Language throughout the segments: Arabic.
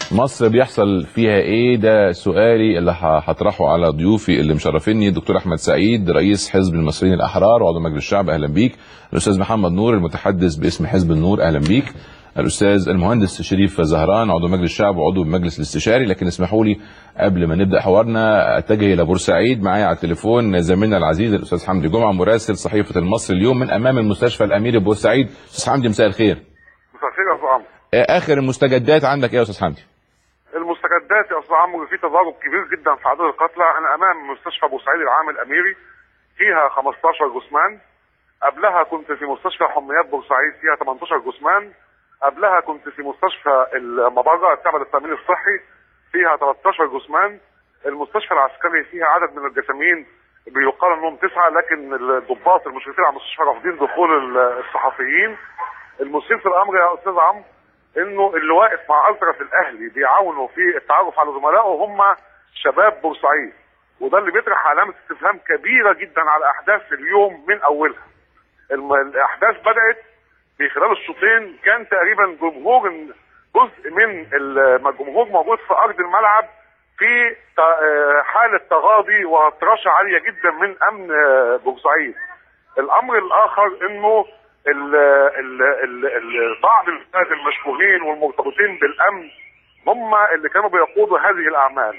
مصر بيحصل فيها ايه؟ ده سؤالي اللي هطرحه على ضيوفي اللي مشرفيني. الدكتور احمد سعيد رئيس حزب المصريين الاحرار وعضو مجلس الشعب، اهلا بيك. الاستاذ محمد نور المتحدث باسم حزب النور، اهلا بيك. الاستاذ المهندس شريف زهران عضو مجلس الشعب وعضو المجلس الاستشاري. لكن اسمحوا لي قبل ما نبدا حوارنا اتجه الى بورسعيد. معايا على التليفون زميلنا العزيز الاستاذ حمدي جمعه مراسل صحيفه المصري اليوم من امام المستشفى الاميري ببورسعيد. استاذ حمدي مساء الخير. مساء الخير يا استاذ عمرو. اخر المستجدات عندك ايه يا استاذ حمدي؟ المستجدات يا استاذ عمرو في تضارب كبير جدا في عدد القتلى. انا امام مستشفى بورسعيد العام الاميري فيها 15 جثمان. قبلها كنت في مستشفى حميات بورسعيد فيها 18 جثمان. قبلها كنت في مستشفى المبرة التابع للتامين الصحي فيها 13 جثمان. المستشفى العسكري فيها عدد من الجثامين بيقال انهم 9، لكن الضباط المشرفين على المستشفى رافضين دخول الصحفيين. المثير في الامر يا استاذ عمرو انه اللي واقف مع التراس الاهلي بيعاونوا في التعرف على زملائه هم شباب بورسعيد، وده اللي بيطرح علامه استفهام كبيره جدا على احداث اليوم من اولها. الاحداث بدات في خلال الشوطين، كان تقريبا جزء من الجمهور موجود في ارض الملعب في حاله تغاضي وطرشه عاليه جدا من امن بورسعيد. الامر الاخر انه بعض الناس المشبوهين والمرتبطين بالامن هم اللي كانوا بيقودوا هذه الاعمال.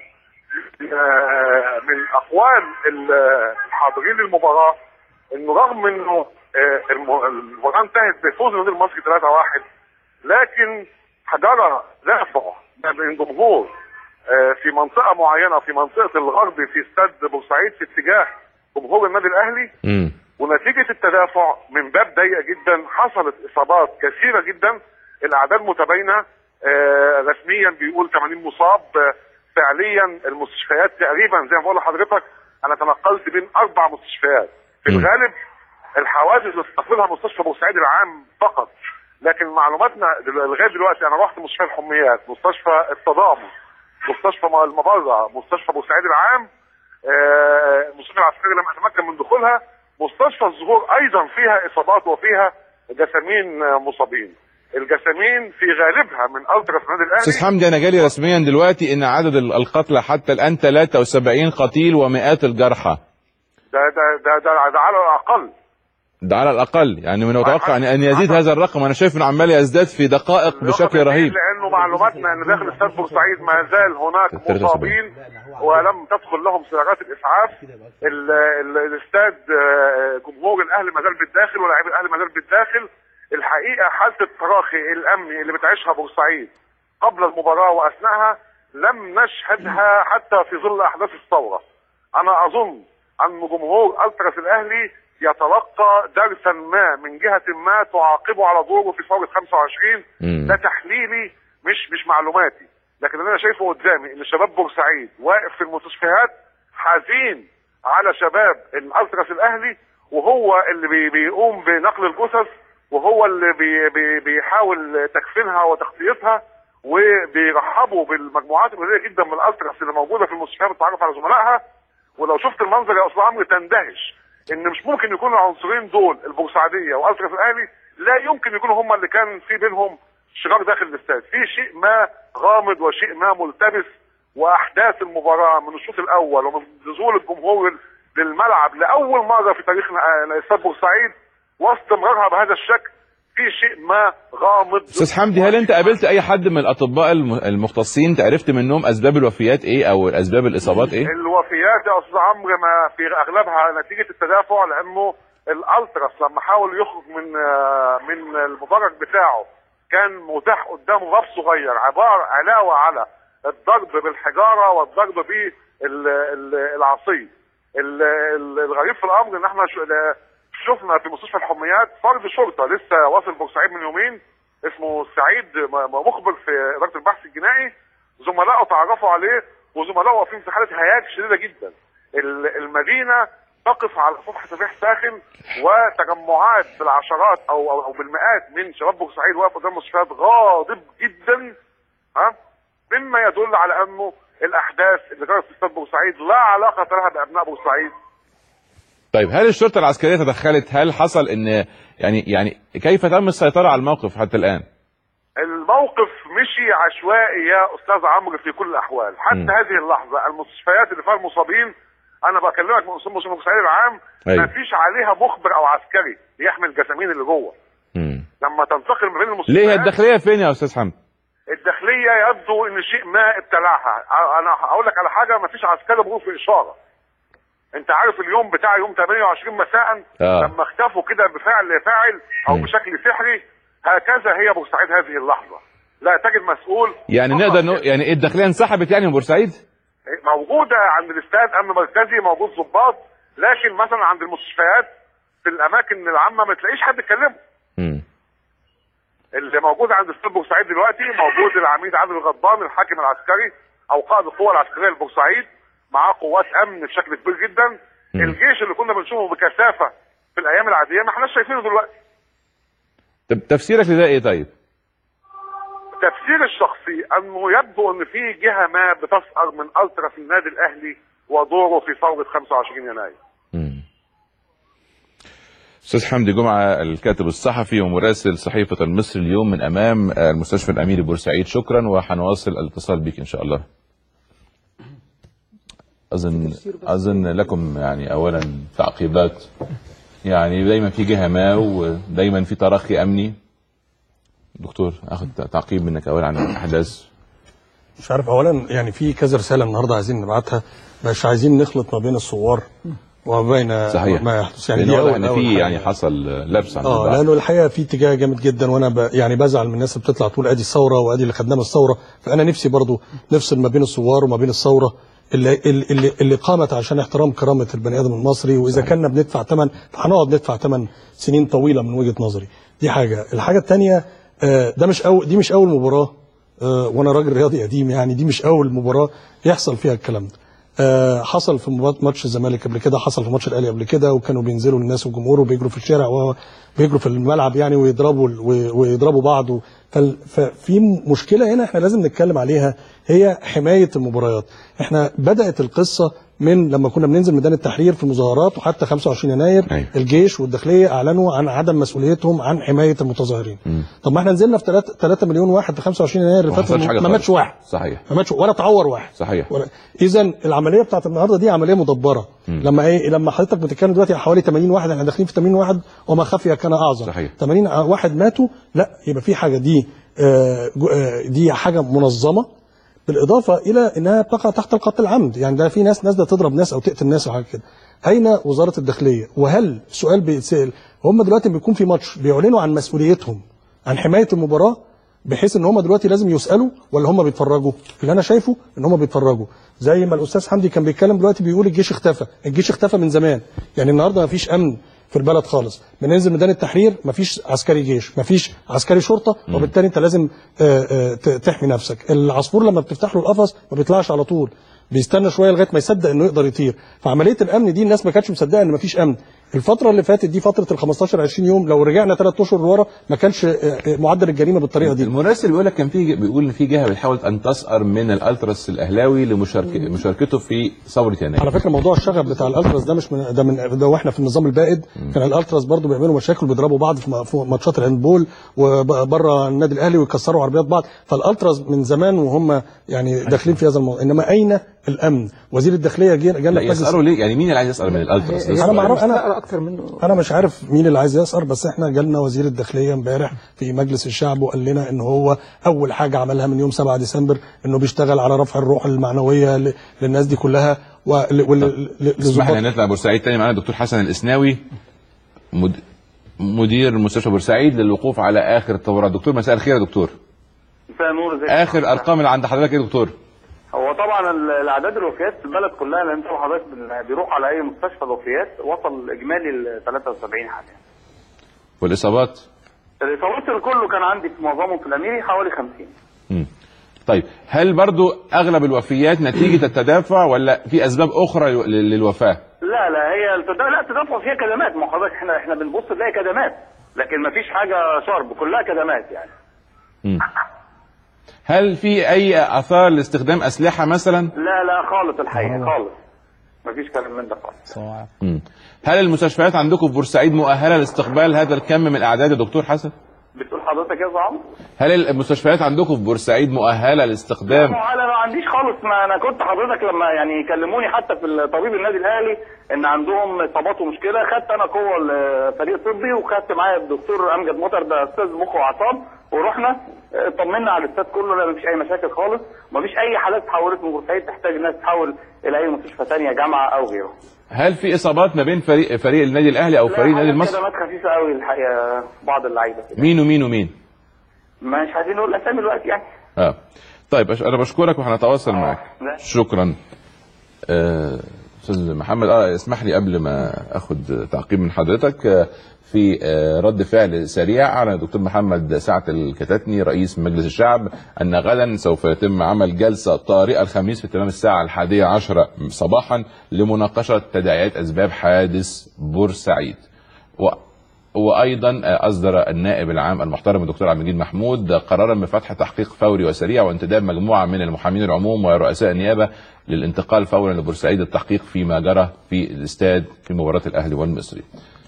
من اقوال الحاضرين للمباراه انه رغم انه المباراه انتهت بفوز النادي المصري 3-1، لكن حجر دافع بين جمهور في منطقه معينه في منطقه الغرب في استاد بورسعيد في اتجاه جمهور النادي الاهلي. ونتيجه التدافع من باب ضيق جدا حصلت اصابات كثيره جدا. الاعداد متباينه، رسميا بيقول 80 مصاب. فعليا المستشفيات تقريبا زي ما بقول لحضرتك انا تنقلت بين 4 مستشفيات. في الغالب الحوادث اللي استقبلها مستشفى بورسعيد العام فقط، لكن معلوماتنا لغايه دلوقتي انا رحت مستشفى الحميات، مستشفى التضامن، مستشفى المبرة، مستشفى بورسعيد العام، المستشفى العسكري لم اتمكن من دخولها، مستشفى الزهور ايضا فيها اصابات وفيها جثامين مصابين. الجثامين في غالبها من التراس النادي الاهلي. استاذ حمدي انا جالي رسميا دلوقتي ان عدد القتلى حتى الان 73 قتيل ومئات الجرحى. ده على الاقل. ده على الاقل، يعني من المتوقع ان يزيد هذا الرقم. انا شايف انه عمال يزداد في دقائق بشكل رهيب. لانه معلوماتنا ان داخل استاد بورسعيد ما زال هناك مصابين ولم تدخل لهم سيارات الاسعاف. الاستاد جمهور الاهلي ما زال بالداخل ولاعبي الاهلي ما زال بالداخل. الحقيقه حاله التراخي الامني اللي بتعيشها بورسعيد قبل المباراه واثناءها لم نشهدها حتى في ظل احداث الثوره. انا اظن ان جمهور التراس الاهلي يتلقى درسا ما من جهه ما تعاقبه على دوره في ثوره 25. ده تحليلي مش معلوماتي، لكن انا شايفه قدامي ان شباب بورسعيد واقف في المستشفيات حزين على شباب الالتراس الاهلي، وهو اللي بيقوم بنقل الجثث، وهو اللي بيحاول تكفينها وتغطيتها، وبيرحبوا بالمجموعات القليله جدا من الالتراس اللي موجوده في المستشفيات بالتعرف على زملائها. ولو شفت المنظر يا استاذ عمرو تندهش ان مش ممكن يكون العنصرين دول البورسعيديه والتراس الاهلي لا يمكن يكونوا هم اللي كان في بينهم شجار داخل الاستاد. في شيء ما غامض وشيء ما ملتبس. واحداث المباراه من الشوط الاول ومن نزول الجمهور للملعب لاول مره في تاريخ استاد بورسعيد واستمرارها بهذا الشكل في شيء ما غامض. استاذ حمدي هل انت قابلت اي حد من الاطباء المختصين عرفت منهم اسباب الوفيات ايه او اسباب الاصابات ايه؟ الوفيات يا استاذ عمرو ما في اغلبها نتيجه التدافع، لانه الالتراس لما حاول يخرج من المدرج بتاعه كان متاح قدامه باب صغير علاوه على الضرب بالحجاره والضرب بالعصي. الغريب في الامر ان احنا شفنا في مستشفى الحميات فرد شرطه لسه واصل بورسعيد من يومين اسمه سعيد مخبر في اداره البحث الجنائي. زملائه تعرفوا عليه وزملائه واقفين في حاله هياج شديده جدا. المدينه تقف على سطح سفيح ساخن وتجمعات بالعشرات او بالمئات من شباب بورسعيد واقف قدام المستشفيات غاضب جدا، مما يدل على انه الاحداث اللي جرت في استاد بورسعيد لا علاقه لها بابناء بورسعيد. طيب هل الشرطه العسكريه تدخلت؟ هل حصل ان يعني كيف تم السيطره على الموقف حتى الان؟ الموقف مشي عشوائي يا استاذ عمرو في كل الاحوال، حتى هذه اللحظه المستشفيات اللي فيها المصابين انا بكلمك من مستشفى المستشفى العام ما فيش عليها مخبر او عسكري يحمي الجسامين اللي جوه. لما تنتقل ما بين المستشفيات. ليه الداخليه فين يا استاذ حمد؟ الداخليه يبدو ان شيء ما ابتلعها. انا هقول لك على حاجه، ما فيش عسكري موجود في اشاره. انت عارف اليوم بتاع يوم 28 مساء لما اختفوا كده بفعل فاعل او بشكل سحري، هكذا هي بورسعيد هذه اللحظه، لا تجد مسؤول. يعني نقدر يعني الداخليه انسحبت يعني من بورسعيد؟ موجوده عند الاستاد امن مركزي، موجود ضباط، لكن مثلا عند المستشفيات في الاماكن العامه ما تلاقيش حد يتكلمه. اللي موجود عند استاد بورسعيد دلوقتي موجود العميد عادل الغضبان الحاكم العسكري او قائد القوه العسكريه لبورسعيد، معاه قوات امن بشكل كبير جدا. الجيش اللي كنا بنشوفه بكثافه في الايام العاديه ما احناش شايفينه دلوقتي. طب تفسيرك لده ايه طيب؟ تفسير الشخصي انه يبدو ان في جهه ما بتسأر من التراس النادي الاهلي ودوره في ثوره 25 يناير. استاذ حمدي جمعه الكاتب الصحفي ومراسل صحيفه المصري اليوم من امام المستشفى الاميري بورسعيد، شكرا وهنواصل الاتصال بك ان شاء الله. اظن لكم يعني اولا تعقيبات، يعني دايما في جهه ما ودايما في ترخي امني. دكتور اخذ تعقيب منك اولا عن الاحداث. مش عارف، اولا يعني في كذا رساله النهارده عايزين نبعتها، مش عايزين نخلط ما بين الثوار وبين صحيح ما يحدث. يعني دي اول في يعني حصل لبس عن بعض. لانه الحقيقه في اتجاه جامد جدا، وانا يعني بزعل من الناس اللي بتطلع تقول ادي الثوره وادي اللي خدناه من الثوره. فانا نفسي برضو نفصل ما بين الثوار وما بين الثوره اللي قامت عشان احترام كرامه البني ادم المصري، واذا كنا بندفع ثمن فهنقعد ندفع ثمن سنين طويله من وجهه نظري. دي حاجه. الحاجه الثانيه دي مش اول مباراه، وانا راجل رياضي قديم، يعني دي مش اول مباراه يحصل فيها الكلام ده. حصل في ماتش الزمالك قبل كده، حصل في ماتش الاهلي قبل كده، وكانوا بينزلوا الناس والجمهور وبيجروا في الشارع وبيجروا في الملعب يعني ويضربوا بعض. ففي مشكله هنا احنا لازم نتكلم عليها، هي حمايه المباريات. احنا بدات القصه من لما كنا بننزل ميدان التحرير في مظاهرات، وحتى 25 يناير الجيش والداخليه اعلنوا عن عدم مسؤوليتهم عن حمايه المتظاهرين. طب ما احنا نزلنا في 3 مليون واحد في 25 يناير اللي فات، ما ماتش واحد. صحيح. ما ماتش ولا تعور واحد. صحيح. اذا العمليه بتاعت النهارده دي عمليه مدبره. لما حضرتك بتتكلم دلوقتي حوالي 80 واحد، احنا داخلين في 80 واحد وما خفي كان اعظم. صحيح. 80 واحد ماتوا، لا يبقى في حاجه. دي حاجه منظمه، بالاضافه الى انها بتقع تحت القتل العمد. يعني ده في ناس نازله تضرب ناس او تقتل ناس او حاجه كده. اين وزاره الداخليه؟ وهل سؤال بيتسال، هم دلوقتي بيكون في ماتش بيعلنوا عن مسؤوليتهم عن حمايه المباراه، بحيث ان هم دلوقتي لازم يسالوا ولا هم بيتفرجوا؟ اللي انا شايفه ان هم بيتفرجوا. زي ما الاستاذ حمدي كان بيتكلم دلوقتي بيقول الجيش اختفى. الجيش اختفى من زمان. يعني النهارده ما فيش امن في البلد خالص. بننزل ميدان التحرير مفيش عسكري جيش، مفيش عسكري شرطه، وبالتالي انت لازم تحمي نفسك. العصفور لما بتفتح له القفص ما بيطلعش على طول، بيستنى شويه لغايه ما يصدق انه يقدر يطير. فعمليه الامن دي الناس ما كانتش مصدقه ان مفيش امن. الفتره اللي فاتت دي فتره ال 15 20 يوم، لو رجعنا 3 اشهر لورا ما كانش معدل الجريمه بالطريقه دي. المراسل بيقول لك بيقول ان في جهه بتحاول ان تسأر من الالتراس الاهلاوي لمشاركته في ثوره يناير. على فكره موضوع الشغب بتاع الالتراس ده مش ده واحنا في النظام البائد كان الالتراس برضو بيعملوا مشاكل، بيضربوا بعض في ماتشات الهاندبول وبره النادي الاهلي ويكسروا عربيات بعض. فالالتراس من زمان وهم يعني داخلين في هذا الموضوع. انما اين الامن؟ وزير الداخليه جانا يسأروا ليه؟ يعني مين اللي عايز يسأر من الالتراس؟ انا ما اعرف، انا مش عارف مين اللي عايز يسأر، بس احنا جالنا وزير الداخليه امبارح في مجلس الشعب وقال لنا ان هو اول حاجه عملها من يوم 7 ديسمبر انه بيشتغل على رفع الروح المعنويه للناس دي كلها. اسمح لي نطلع بورسعيد تاني. معانا الدكتور حسن الاسناوي مدير مستشفى بورسعيد للوقوف على اخر التطورات. دكتور مساء الخير يا دكتور. مساء النور. اخر ارقام اللي عند حضرتك ايه يا دكتور؟ هو طبعا الاعداد الوفيات في البلد كلها، لان طبعا حضرتك بيروح على اي مستشفى الوفيات وصل اجمالي ل 73 حالة. والاصابات؟ الاصابات كله كان عندي في معظمهم في الاميري حوالي 50. طيب هل برضو اغلب الوفيات نتيجه التدافع ولا في اسباب اخرى للوفاه؟ لا هي التدافع فيها كدمات. ما حضرتك احنا بنبص نلاقي كدمات، لكن ما فيش حاجه شرب، كلها كدمات يعني. هل في اي اثار لاستخدام اسلحه مثلا؟ لا خالص الحقيقه خالص، ما فيش كلام من ده خالص. هل المستشفيات عندكم في بورسعيد مؤهله لاستقبال هذا الكم من الاعداد يا دكتور حسن؟ بتقول حضرتك يا زعم؟ هل المستشفيات عندكم في بورسعيد مؤهله لاستخدام؟ انا ما عنديش خالص. ما انا كنت حضرتك لما يعني كلموني حتى في طبيب النادي الاهلي ان عندهم اصابات ومشكله، خدت انا قوه الفريق الطبي وخدت معايا الدكتور امجد مطر ده استاذ مخ واعصاب، ورحنا طمنا على الاستاد كله، لا مفيش اي مشاكل خالص، مفيش اي حالات اتحولت من بورسعيد تحتاج الناس تحول الى اي مستشفى ثانيه جامعه او غيره. هل في اصابات ما بين فريق النادي الاهلي او فريق النادي المصري؟ كدمات خفيفه قوي الحقيقه، بعض اللعيبه كده. مين ومين ومين؟ مش عايزين نقول اسامي دلوقتي يعني. طيب انا بشكرك وهنتواصل معك. شكرا. استاذ محمد اسمح لي قبل ما اخد تعقيب من حضرتك في رد فعل سريع على دكتور محمد سعد الكتاتني رئيس مجلس الشعب ان غدا سوف يتم عمل جلسه طارئه الخميس في تمام الساعه 11 صباحا لمناقشه تداعيات اسباب حادث بورسعيد. وايضا اصدر النائب العام المحترم الدكتور عبد المجيد محمود قرارا بفتح تحقيق فوري وسريع وانتداب مجموعه من المحامين العموم ورؤساء النيابه للانتقال فورا لبورسعيد التحقيق فيما جرى في الاستاد في مباراه الاهلي والمصري.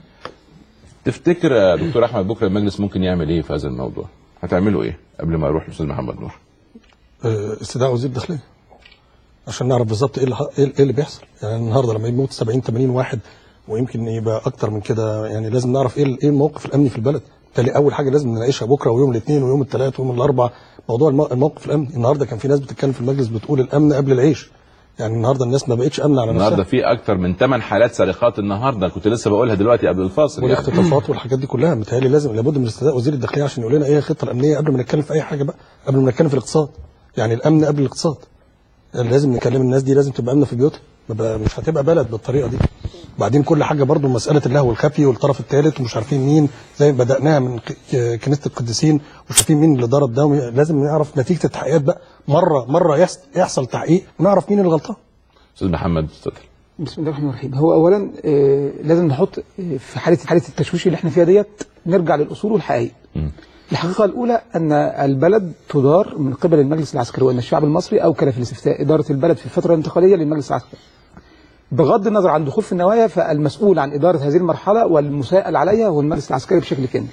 تفتكر يا دكتور احمد بكره المجلس ممكن يعمل ايه في هذا الموضوع؟ هتعملوا ايه قبل ما اروح للاستاذ محمد نور؟ استدعاء وزير الداخليه عشان نعرف بالظبط ايه اللي بيحصل. يعني النهارده لما يموت 70-80 واحد ويمكن يبقى اكتر من كده، يعني لازم نعرف ايه الموقف الامني في البلد. بالتالي اول حاجه لازم نناقشها بكره ويوم الاثنين ويوم الثلاث ويوم الاربعاء موضوع الموقف الامني. النهارده كان في ناس بتتكلم في المجلس بتقول الامن قبل العيش. يعني النهارده الناس ما بقتش امنه على نفسها. النهارده في اكتر من 8 حالات سرقات النهارده، كنت لسه بقولها دلوقتي قبل الفاصل. والاختطافات والحاجات دي كلها متهيألي لابد من استدعاء وزير الداخليه عشان يقول لنا ايه الخطه الامنيه قبل ما نتكلم في اي حاجه بقى، قبل ما نتكلم في الاقتصاد. يعني الامن قبل الاقتصاد. يعني لازم نكلم الناس دي، لازم تبقى امنه في بيوتها، مش هتبقى بلد بالطريقه دي. بعدين كل حاجه برضو مساله اللهو الخفي والطرف الثالث ومش عارفين مين، زي ما بداناها من كنيسه القديسين ومش عارفين مين اللي ضرب ده. لازم نعرف نتيجه التحقيقات بقى، مره يحصل تحقيق ونعرف مين اللي غلطان. استاذ محمد اتفضل. بسم الله الرحمن الرحيم. هو اولا لازم نحط في حاله التشويش اللي احنا فيها ديت نرجع للاصول والحقائق. الحقيقه الاولى ان البلد تدار من قبل المجلس العسكري، وان الشعب المصري اوكل في الاستفتاء اداره البلد في الفتره الانتقاليه للمجلس العسكري. بغض النظر عن دخول في النوايا، فالمسؤول عن اداره هذه المرحله والمساءل عليها هو المجلس العسكري بشكل كامل.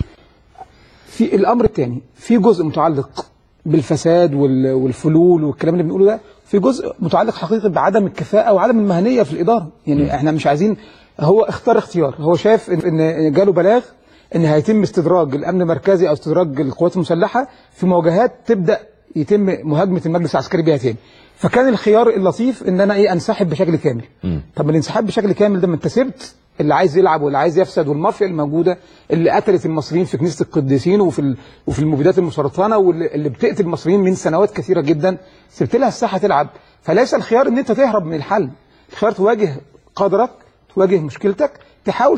في الامر الثاني، في جزء متعلق بالفساد والفلول والكلام اللي بنقوله ده، في جزء متعلق حقيقي بعدم الكفاءه وعدم المهنيه في الاداره. يعني احنا مش عايزين، هو اختيار، هو شايف ان جاله بلاغ ان هيتم استدراج الامن المركزي او استدراج القوات المسلحه في مواجهات تبدا يتم مهاجمه المجلس العسكري بها تاني. فكان الخيار اللطيف ان انا انسحب بشكل كامل. طب الانسحاب بشكل كامل ده، ما انت سبت اللي عايز يلعب واللي عايز يفسد والمافيا الموجوده اللي قتلت المصريين في كنيسه القديسين وفي المبيدات المسرطنه واللي بتقتل المصريين من سنوات كثيره جدا، سبت لها الساحه تلعب. فليس الخيار ان انت تهرب من الحل، الخيار تواجه قدرك، تواجه مشكلتك، تحاول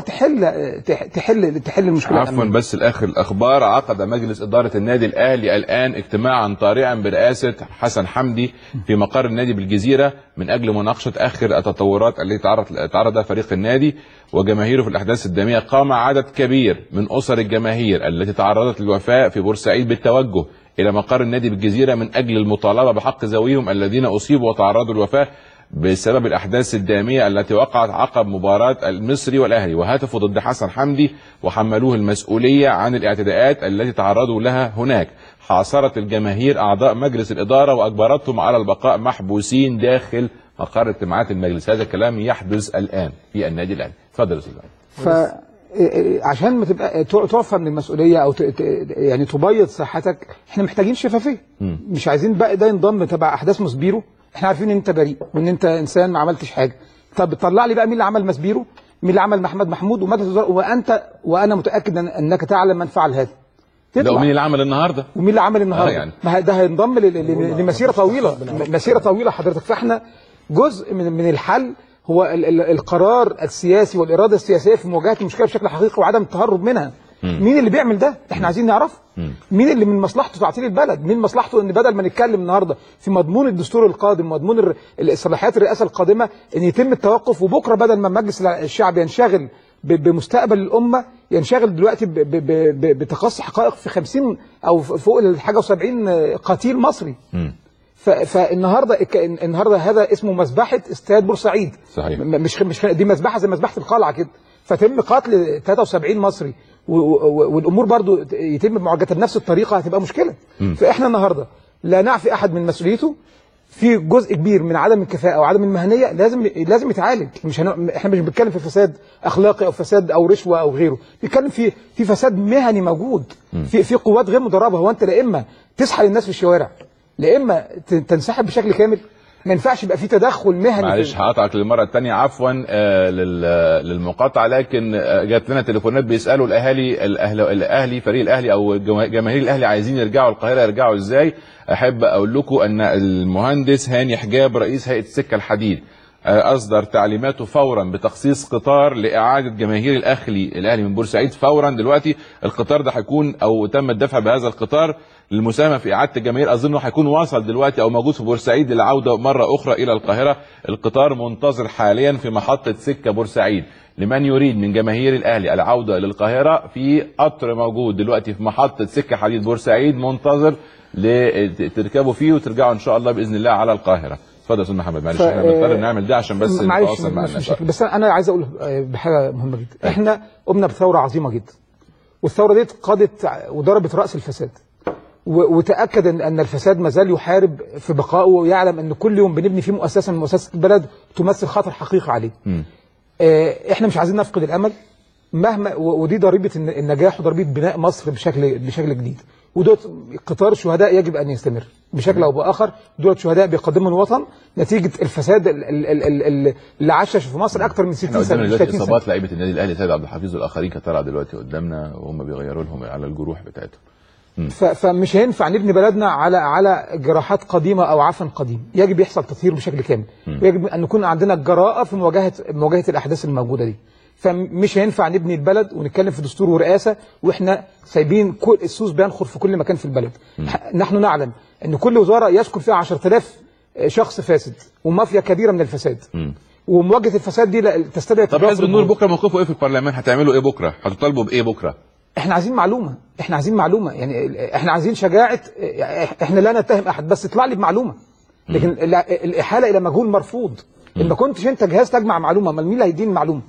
تحل المشكله. عفوا بس الاخر الاخبار، عقد مجلس اداره النادي الاهلي الان اجتماعا طارئا برئاسه حسن حمدي في مقر النادي بالجزيره من اجل مناقشه اخر التطورات التي تعرض فريق النادي وجماهيره في الاحداث الداميه. قام عدد كبير من اسر الجماهير التي تعرضت للوفاه في بورسعيد بالتوجه الى مقر النادي بالجزيره من اجل المطالبه بحق ذويهم الذين اصيبوا وتعرضوا للوفاه بسبب الأحداث الدامية التي وقعت عقب مباراة المصري والأهلي، وهتفوا ضد حسن حمدي وحملوه المسؤولية عن الاعتداءات التي تعرضوا لها هناك. حاصرت الجماهير أعضاء مجلس الإدارة وأجبرتهم على البقاء محبوسين داخل مقر اجتماعات المجلس. هذا الكلام يحدث الآن في النادي الأهلي. تفضل يا أستاذ. عشان ما تبقى تعفى من المسؤوليه او يعني تبيض صحتك، احنا محتاجين شفافيه. مش عايزين بقى ده ينضم تبع احداث مسبيرو. احنا عارفين ان انت بريء وان انت انسان ما عملتش حاجه. طب طلع لي بقى مين اللي عمل مسبيرو، مين اللي عمل محمد محمود ومجلس الوزراء، وانا متاكد انك تعلم من فعل هذا. ده ومين اللي عمل النهارده؟ ومين اللي عمل النهارده؟ يعني. ما ده هينضم لمسيره طويله، مسيره طويله حضرتك. فاحنا جزء من الحل هو القرار السياسي والاراده السياسيه في مواجهه المشكله بشكل حقيقي وعدم التهرب منها. مين اللي بيعمل ده؟ احنا عايزين نعرف. مين اللي من مصلحته تعطيل البلد؟ مين مصلحته ان بدل ما نتكلم النهارده في مضمون الدستور القادم ومضمون صلاحيات الرئاسه القادمه ان يتم التوقف، وبكره بدل ما مجلس الشعب ينشغل بمستقبل الامه ينشغل دلوقتي بتقصي حقائق في 50 او فوق الحاجه و70 قتيل مصري. فالنهارده هذا اسمه مذبحه استاد بورسعيد. صحيح. مش دي مذبحه زي مذبحه القلعه كده. فتم قتل 73 مصري والامور برضو يتم معالجتها بنفس الطريقه هتبقى مشكله. فاحنا النهارده لا نعفي احد من مسؤوليته. في جزء كبير من عدم الكفاءه او عدم المهنيه لازم يتعالج. احنا مش بنتكلم في فساد اخلاقي او فساد او رشوه او غيره، بنتكلم في فساد مهني موجود، في قوات غير مدربه. هو انت لا اما تسحل الناس في الشوارع لا اما تنسحب بشكل كامل. ما ينفعش يبقى في تدخل مهني. معلش هقطعك للمره الثانيه عفوا للمقاطعه، لكن جات لنا تليفونات بيسالوا الاهلي فريق الاهلي او جماهير الاهلي عايزين يرجعوا القاهره، يرجعوا ازاي؟ احب اقول لكم ان المهندس هاني حجاب رئيس هيئه السكه الحديد اصدر تعليماته فورا بتخصيص قطار لاعاده جماهير الاهلي من بورسعيد فورا. دلوقتي القطار ده هيكون او تم الدفع بهذا القطار للمساهمه في اعاده الجماهير، اظنه هيكون وصل دلوقتي او موجود في بورسعيد للعوده مره اخرى الى القاهره. القطار منتظر حاليا في محطه سكه بورسعيد لمن يريد من جماهير الاهلي العوده للقاهره. في قطر موجود دلوقتي في محطه سكه حديد بورسعيد منتظر تركبوا فيه وترجعوا ان شاء الله باذن الله على القاهره. اتفضل يا استاذ محمد. معلش احنا بنضطر نعمل ده عشان بس نتواصل مع الناس. بس انا عايز اقول بحاجه مهمه جدا. احنا قمنا بثوره عظيمه جدا، والثوره دي قادت وضربت راس الفساد، وتاكد ان الفساد ما زال يحارب في بقائه، ويعلم ان كل يوم بنبني فيه مؤسسه من مؤسسات البلد تمثل خطر حقيقي عليه. احنا مش عايزين نفقد الامل مهما، ودي ضريبه النجاح وضريبه بناء مصر بشكل جديد. ودول قطار الشهداء يجب ان يستمر بشكل او باخر. دول شهداء بيقدموا الوطن نتيجه الفساد اللي عشش في مصر اكثر من 60 سنه. دلوقتي اصابات لعيبه النادي الاهلي سيد عبد الحفيظ والاخرين كانت طالعه دلوقتي قدامنا وهم بيغيروا لهم على الجروح بتاعتهم. فمش هينفع نبني بلدنا على جراحات قديمه او عفن قديم. يجب يحصل تطهير بشكل كامل، ويجب ان نكون عندنا الجراءه في مواجهه الاحداث الموجوده دي. فمش هينفع نبني البلد ونتكلم في دستور ورئاسه واحنا سايبين كل السوس بينخر في كل مكان في البلد. نحن نعلم ان كل وزاره يسكن فيها 10,000 شخص فاسد ومافيا كبيره من الفساد. ومواجهه الفساد دي تستدعي. طب حزب النور بكره موقفه ايه في البرلمان؟ هتعملوا ايه بكره؟ هتطالبوا بايه بكره؟ احنا عايزين معلومه يعني احنا عايزين شجاعه. احنا لا نتهم احد، بس اطلع لي بمعلومه. لكن الاحاله الى مجهول مرفوض. ان ما كنتش انت جهاز تجمع معلومه، امال مين اللي هيديني المعلومه؟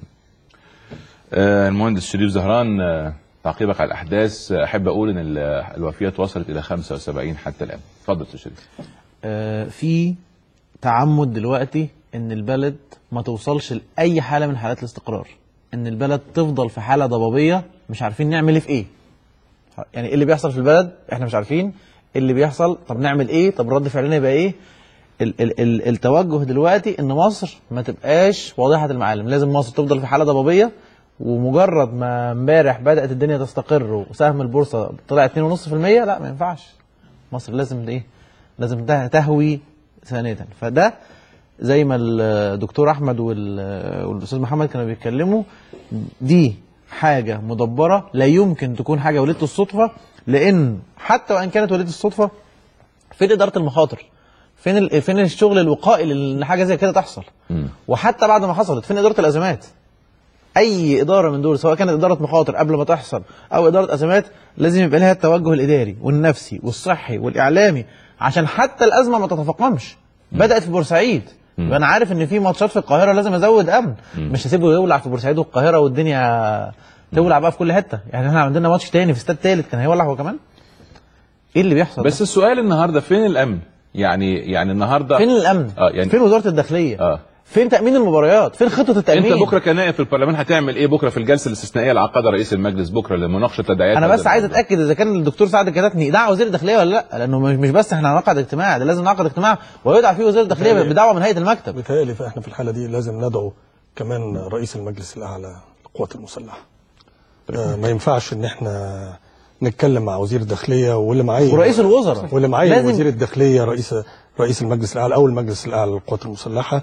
المهندس شريف زهران، تعقيبك على الاحداث. احب اقول ان الوفيات وصلت الى 75 حتى الان. اتفضل يا شريف. في تعمد دلوقتي ان البلد ما توصلش لاي حاله من حالات الاستقرار، ان البلد تفضل في حاله ضبابيه مش عارفين نعمل في ايه. يعني ايه اللي بيحصل في البلد احنا مش عارفين ايه اللي بيحصل. طب نعمل ايه؟ طب رد فعلنا يبقى ايه؟ التوجه دلوقتي ان مصر ما تبقاش واضحه المعالم، لازم مصر تفضل في حاله ضبابيه. ومجرد ما امبارح بدات الدنيا تستقر وسهم البورصه طلع 2.5%، لا ما ينفعش. مصر لازم ايه؟ لازم تهوي ثانيه. فده زي ما الدكتور احمد والاستاذ محمد كانوا بيتكلموا، دي حاجه مدبره، لا يمكن تكون حاجه وليده الصدفه. لان حتى وان كانت وليده الصدفه، فين اداره المخاطر؟ فين الشغل الوقائي ان حاجه زي كده تحصل؟ وحتى بعد ما حصلت فين اداره الازمات؟ اي اداره من دول سواء كانت اداره مخاطر قبل ما تحصل او اداره ازمات، لازم يبقى لها التوجه الاداري والنفسي والصحي والاعلامي عشان حتى الازمه ما تتفاقمش. بدات في بورسعيد، انا عارف ان في ماتشات في القاهره لازم ازود امن. مش هسيبه يولع في بورسعيد والقاهره والدنيا تولع بقى في كل حته. يعني احنا عندنا ماتش تاني في استاد ثالث كان هيولع هو كمان. ايه اللي بيحصل بس ده؟ السؤال النهارده فين الامن؟ يعني النهارده فين الامن؟ يعني فين وزاره الداخليه؟ فين تامين المباريات؟ فين خطه التامين؟ انت بكره كنائب في البرلمان هتعمل ايه بكره في الجلسه الاستثنائيه اللي عقدها رئيس المجلس بكره لمناقشه تداعيات؟ انا بس عايز اتاكد اذا كان الدكتور سعد الكتاتني دعا وزير الداخليه ولا لا، لانه مش بس احنا هنعقد اجتماع، ده لازم نعقد اجتماع ويدعى فيه وزير الداخليه بدعوه من هيئه المكتب. بيتهيألي فاحنا في الحاله دي لازم ندعو كمان رئيس المجلس الاعلى للقوات المسلحه. ما ينفعش ان احنا نتكلم مع وزير الداخليه واللي معايا ورئيس الوزراء واللي معايا وزير الداخليه رئيس المجلس الاعلى او المجلس الاعلى للقوات المسلحه.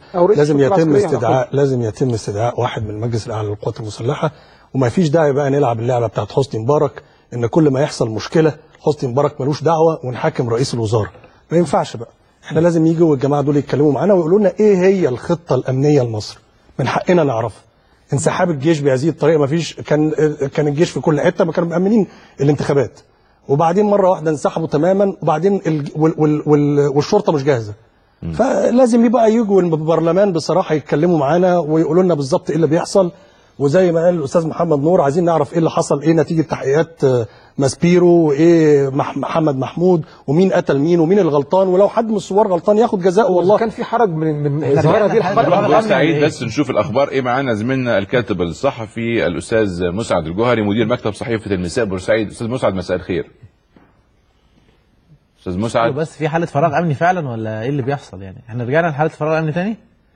لازم يتم استدعاء واحد من المجلس الاعلى للقوات المسلحه. وما فيش داعي بقى نلعب اللعبه بتاعت حسني مبارك ان كل ما يحصل مشكله حسني مبارك ملوش دعوه ونحاكم رئيس الوزراء. ما ينفعش بقى. احنا لازم يجوا الجماعه دول يتكلموا معانا ويقولوا لنا ايه هي الخطه الامنيه لمصر. من حقنا نعرفها. انسحاب الجيش بهذه الطريقه ما فيش. كان الجيش في كل حته ما كانوا مأمنين الانتخابات، وبعدين مره واحده انسحبوا تماما، وبعدين والشرطه مش جاهزه. فلازم يبقى يجوا البرلمان بصراحه يتكلموا معانا ويقولوا لنا بالظبط ايه اللي بيحصل، وزي ما قال الاستاذ محمد نور عايزين نعرف ايه اللي حصل، ايه نتيجه تحقيقات ماسبيرو، وايه محمد محمود، ومين قتل مين، ومين الغلطان، ولو حد من الثوار غلطان ياخد جزاءه. والله كان في حرج من ظاهره هذه الحرب. سعيد بس نشوف الاخبار ايه معانا. زميلنا الكاتب الصحفي الاستاذ مسعد الجوهري مدير مكتب صحيفه المساء بورسعيد. استاذ مسعد مساء الخير. استاذ مسعد، بس في حاله فراغ امني فعلا ولا ايه اللي بيحصل؟ يعني احنا رجعنا لحاله فراغ امني تاني؟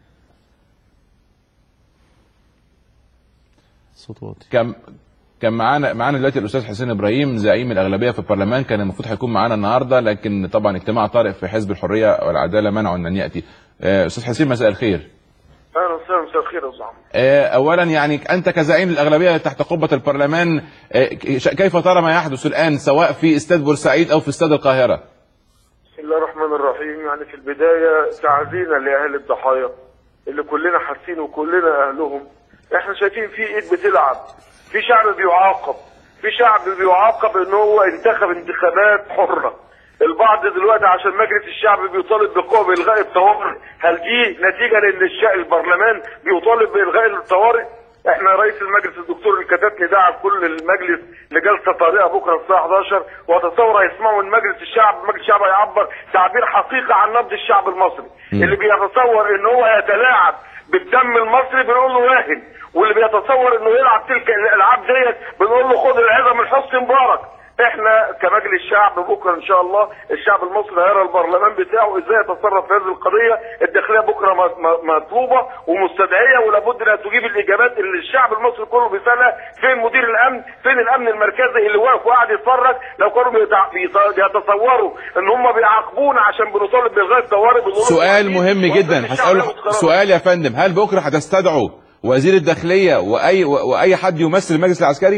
صوت واطي. كان معانا دلوقتي الاستاذ حسين ابراهيم زعيم الاغلبيه في البرلمان، كان المفروض هيكون معانا النهارده، لكن طبعا اجتماع طارئ في حزب الحريه والعداله منعه ان ياتي. استاذ حسين مساء الخير. اهلا وسهلا. مساء الخير يا استاذ. اولا يعني انت كزعيم الاغلبيه تحت قبه البرلمان، كيف ترى ما يحدث الان سواء في استاد بورسعيد او في استاد القاهره؟ بسم الله الرحمن الرحيم. يعني في البدايه تعزينا لاهل الضحايا اللي كلنا حاسين وكلنا اهلهم. احنا شايفين في ايد بتلعب، في شعب بيعاقب، في شعب بيعاقب ان هو انتخب انتخابات حره. البعض دلوقتي عشان مجلس الشعب بيطالب بقوه بالغاء الطوارئ، هل دي نتيجه لان البرلمان بيطالب بالغاء الطوارئ؟ احنا رئيس المجلس الدكتور الكتاتني دعا كل المجلس لجلسه طارئه بكره الساعه 11، واتصور هيسمعوا من مجلس الشعب. مجلس الشعب هيعبر تعبير حقيقي عن نبض الشعب المصري. اللي بيتصور ان هو يتلاعب بالدم المصري بنقول له واهن، واللي بيتصور انه يلعب تلك الالعاب ديت بنقول له خد العظه من حسني مبارك. احنا كمجلس الشعب بكره ان شاء الله الشعب المصري هيرى البرلمان بتاعه ازاي يتصرف في هذه القضيه. الداخليه بكره مطلوبه ومستدعيه، ولابد انها تجيب الاجابات اللي الشعب المصري كله بيسالها. فين مدير الامن؟ فين الامن المركزي اللي واقف وقاعد يتفرج؟ لو كانوا بيتصوروا ان هم بيعاقبونا عشان بنطالب بالغاء الطوارئ. سؤال مهم جدا هسأله سؤال يا فندم، هل بكره هتستدعوا وزير الداخليه واي حد يمثل المجلس العسكري؟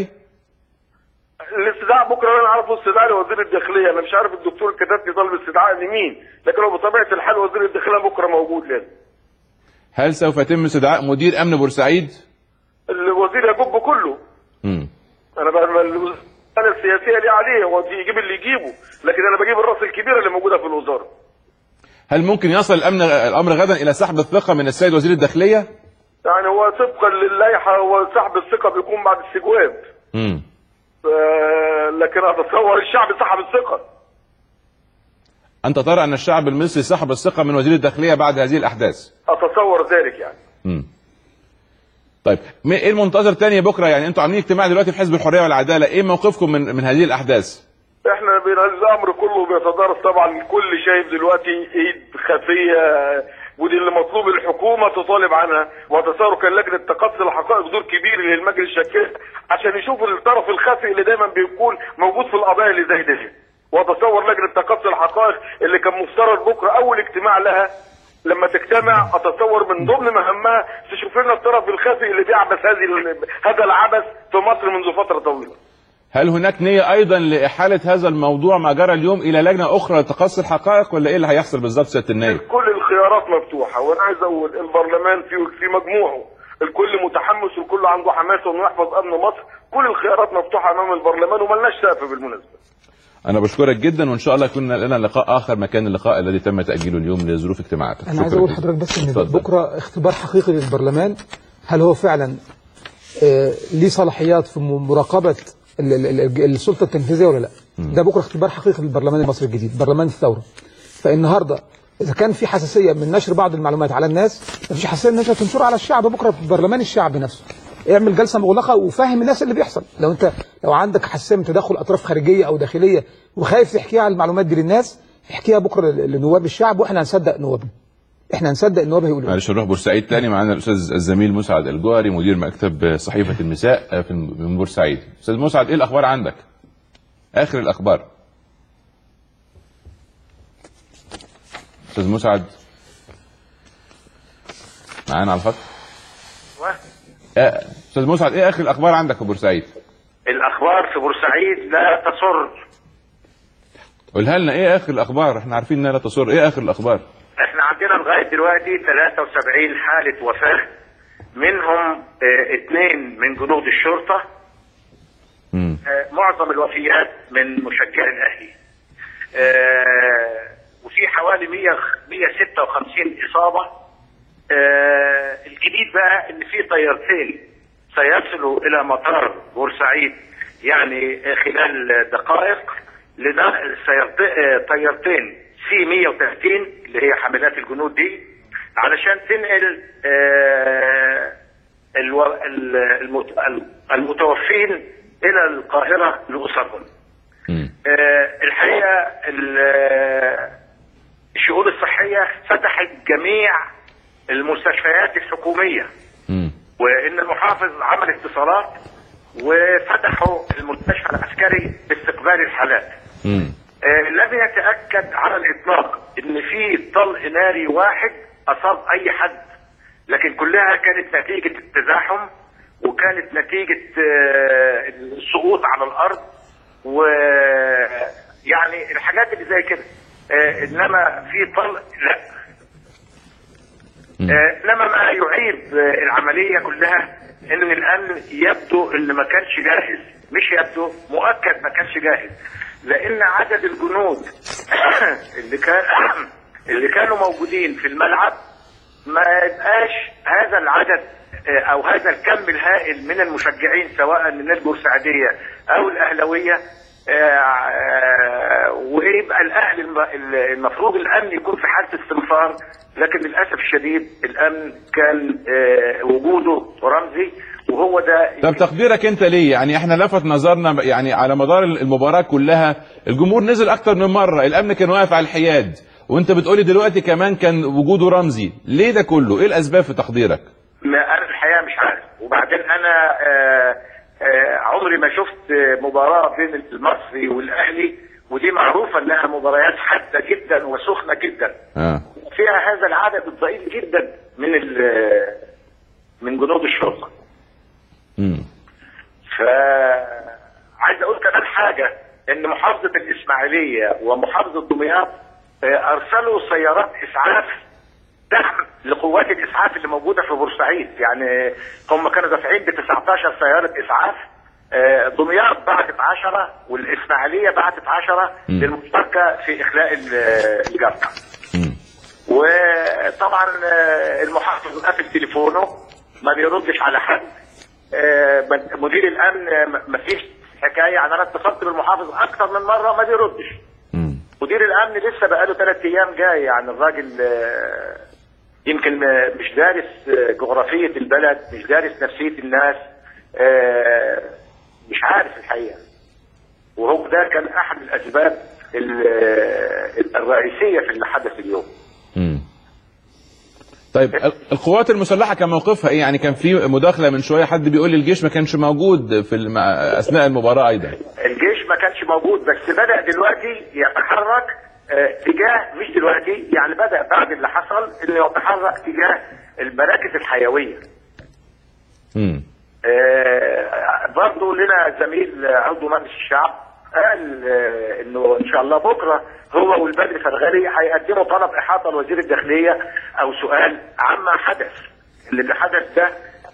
الاستدعاء بكره انا عارف استدعاء لوزير الداخليه، انا مش عارف الدكتور الكتاتني طالب استدعاء لمين، لكن هو بطبيعه الحال وزير الداخليه بكره موجود لازم. هل سوف يتم استدعاء مدير امن بورسعيد؟ الوزير يجب كله. انا بقى انا السياسيه دي عليه، هو يجيب اللي يجيبه، لكن انا بجيب الراس الكبيره اللي موجوده في الوزاره. هل ممكن يصل الامر غدا الى سحب الثقه من السيد وزير الداخليه؟ يعني هو طبقا للائحه هو سحب الثقه بيكون بعد استجواب. لكن اتصور الشعب سحب الثقه. انت ترى ان الشعب المصري سحب الثقه من وزير الداخليه بعد هذه الاحداث؟ اتصور ذلك يعني. طيب ايه المنتظر تاني بكره؟ يعني انتوا عاملين اجتماع دلوقتي في حزب الحريه والعداله، ايه موقفكم من هذه الاحداث؟ احنا الامر كله بيتدارس طبعا. الكل شايف دلوقتي ايد خفيه، ودي اللي مطلوب الحكومه تطالب عنها. واتصور كان لجنه تقصي الحقائق دور كبير للمجلس الشكل عشان يشوف الطرف الخفي اللي دايما بيكون موجود في القضايا اللي زي دي. واتصور لجنه تقصي الحقائق اللي كان مفترض بكره اول اجتماع لها لما تجتمع، اتصور من ضمن مهمها تشوف لنا الطرف الخفي اللي بيعبث هذا العبث في مصر منذ فتره طويله. هل هناك نية ايضا لاحالة هذا الموضوع ما جرى اليوم الى لجنة اخرى لتقصي الحقائق، ولا ايه اللي هيحصل بالظبط سيادة النائب؟ كل الخيارات مفتوحة، وانا عايز اقول البرلمان في مجموعه الكل متحمس والكل عنده حماسة انه يحفظ امن مصر. كل الخيارات مفتوحة امام البرلمان وملناش سقف بالمناسبة. انا بشكرك جدا، وان شاء الله يكون لنا لقاء اخر مكان اللقاء الذي تم تأجيله اليوم لظروف اجتماعاتك. انا عايز اقول لحضرتك بس ان بكرة اختبار حقيقي للبرلمان، هل هو فعلا ليه صلاحيات في مراقبة السلطة التنفيذية ولا لا. ده بكرة اختبار حقيقي للبرلمان المصري الجديد، برلمان الثورة. فالنهارده اذا كان في حساسية من نشر بعض المعلومات على الناس، مفيش حساسية ان انت تنشرها على الشعب. بكرة في برلمان الشعب نفسه اعمل جلسة مغلقة وفهم الناس اللي بيحصل. لو عندك حساسية من تدخل اطراف خارجية او داخلية وخايف تحكيها على المعلومات دي للناس، احكيها بكرة لنواب الشعب، واحنا هنصدق نوابنا. احنا هنصدق النواب هيقولوا. معلش نروح بورسعيد تاني. معانا الاستاذ الزميل مسعد الجوهري مدير مكتب صحيفة المساء من بورسعيد. استاذ مسعد، ايه الاخبار عندك؟ اخر الاخبار. استاذ مسعد معانا على الخط؟ استاذ مسعد، ايه اخر الاخبار عندك في بورسعيد؟ الاخبار في بورسعيد لا تسر. قولها لنا، ايه اخر الاخبار؟ احنا عارفين انها لا تسر، ايه اخر الاخبار؟ احنا عندنا لغايه دلوقتي 73 حاله وفاه، منهم 2 من جنود الشرطه. معظم الوفيات من مشجعي الاهلي. وفي حوالي 156 اصابه. الجديد بقى ان في طيارتين سيصلوا الى مطار بورسعيد يعني خلال دقائق لنقل طيارتين سي 130 اللي هي حاملات الجنود دي علشان تنقل المتوفين الى القاهره لاسرهم. الحقيقه الشؤون الصحيه فتحت جميع المستشفيات الحكوميه، وان المحافظ عمل اتصالات وفتحوا المستشفى العسكري لاستقبال الحالات. لم يتاكد على الاطلاق ان في طلق ناري واحد اصاب اي حد، لكن كلها كانت نتيجه التزاحم وكانت نتيجه السقوط على الارض ويعني الحاجات اللي زي كده. انما في طلق لا. انما ما يعيب العمليه كلها ان الامن يبدو ان ما كانش جاهز، مش يبدو، مؤكد ما كانش جاهز، لان عدد الجنود اللي كانوا موجودين في الملعب ما يبقاش هذا العدد او هذا الكم الهائل من المشجعين سواء من البورسعيديه او الاهلاويه، ويبقى الاهلي المفروض الامن يكون في حاله استنفار، لكن للاسف الشديد الامن كان وجوده رمزي وهو ده. طب تقديرك انت ليه؟ يعني احنا لفت نظرنا يعني على مدار المباراه كلها الجمهور نزل اكتر من مره، الامن كان واقف على الحياد، وانت بتقولي دلوقتي كمان كان وجوده رمزي، ليه ده كله؟ ايه الاسباب في تقديرك؟ انا الحقيقه مش عارف، وبعدين انا عمري ما شفت مباراه بين المصري والاهلي ودي معروفه انها مباريات حاده جدا وسخنه جدا فيها هذا العدد الضئيل جدا من جنود الشرطه. فعايز اقول كمان حاجه، ان محافظه الاسماعيليه ومحافظه دمياط ارسلوا سيارات اسعاف دعم لقوات الاسعاف اللي موجوده في بورسعيد، يعني هم كانوا دافعين ب 19 سياره اسعاف، دمياط بعتت 10 والاسماعيليه بعتت 10 للمشاركه في اخلاء الجرقه. وطبعا المحافظ قافل تليفونه ما بيردش على حد، مدير الامن ما فيش حكايه، يعني انا اتصلت بالمحافظ اكثر من مره ما بيردش. مدير الامن لسه بقاله 3 ايام جاي، يعني الراجل يمكن مش دارس جغرافيه البلد، مش دارس نفسيه الناس، مش عارف الحقيقه. وهو ده كان احد الاسباب الرئيسيه في اللي حدث اليوم. طيب القوات المسلحه كان موقفها ايه؟ يعني كان في مداخله من شويه حد بيقول لي الجيش ما كانش موجود في اثناء المباراه ايضا. الجيش ما كانش موجود، بس بدا دلوقتي يتحرك تجاه، مش دلوقتي يعني بدا بعد اللي حصل انه يتحرك تجاه المراكز الحيويه. برضه لنا زميل عضو مجلس الشعب قال انه ان شاء الله بكره هو والبدر فرغلي هيقدموا طلب احاطه لوزير الداخليه او سؤال عما حدث. اللي حدث ده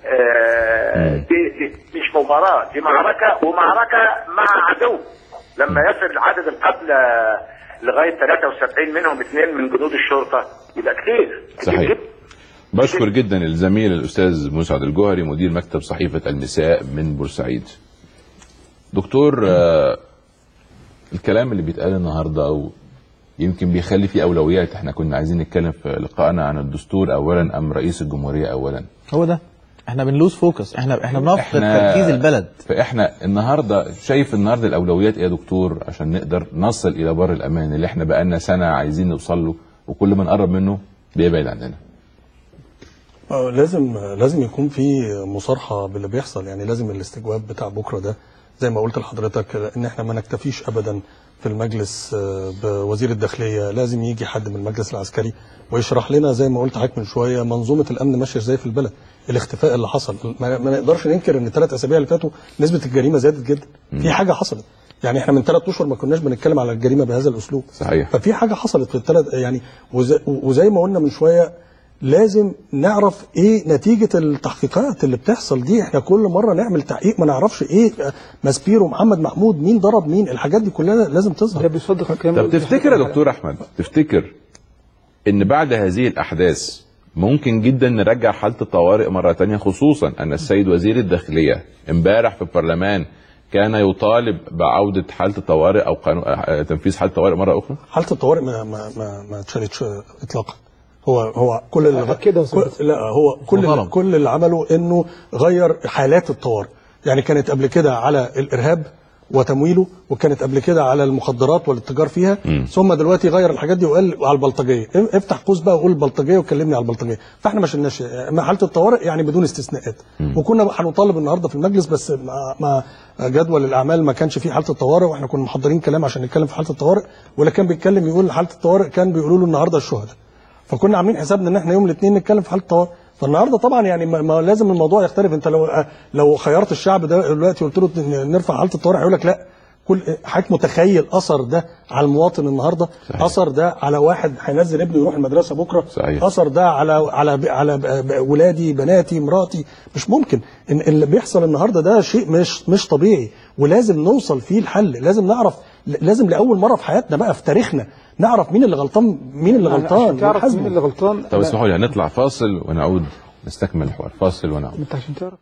دي مش مباراه، دي معركه، ومعركه مع عدو. لما يصل عدد القتلى لغايه 73 منهم 2 من جنود الشرطه يبقى كتير. صحيح. بشكر جدا الزميل الاستاذ مسعد الجوهري مدير مكتب صحيفه المساء من بورسعيد. دكتور، الكلام اللي بيتقال النهارده يمكن بيخلي فيه اولويات. احنا كنا عايزين نتكلم في لقائنا عن الدستور اولا ام رئيس الجمهوريه اولا. هو ده احنا بنلوز فوكس، احنا بنفقد تركيز البلد. فاحنا النهارده شايف النهارده الاولويات ايه يا دكتور عشان نقدر نصل الى بر الامان اللي احنا بقالنا سنه عايزين نوصل له، وكل ما نقرب منه بيبعد عننا. لازم يكون في مصارحه باللي بيحصل، يعني لازم الاستجواب بتاع بكره ده زي ما قلت لحضرتك ان احنا ما نكتفيش ابدا في المجلس بوزير الداخليه، لازم يجي حد من المجلس العسكري ويشرح لنا زي ما قلت حضرتك من شويه منظومه الامن ماشيه ازاي في البلد، الاختفاء اللي حصل. ما نقدرش ننكر ان 3 اسابيع اللي فاتوا نسبه الجريمه زادت جدا. في حاجه حصلت، يعني احنا من 3 اشهر ما كناش بنتكلم على الجريمه بهذا الاسلوب. صحيح. ففي حاجه حصلت في ال3 يعني، وزي ما قلنا من شويه لازم نعرف ايه نتيجه التحقيقات اللي بتحصل دي. احنا كل مره نعمل تحقيق ما نعرفش ايه ماسبيرو محمد محمود مين ضرب مين، الحاجات دي كلها لازم تظهر. طب تفتكر يا دكتور احمد، تفتكر ان بعد هذه الاحداث ممكن جدا نرجع حالة الطوارئ مرة تانية، خصوصا أن السيد وزير الداخلية امبارح في البرلمان كان يطالب بعودة حالة الطوارئ أو تنفيذ حالة الطوارئ مرة أخرى. حالة الطوارئ ما اتشالتش إطلاقا. هو كل اللي كل اللي عمله إنه غير حالات الطوارئ. يعني كانت قبل كده على الإرهاب وتمويله، وكانت قبل كده على المخدرات والاتجار فيها، ثم دلوقتي غير الحاجات دي وقال على البلطجيه. افتح قوس بقى وقول البلطجيه وكلمني على البلطجيه. فاحنا ما شلناش حاله الطوارئ يعني بدون استثناءات. وكنا هنطالب النهارده في المجلس، بس مع جدول الاعمال ما كانش فيه حاله الطوارئ، واحنا كنا محضرين كلام عشان نتكلم في حاله الطوارئ، ولا كان بيتكلم يقول حاله الطوارئ كان بيقولوا له النهارده الشهداء. فكنا عاملين حسابنا ان احنا يوم الاثنين نتكلم في حاله الطوارئ. فالنهارده طبعا يعني ما لازم الموضوع يختلف. انت لو خيرت الشعب ده دلوقتي قلت له نرفع حاله الطوارئ هيقول لك لا. كل حضرتك متخيل اثر ده على المواطن النهارده؟ صحيح. اثر ده على واحد هينزل ابنه يروح المدرسه بكره. صحيح. اثر ده على ولادي، بناتي، مراتي. مش ممكن ان اللي بيحصل النهارده ده شيء مش طبيعي، ولازم نوصل فيه الحل. لازم نعرف، لازم لاول مره في حياتنا بقى في تاريخنا نعرف مين اللي غلطان مين اللي غلطان. تعرف مين اللي غلطان. طب اسمحوا لي هنطلع فاصل ونعود نستكمل الحوار. فاصل ونعود. انت عشان تعرف.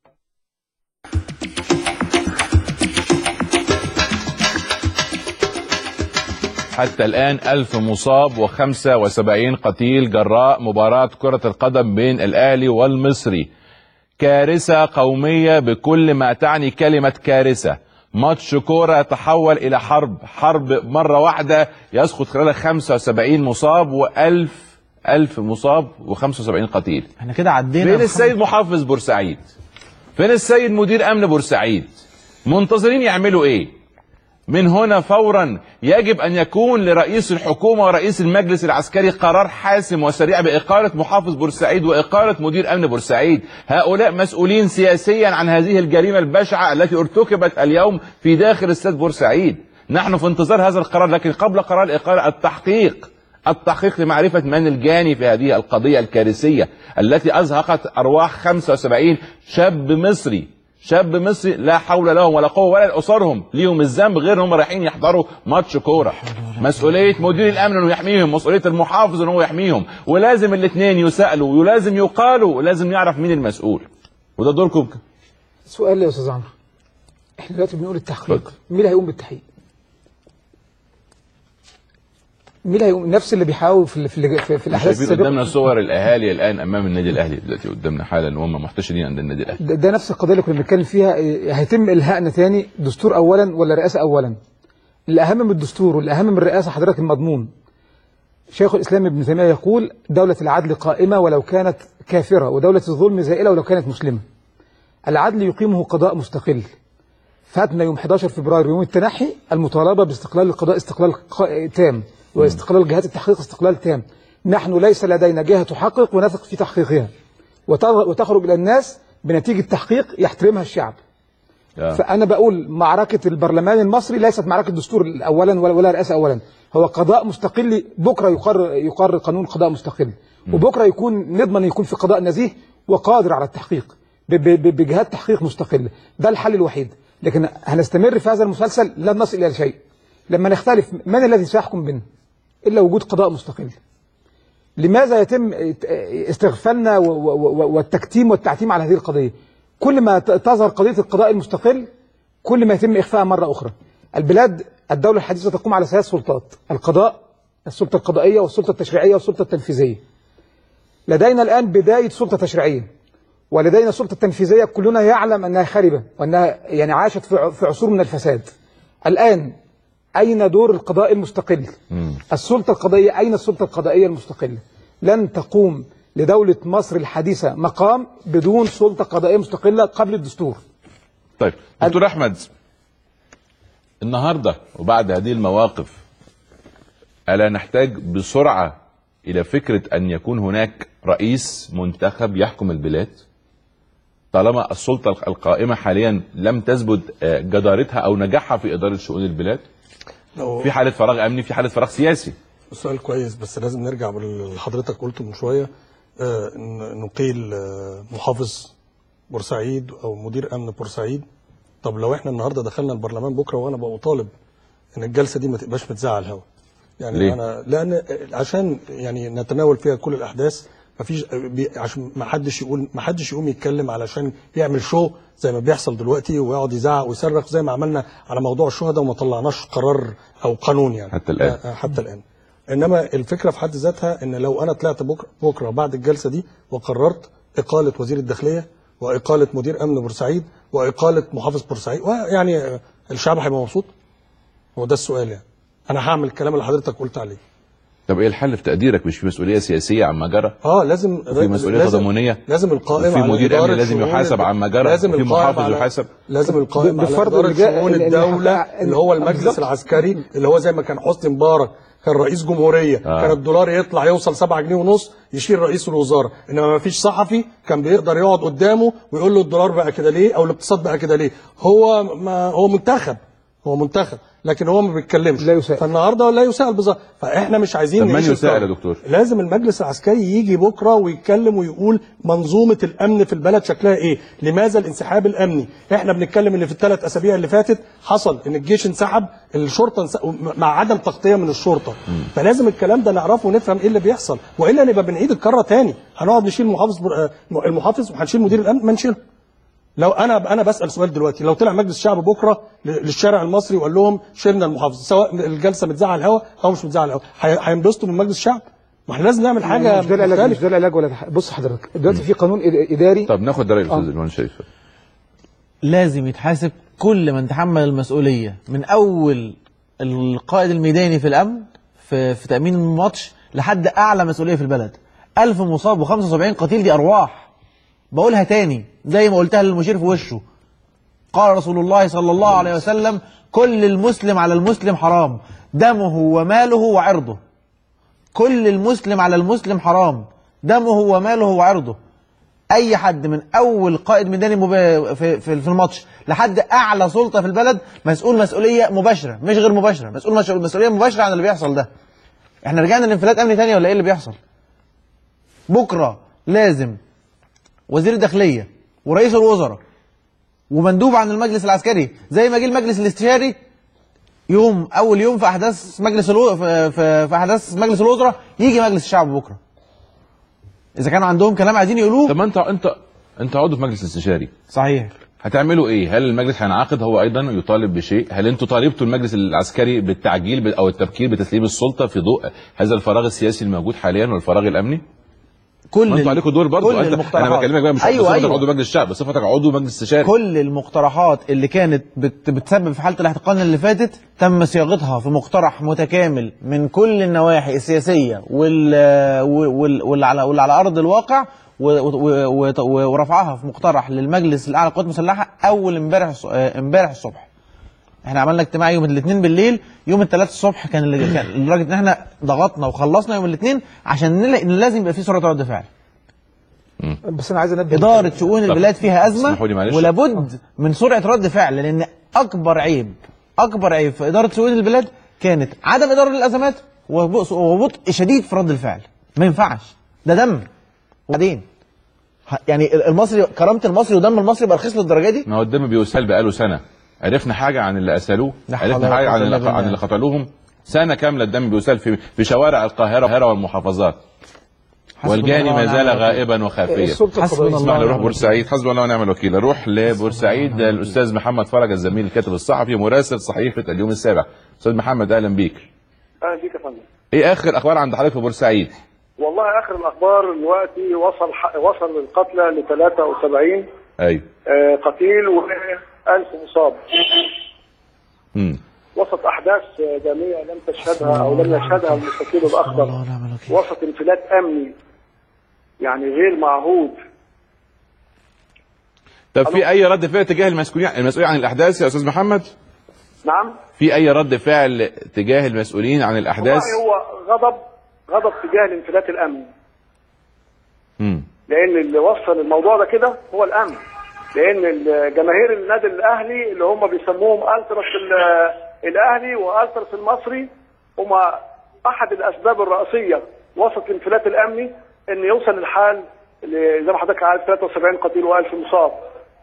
حتى الآن 1000 مصاب و75 قتيل جراء مباراة كرة القدم بين الأهلي والمصري. كارثة قومية بكل ما تعني كلمة كارثة. ماتش كورة يتحول إلى حرب مرة واحدة يسقط خلال 75 مصاب و1000 مصاب و75 قتيل. احنا كده عدينا. فين السيد محافظ بورسعيد؟ فين السيد مدير أمن بورسعيد؟ منتظرين يعملوا إيه؟ من هنا فورا يجب أن يكون لرئيس الحكومة ورئيس المجلس العسكري قرار حاسم وسريع بإقالة محافظ بورسعيد وإقالة مدير أمن بورسعيد. هؤلاء مسؤولين سياسيا عن هذه الجريمة البشعة التي ارتكبت اليوم في داخل استاد بورسعيد. نحن في انتظار هذا القرار، لكن قبل قرار الإقالة التحقيق لمعرفة من الجاني في هذه القضية الكارثية التي أزهقت أرواح 75 شاب مصري لا حول لهم ولا قوه ولا لاسرهم ليهم الذنب غير انهم رايحين يحضروا ماتش كوره. مسؤوليه مدير الامن انه يحميهم، مسؤوليه المحافظ انه يحميهم، ولازم الاثنين يسالوا ولازم يقالوا ولازم نعرف مين المسؤول. وده دوركم. سؤال يا استاذ عمرو، احنا دلوقتي بنقول التحقيق، مين اللي هيقوم بالتحقيق؟ مين اللي هيقوم؟ نفس اللي بيحاول في الاحداث السابقه. قدامنا صور الاهالي الان امام النادي الاهلي دلوقتي قدامنا حالا وهم محتشدين عند النادي الاهلي. ده نفس القضيه اللي كنا بنتكلم فيها. هيتم الهائنا تاني دستور اولا ولا رئاسه اولا؟ الاهم من الدستور والاهم من الرئاسه حضرتك المضمون. شيخ الاسلام ابن تيميه يقول: دوله العدل قائمه ولو كانت كافره، ودوله الظلم زائله ولو كانت مسلمه. العدل يقيمه قضاء مستقل. فاتنا يوم 11 فبراير يوم التنحي المطالبه باستقلال القضاء استقلال تام، واستقلال جهات التحقيق استقلال تام. نحن ليس لدينا جهة تحقق ونثق في تحقيقها وتخرج إلى الناس بنتيجة تحقيق يحترمها الشعب. فأنا بقول معركة البرلمان المصري ليست معركة دستور أولا ولا رئاسة أولا، هو قضاء مستقل. بكرة يقرر قانون قضاء مستقل، وبكرة نضمن يكون في قضاء نزيه وقادر على التحقيق بجهات تحقيق مستقلة. ده الحل الوحيد. لكن هنستمر في هذا المسلسل لن نصل إلى شيء. لما نختلف من الذي سيحكم بنا إلا وجود قضاء مستقل؟ لماذا يتم استغفالنا والتكتيم والتعتيم على هذه القضية؟ كل ما تظهر قضية القضاء المستقل كل ما يتم إخفاءها مرة أخرى. الدولة الحديثة تقوم على 3 سلطات: القضاء، السلطة القضائية، والسلطة التشريعية، والسلطة التنفيذية. لدينا الآن بداية سلطة تشريعية، ولدينا السلطة التنفيذية كلنا يعلم أنها خربة وأنها يعني عاشت في عصور من الفساد. الآن أين دور القضاء المستقل؟ السلطة القضائية، أين السلطة القضائية المستقلة؟ لن تقوم لدولة مصر الحديثة مقام بدون سلطة قضائية مستقلة قبل الدستور. طيب دكتور أحمد، النهاردة وبعد هذه المواقف ألا نحتاج بسرعة إلى فكرة أن يكون هناك رئيس منتخب يحكم البلاد طالما السلطة القائمة حاليا لم تثبت جدارتها أو نجاحها في إدارة شؤون البلاد؟ في حالة فراغ أمني، في حالة فراغ سياسي. السؤال كويس، بس لازم نرجع اللي حضرتك قلته من شوية، نقيل محافظ بورسعيد أو مدير أمن بورسعيد. طب لو احنا النهاردة دخلنا البرلمان بكرة وأنا بقى طالب إن الجلسة دي ما تبقاش متذاعة على الهواء، يعني ليه؟ لأن عشان يعني نتناول فيها كل الأحداث مفيش عشان ما حدش يقوم يتكلم علشان يعمل شو زي ما بيحصل دلوقتي ويقعد يزعق ويصرخ زي ما عملنا على موضوع الشهداء وما طلعناش قرار او قانون يعني حتى الان. انما الفكره في حد ذاتها ان لو انا طلعت بكره بعد الجلسه دي وقررت اقاله وزير الداخليه واقاله مدير امن بورسعيد واقاله محافظ بورسعيد، يعني الشعب هيبقى مبسوط؟ هو ده السؤال يعني. انا هعمل الكلام اللي حضرتك قلت عليه. طب ايه الحل في تقديرك؟ مش في مسؤوليه سياسيه عما جرى؟ لازم في مسؤوليه تضامنيه، لازم القائم على مدير امن لازم يحاسب عما جرى، لازم في محافظ يحاسب، لازم القائم على اداره شؤون الدوله اللي هو المجلس العسكري اللي هو زي ما كان حسني مبارك كان رئيس جمهوريه كان الدولار يطلع يوصل 7 جنيه ونص يشيل رئيس الوزراء، انما ما فيش صحفي كان بيقدر يقعد قدامه ويقول له الدولار بقى كده ليه او الاقتصاد بقى كده ليه. هو منتخب لكن هو ما بيتكلمش، لا يسأل. فالنهارده لا يسأل بالظبط. فاحنا مش عايزين من يسأل يا دكتور؟ لازم المجلس العسكري يجي بكره ويتكلم ويقول منظومه الامن في البلد شكلها ايه؟ لماذا الانسحاب الامني؟ احنا بنتكلم ان في ال3 اسابيع اللي فاتت حصل ان الجيش انسحب، الشرطه مع عدم تغطيه من الشرطه. فلازم الكلام ده نعرفه ونفهم ايه اللي بيحصل، والا نبقى بنعيد الكره تاني، هنقعد نشيل المحافظ وهنشيل مدير الامن ما نشيله. لو انا بسال سؤال دلوقتي، لو طلع مجلس الشعب بكره للشارع المصري وقال لهم شلنا المحافظ، سواء الجلسه متذاعه على الهواء او مش متذاعه على الهواء، هينبسطوا من مجلس الشعب؟ ما احنا لازم نعمل حاجه مش ده العلاج ولا بص حضرتك دلوقتي في قانون اداري. طب ناخد ده راي الاستاذ الوان شريف. لازم يتحاسب كل من تحمل المسؤوليه، من اول القائد الميداني في الامن في تامين الماتش لحد اعلى مسؤوليه في البلد. 1000 مصاب و75 قتيل، دي ارواح. بقولها تاني زي ما قلتها للمشير في وشه. قال رسول الله صلى الله عليه وسلم: كل المسلم على المسلم حرام، دمه وماله وعرضه. كل المسلم على المسلم حرام، دمه وماله وعرضه. اي حد من اول قائد ميداني في الماتش لحد اعلى سلطه في البلد مسؤول مسؤوليه مباشره مش غير مباشره، مسؤول مسؤوليه مباشره عن اللي بيحصل ده. احنا رجعنا لانفلات امني تاني ولا ايه اللي بيحصل؟ بكره لازم وزير الداخليه ورئيس الوزراء ومندوب عن المجلس العسكري زي ما جه المجلس الاستشاري اول يوم في احداث في احداث مجلس الوزراء، يجي مجلس الشعب بكره اذا كانوا عندهم كلام عايزين يقولوه. طب ما انت عضو في مجلس استشاري، صحيح، هتعملوا ايه؟ هل المجلس هينعقد هو ايضا يطالب بشيء؟ هل انتوا طالبتوا المجلس العسكري بالتعجيل او التبكير بتسليم السلطه في ضوء هذا الفراغ السياسي الموجود حاليا والفراغ الامني؟ ما انتوا عليكم دور برضه. انا بكلمك بقى مش بصفتك عضو مجلس الشعب، بصفتك عضو مجلس استشاري. كل المقترحات اللي كانت بتسبب في حاله الاحتقان اللي فاتت تم صياغتها في مقترح متكامل من كل النواحي السياسيه واللي على ارض الواقع، ورفعها في مقترح للمجلس الاعلى للقوات المسلحه اول امبارح الصبح. احنا عملنا اجتماع يوم الاثنين بالليل، يوم الثلاث الصبح كان لدرجه ان احنا ضغطنا وخلصنا يوم الاثنين عشان نلاقي ان لازم يبقى في سرعه رد فعل. بس انا عايز انبه اداره شؤون البلاد فيها ازمه ولابد من سرعه رد فعل، لان اكبر عيب في اداره شؤون البلاد كانت عدم اداره الازمات وبطء شديد في رد الفعل. ما ينفعش، ده دم. وبعدين يعني المصري، كرامه المصري ودم المصري بقى رخيص للدرجه دي؟ ما هو الدم بيسال بقاله سنه. عرفنا حاجه عن اللي اسالوه؟ عرفنا حاجه عن اللي قتلوهم؟ سنه كامله الدم بيسال في شوارع القاهره والمحافظات، والجاني ما زال غائبا وخافيا. اسمح لي نروح بورسعيد. حسبنا الله ونعم الوكيل. اروح لبورسعيد الاستاذ محمد فرج الزميل الكاتب الصحفي مراسل صحيفه اليوم السابع. استاذ محمد اهلا بيك. اهلا بيك يا فندم. ايه اخر اخبار عند حضرتك في بورسعيد؟ والله اخر الاخبار دلوقتي وصل القتلى ل 73. ايوه. قتيل و1000 مصاب. وسط احداث داميه لم تشهدها او لم يشهدها المستكين الاخضر، وسط انفلات امني يعني غير معهود. طب في اي رد فعل تجاه المسؤولين عن الاحداث يا استاذ محمد؟ نعم. في اي رد فعل تجاه المسؤولين عن الاحداث؟ هو غضب تجاه الانفلات الامني. لان اللي وصل الموضوع ده كده هو الامن، لان جماهير النادي الاهلي اللي هم بيسموهم التراس الاهلي والتراس المصري هم احد الاسباب الرئيسيه وسط الانفلات الامني ان يوصل الحال زي ما حضرتك عارف 73 قتيل و1000 مصاب.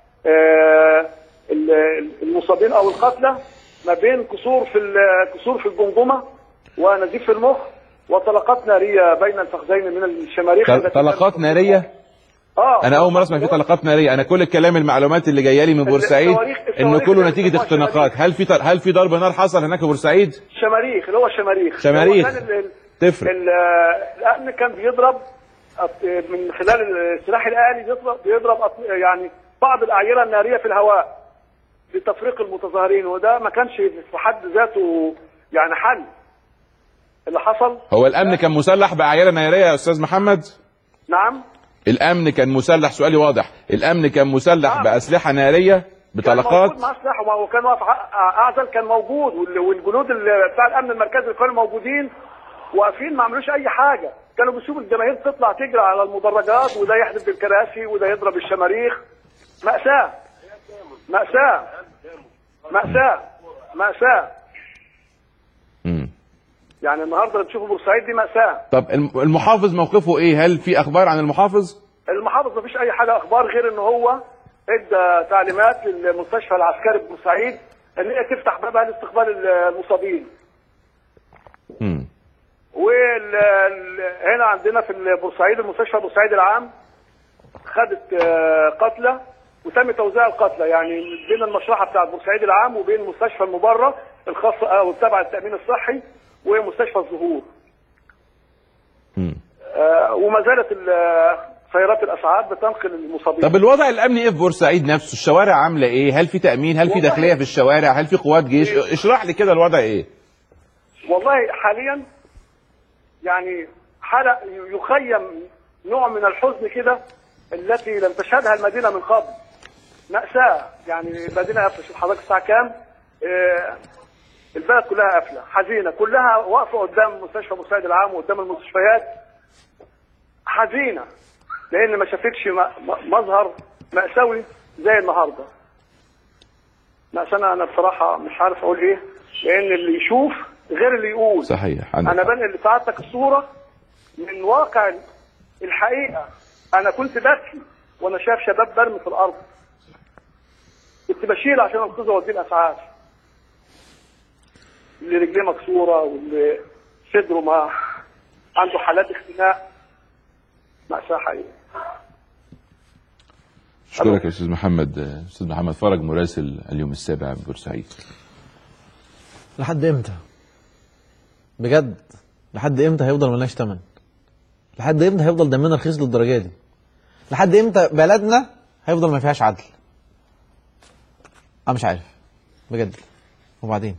المصابين او القتلى ما بين كسور في الجمجمه ونزيف في المخ وطلقات ناريه بين الفخذين من الشماريخ. طلقات ناريه؟ انا اول مره اسمع في طلقات ناريه. انا كل الكلام المعلومات اللي جايه لي من بورسعيد ان كله نتيجه اختناقات. هل في ضرب نار حصل هناك في بورسعيد؟ شماريخ، اللي هو شماريخ تفرق. الامن كان بيضرب من خلال السلاح الآلي، بيضرب يعني بعض الاعيره الناريه في الهواء لتفريق المتظاهرين، وده ما كانش في حد ذاته يعني حل اللي حصل. هو الامن كان مسلح باعيره ناريه يا استاذ محمد؟ نعم، الامن كان مسلح. سؤالي واضح. الامن كان مسلح باسلحه ناريه بطلقات؟ كان موجود مع اسلحه، وكان واقف اعزل كان موجود، والجنود بتاع الامن المركزي كانوا موجودين واقفين ما عملوش اي حاجه. كانوا بيشوفوا الجماهير تطلع تجري على المدرجات، وده يحدف بالكراسي وده يضرب الشماريخ. مأساة مأساة مأساة مأساة. يعني النهارده اللي بتشوفوا بورسعيد دي مأساة. طب المحافظ موقفه ايه؟ هل في اخبار عن المحافظ؟ المحافظ مفيش اي حاجه اخبار غير ان هو ادى تعليمات للمستشفى العسكري ببورسعيد ان هي تفتح بابها لاستقبال المصابين. وهنا عندنا في بورسعيد المستشفى بورسعيد العام خدت قتلى وتم توزيع القتلى، يعني بين المشرحه بتاعت بورسعيد العام وبين المستشفى المبرة الخاصه او تبع التامين الصحي ومستشفى الزهور. وما زالت سيارات الاسعاف بتنقل المصابين. طب الوضع الامني ايه في بورسعيد نفسه؟ الشوارع عامله ايه؟ هل في تامين؟ هل في داخليه في الشوارع؟ هل في قوات جيش؟ اشرح لي كده الوضع ايه. والله حاليا يعني حالة يخيم نوع من الحزن كده التي لم تشهدها المدينة من قبل. مأساة، يعني المدينة قافلة. شوف حضرتك الساعة كام؟ البلد كلها قافلة، حزينة، كلها واقفة قدام مستشفى بورسعيد العام وقدام المستشفيات حزينة، لأن ما شافتش مظهر مأساوي زي النهارده. مأساة. أنا بصراحة مش عارف أقول إيه، لأن اللي يشوف غير اللي يقول. صحيح. انا بنقل لسعادتك الصوره من واقع الحقيقه. انا كنت ببكي وانا شايف شباب برمي في الارض، كنت بشيل عشان انقذه واوديه الاسعاف، اللي رجليه مكسوره واللي صدره ما عنده حالات اختناق. مأساة حقيقيه. اشكرك يا استاذ محمد. استاذ محمد فرج مراسل اليوم السابع ببورسعيد. لحد امتى؟ بجد لحد امتى هيفضل ملناش تمن؟ لحد امتى هيفضل دمنا رخيص للدرجه دي؟ لحد امتى بلدنا هيفضل ما فيهاش عدل؟ انا مش عارف بجد. وبعدين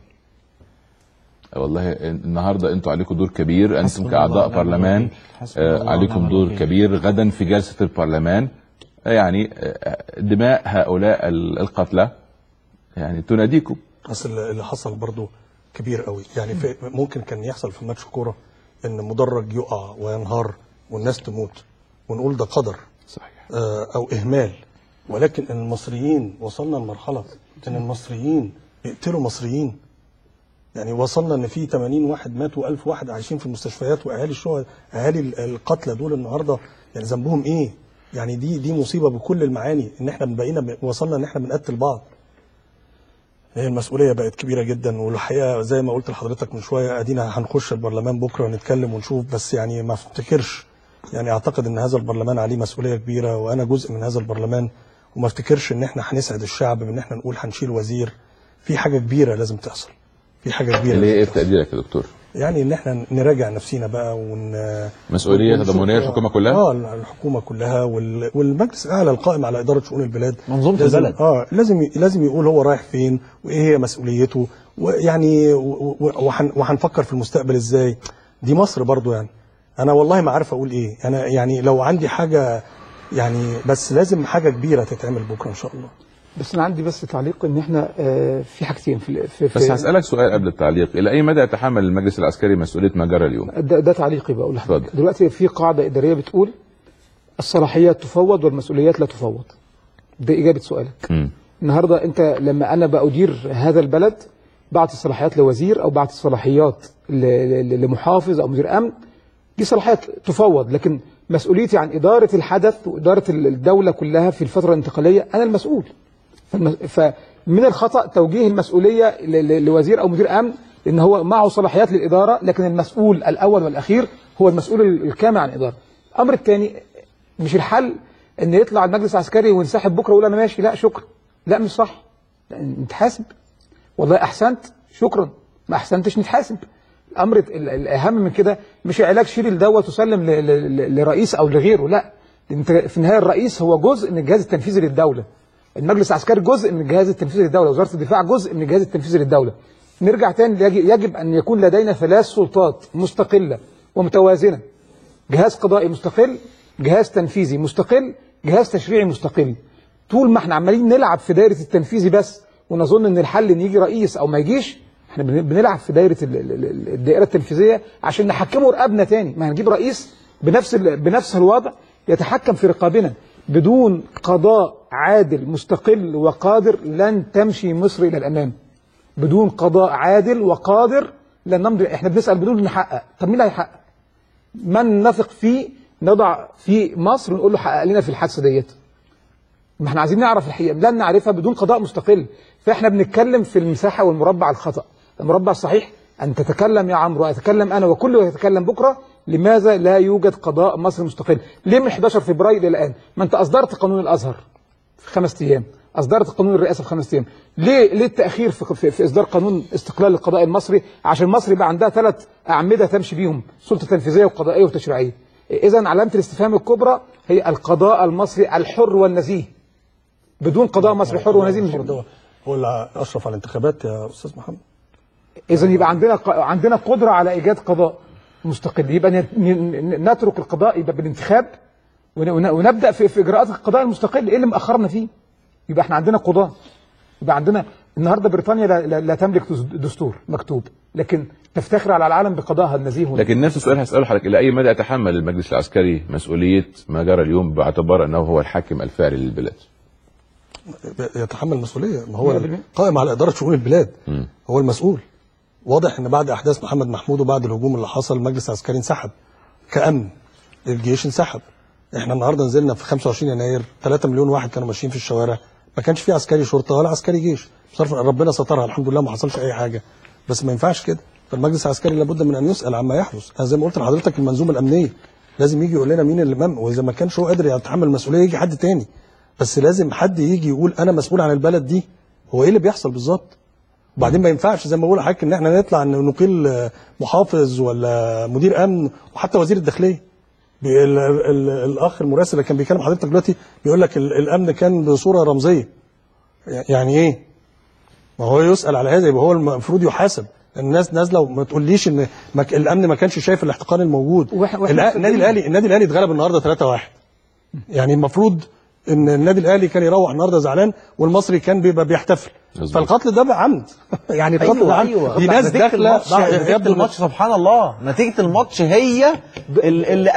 والله النهارده انتوا عليكم دور كبير، انتم كاعضاء برلمان عليكم دور كبير. غدا في جلسه البرلمان يعني دماء هؤلاء القتلى يعني تناديكم. اصل اللي حصل برضو كبير قوي، يعني ممكن كان يحصل في ماتش كوره ان مدرج يقع وينهار والناس تموت ونقول ده قدر. صحيح. او اهمال، ولكن المصريين وصلنا لمرحله ان المصريين يقتلوا مصريين. يعني وصلنا ان في 80 واحد ماتوا و1000 واحد عايشين في المستشفيات، واهالي الشهداء اهالي القتلى دول النهارده يعني ذنبهم ايه؟ يعني دي مصيبه بكل المعاني، ان احنا بقينا وصلنا ان احنا بنقتل بعض. المسؤوليه بقت كبيره جدا، والحقيقه زي ما قلت لحضرتك من شويه ادينا هنخش البرلمان بكره ونتكلم ونشوف، بس يعني ما افتكرش، يعني اعتقد ان هذا البرلمان عليه مسؤوليه كبيره وانا جزء من هذا البرلمان، وما افتكرش ان احنا هنسعد الشعب بان احنا نقول هنشيل وزير. في حاجه كبيره لازم تحصل، في حاجه كبيره. اللي ايه في تقديرك يا دكتور؟ يعني ان احنا نراجع نفسينا بقى مسؤوليه تضامنيه الحكومه كلها؟ الحكومه كلها والمجلس الاعلى القائم على اداره شؤون البلاد، منظومه البلد لازم يقول هو رايح فين وايه هي مسؤوليته، ويعني وهنفكر في المستقبل ازاي. دي مصر برضو. يعني انا والله ما عارف اقول ايه. انا يعني لو عندي حاجه يعني، بس لازم حاجه كبيره تتعمل بكره ان شاء الله. بس انا عندي بس تعليق ان احنا في حاجتين بس هسألك سؤال قبل التعليق. الى اي مدى يتحمل المجلس العسكري مسؤوليه ما جرى اليوم؟ ده تعليقي بقول لحضرتك. دلوقتي في قاعده اداريه بتقول الصلاحيات تفوض والمسؤوليات لا تفوض. ده اجابه سؤالك. النهارده انت لما انا بأدير هذا البلد بعطي الصلاحيات لوزير او بعطي الصلاحيات لمحافظ او مدير امن، دي صلاحيات تفوض، لكن مسؤوليتي عن اداره الحدث واداره الدوله كلها في الفتره الانتقاليه انا المسؤول. فمن الخطأ توجيه المسؤولية لوزير أو مدير أمن لان هو معه صلاحيات للاداره، لكن المسؤول الاول والاخير هو المسؤول الكامل عن الاداره. الامر الثاني، مش الحل ان يطلع المجلس العسكري وينسحب بكره ويقول انا ماشي، لا شكرا، لا مش صح، نتحاسب، والله احسنت شكرا، ما احسنتش نتحاسب. الامر الاهم من كده مش علاج شيل دوت وسلم لرئيس او لغيره، لا، انت في النهايه الرئيس هو جزء من الجهاز التنفيذي للدوله، المجلس العسكري جزء من الجهاز التنفيذي للدوله، وزاره الدفاع جزء من الجهاز التنفيذي للدوله. نرجع تاني، يجب ان يكون لدينا 3 سلطات مستقله ومتوازنه، جهاز قضائي مستقل، جهاز تنفيذي مستقل، جهاز تشريعي مستقل. طول ما احنا عمالين نلعب في دايره التنفيذي بس ونظن ان الحل ان يجي رئيس او ما يجيش، احنا بنلعب في الدائره التنفيذيه عشان نحكمه رقابنا تاني. ما هنجيب رئيس بنفس الوضع يتحكم في رقابنا. بدون قضاء عادل مستقل وقادر لن تمشي مصر الى الامام. بدون قضاء عادل وقادر لن نمضي. احنا بنسال بدون نحقق، طب مين اللي هيحقق؟ من نثق فيه نضع في مصر ونقول له حقق لنا في الحادثه ديت. ما احنا عايزين نعرف الحقيقه، لن نعرفها بدون قضاء مستقل. فاحنا بنتكلم في المساحه والمربع الخطا. المربع الصحيح ان تتكلم يا عمرو واتكلم انا وكله يتكلم بكره، لماذا لا يوجد قضاء مصري مستقل؟ ليه من 11 فبراير الى الان؟ ما انت اصدرت قانون الازهر في 5 ايام، اصدرت قانون الرئاسه في 5 ايام، ليه التاخير في اصدار قانون استقلال القضاء المصري؟ عشان مصر يبقى عندها 3 اعمده تمشي بيهم، سلطه تنفيذيه وقضائيه وتشريعيه. اذا علامه الاستفهام الكبرى هي القضاء المصري الحر والنزيه. بدون قضاء مصري حر ونزيه مش هو اللي اشرف على الانتخابات يا استاذ محمد. اذا يبقى عندنا قدره على ايجاد قضاء مستقل، يبقى نترك القضاء يبقى بالانتخاب ونبدا في اجراءات القضاء المستقل. ايه اللي مأخرنا فيه؟ يبقى احنا عندنا قضاة، يبقى عندنا النهارده بريطانيا لا تملك دستور مكتوب، لكن تفتخر على العالم بقضائها النزيه. لكن نفس السؤال هسأله حضرتك، الى اي مدى يتحمل المجلس العسكري مسؤوليه ما جرى اليوم باعتبار انه هو الحاكم الفعلي للبلاد؟ يتحمل مسؤوليه، ما هو قائم على اداره شؤون البلاد، هو المسؤول. واضح ان بعد احداث محمد محمود وبعد الهجوم اللي حصل المجلس العسكري انسحب كأمن، الجيش انسحب. احنا النهارده نزلنا في 25 يناير 3 مليون واحد كانوا ماشيين في الشوارع، ما كانش في عسكري شرطه ولا عسكري جيش، بصرف ربنا سترها الحمد لله ما حصلش اي حاجه، بس ما ينفعش كده. فالمجلس العسكري لابد من ان يسال عما يحدث. انا زي ما قلت لحضرتك المنظومه الامنيه لازم يجي يقول لنا مين اللي واذا ما كانش هو قادر يتحمل المسؤوليه يجي حد تاني، بس لازم حد يجي يقول انا مسؤول عن البلد دي، هو ايه اللي بيحصل بالظبط. وبعدين ما ينفعش زي ما بقول لحضرتك ان احنا نطلع نقيل محافظ ولا مدير امن وحتى وزير الداخليه. الاخ المراسل اللي كان بيكلم حضرتك دلوقتي بيقول لك الامن كان بصوره رمزيه. يعني ايه؟ ما هو يسال على هذا، يبقى هو المفروض يحاسب. الناس نازله وما تقوليش ان الامن ما كانش شايف الاحتقان الموجود. النادي الاهلي اتغلب النهارده 3-1. يعني المفروض ان النادي الاهلي كان يروح النهارده زعلان والمصري كان بيبقى بيحتفل. فالقتل ده بعمد. يعني القتل ده عمد. دي ناس داخله يبدو الماتش سبحان الله، نتيجه الماتش هي اللي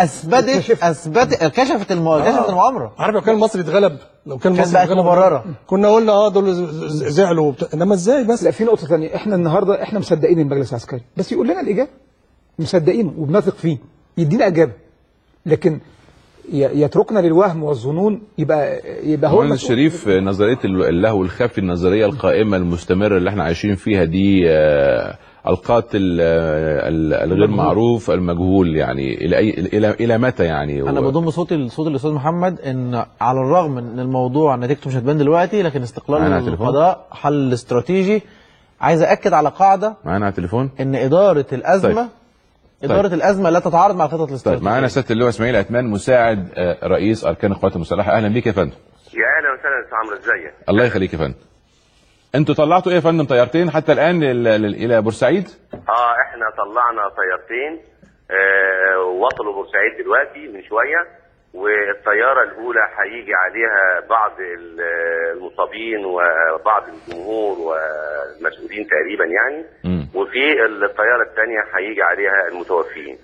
كشفت المؤامره. عارف لو كان المصري اتغلب، كانت مبرره، كنا قلنا دول زعلوا انما ازاي بس. لا، في نقطه ثانيه، احنا النهارده مصدقين المجلس العسكري، بس يقول لنا الاجابه، مصدقينه وبنثق فيه، يدينا اجابه، لكن يتركنا للوهم والظنون يبقى هو الشريف. نظريه اللهو الخفي، النظريه القائمه المستمره اللي احنا عايشين فيها دي، القاتل الغير معروف المجهول، يعني الى متى يعني؟ انا بضم صوتي لصوت الاستاذ محمد، ان على الرغم ان الموضوع نتيجته مش هتبان دلوقتي، لكن استقلال القضاء حل استراتيجي. عايز اكد على قاعده معانا على التليفون، ان اداره الازمه الازمه لا تتعارض مع الخطط الاستراتيجيه. طيب معانا سياده اللواء اسماعيل عثمان مساعد رئيس اركان القوات المسلحه. اهلا بيك يا فندم. يا اهلا وسهلا يا استاذ عمرو، ازيك؟ الله يخليك يا فندم. انتوا طلعتوا ايه يا فندم؟ طيارتين حتى الان الى بورسعيد؟ احنا طلعنا طيارتين وصلوا بورسعيد دلوقتي من شويه، والطياره الاولى هيجي عليها بعض المصابين وبعض الجمهور والمسؤولين تقريبا يعني، وفي الطياره الثانيه هيجي عليها المتوفين.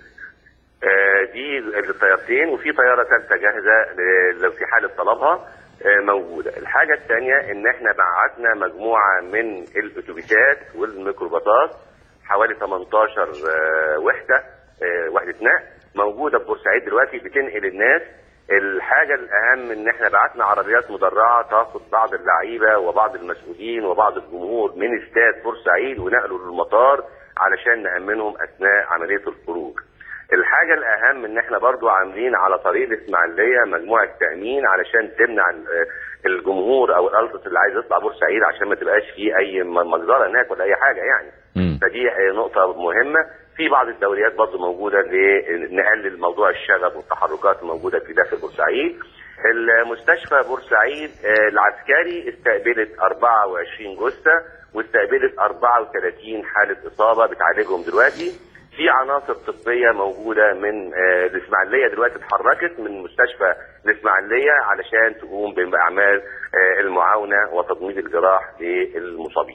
دي الطيارتين، وفي طياره ثالثه جاهزه لو في حاله طلبها موجوده. الحاجه الثانيه ان احنا بعتنا مجموعه من الاتوبيسات والميكروباصات، حوالي 18 وحده نقل موجوده في بورسعيد دلوقتي بتنقل الناس. الحاجه الاهم ان احنا بعتنا عربيات مدرعه تاخد بعض اللعيبه وبعض المسؤولين وبعض الجمهور من استاد بورسعيد ونقلوا للمطار علشان نأمنهم اثناء عمليه الخروج. الحاجه الاهم ان احنا برضو عاملين على طريق الاسماعيليه مجموعه تامين علشان تمنع الجمهور او الالتراس اللي عايز يطلع بورسعيد عشان ما تبقاش فيه اي مجزره هناك ولا اي حاجه يعني. فدي نقطه مهمه. في بعض الدوريات برضو موجوده لنقلل موضوع الشغب والتحركات الموجوده في داخل بورسعيد. المستشفى بورسعيد العسكري استقبلت 24 جثه واستقبلت 34 حاله اصابه بتعالجهم دلوقتي. في عناصر طبيه موجوده من الاسماعيليه دلوقتي اتحركت من مستشفى الاسماعيليه علشان تقوم باعمال المعاونه وتضميد الجراح للمصابين.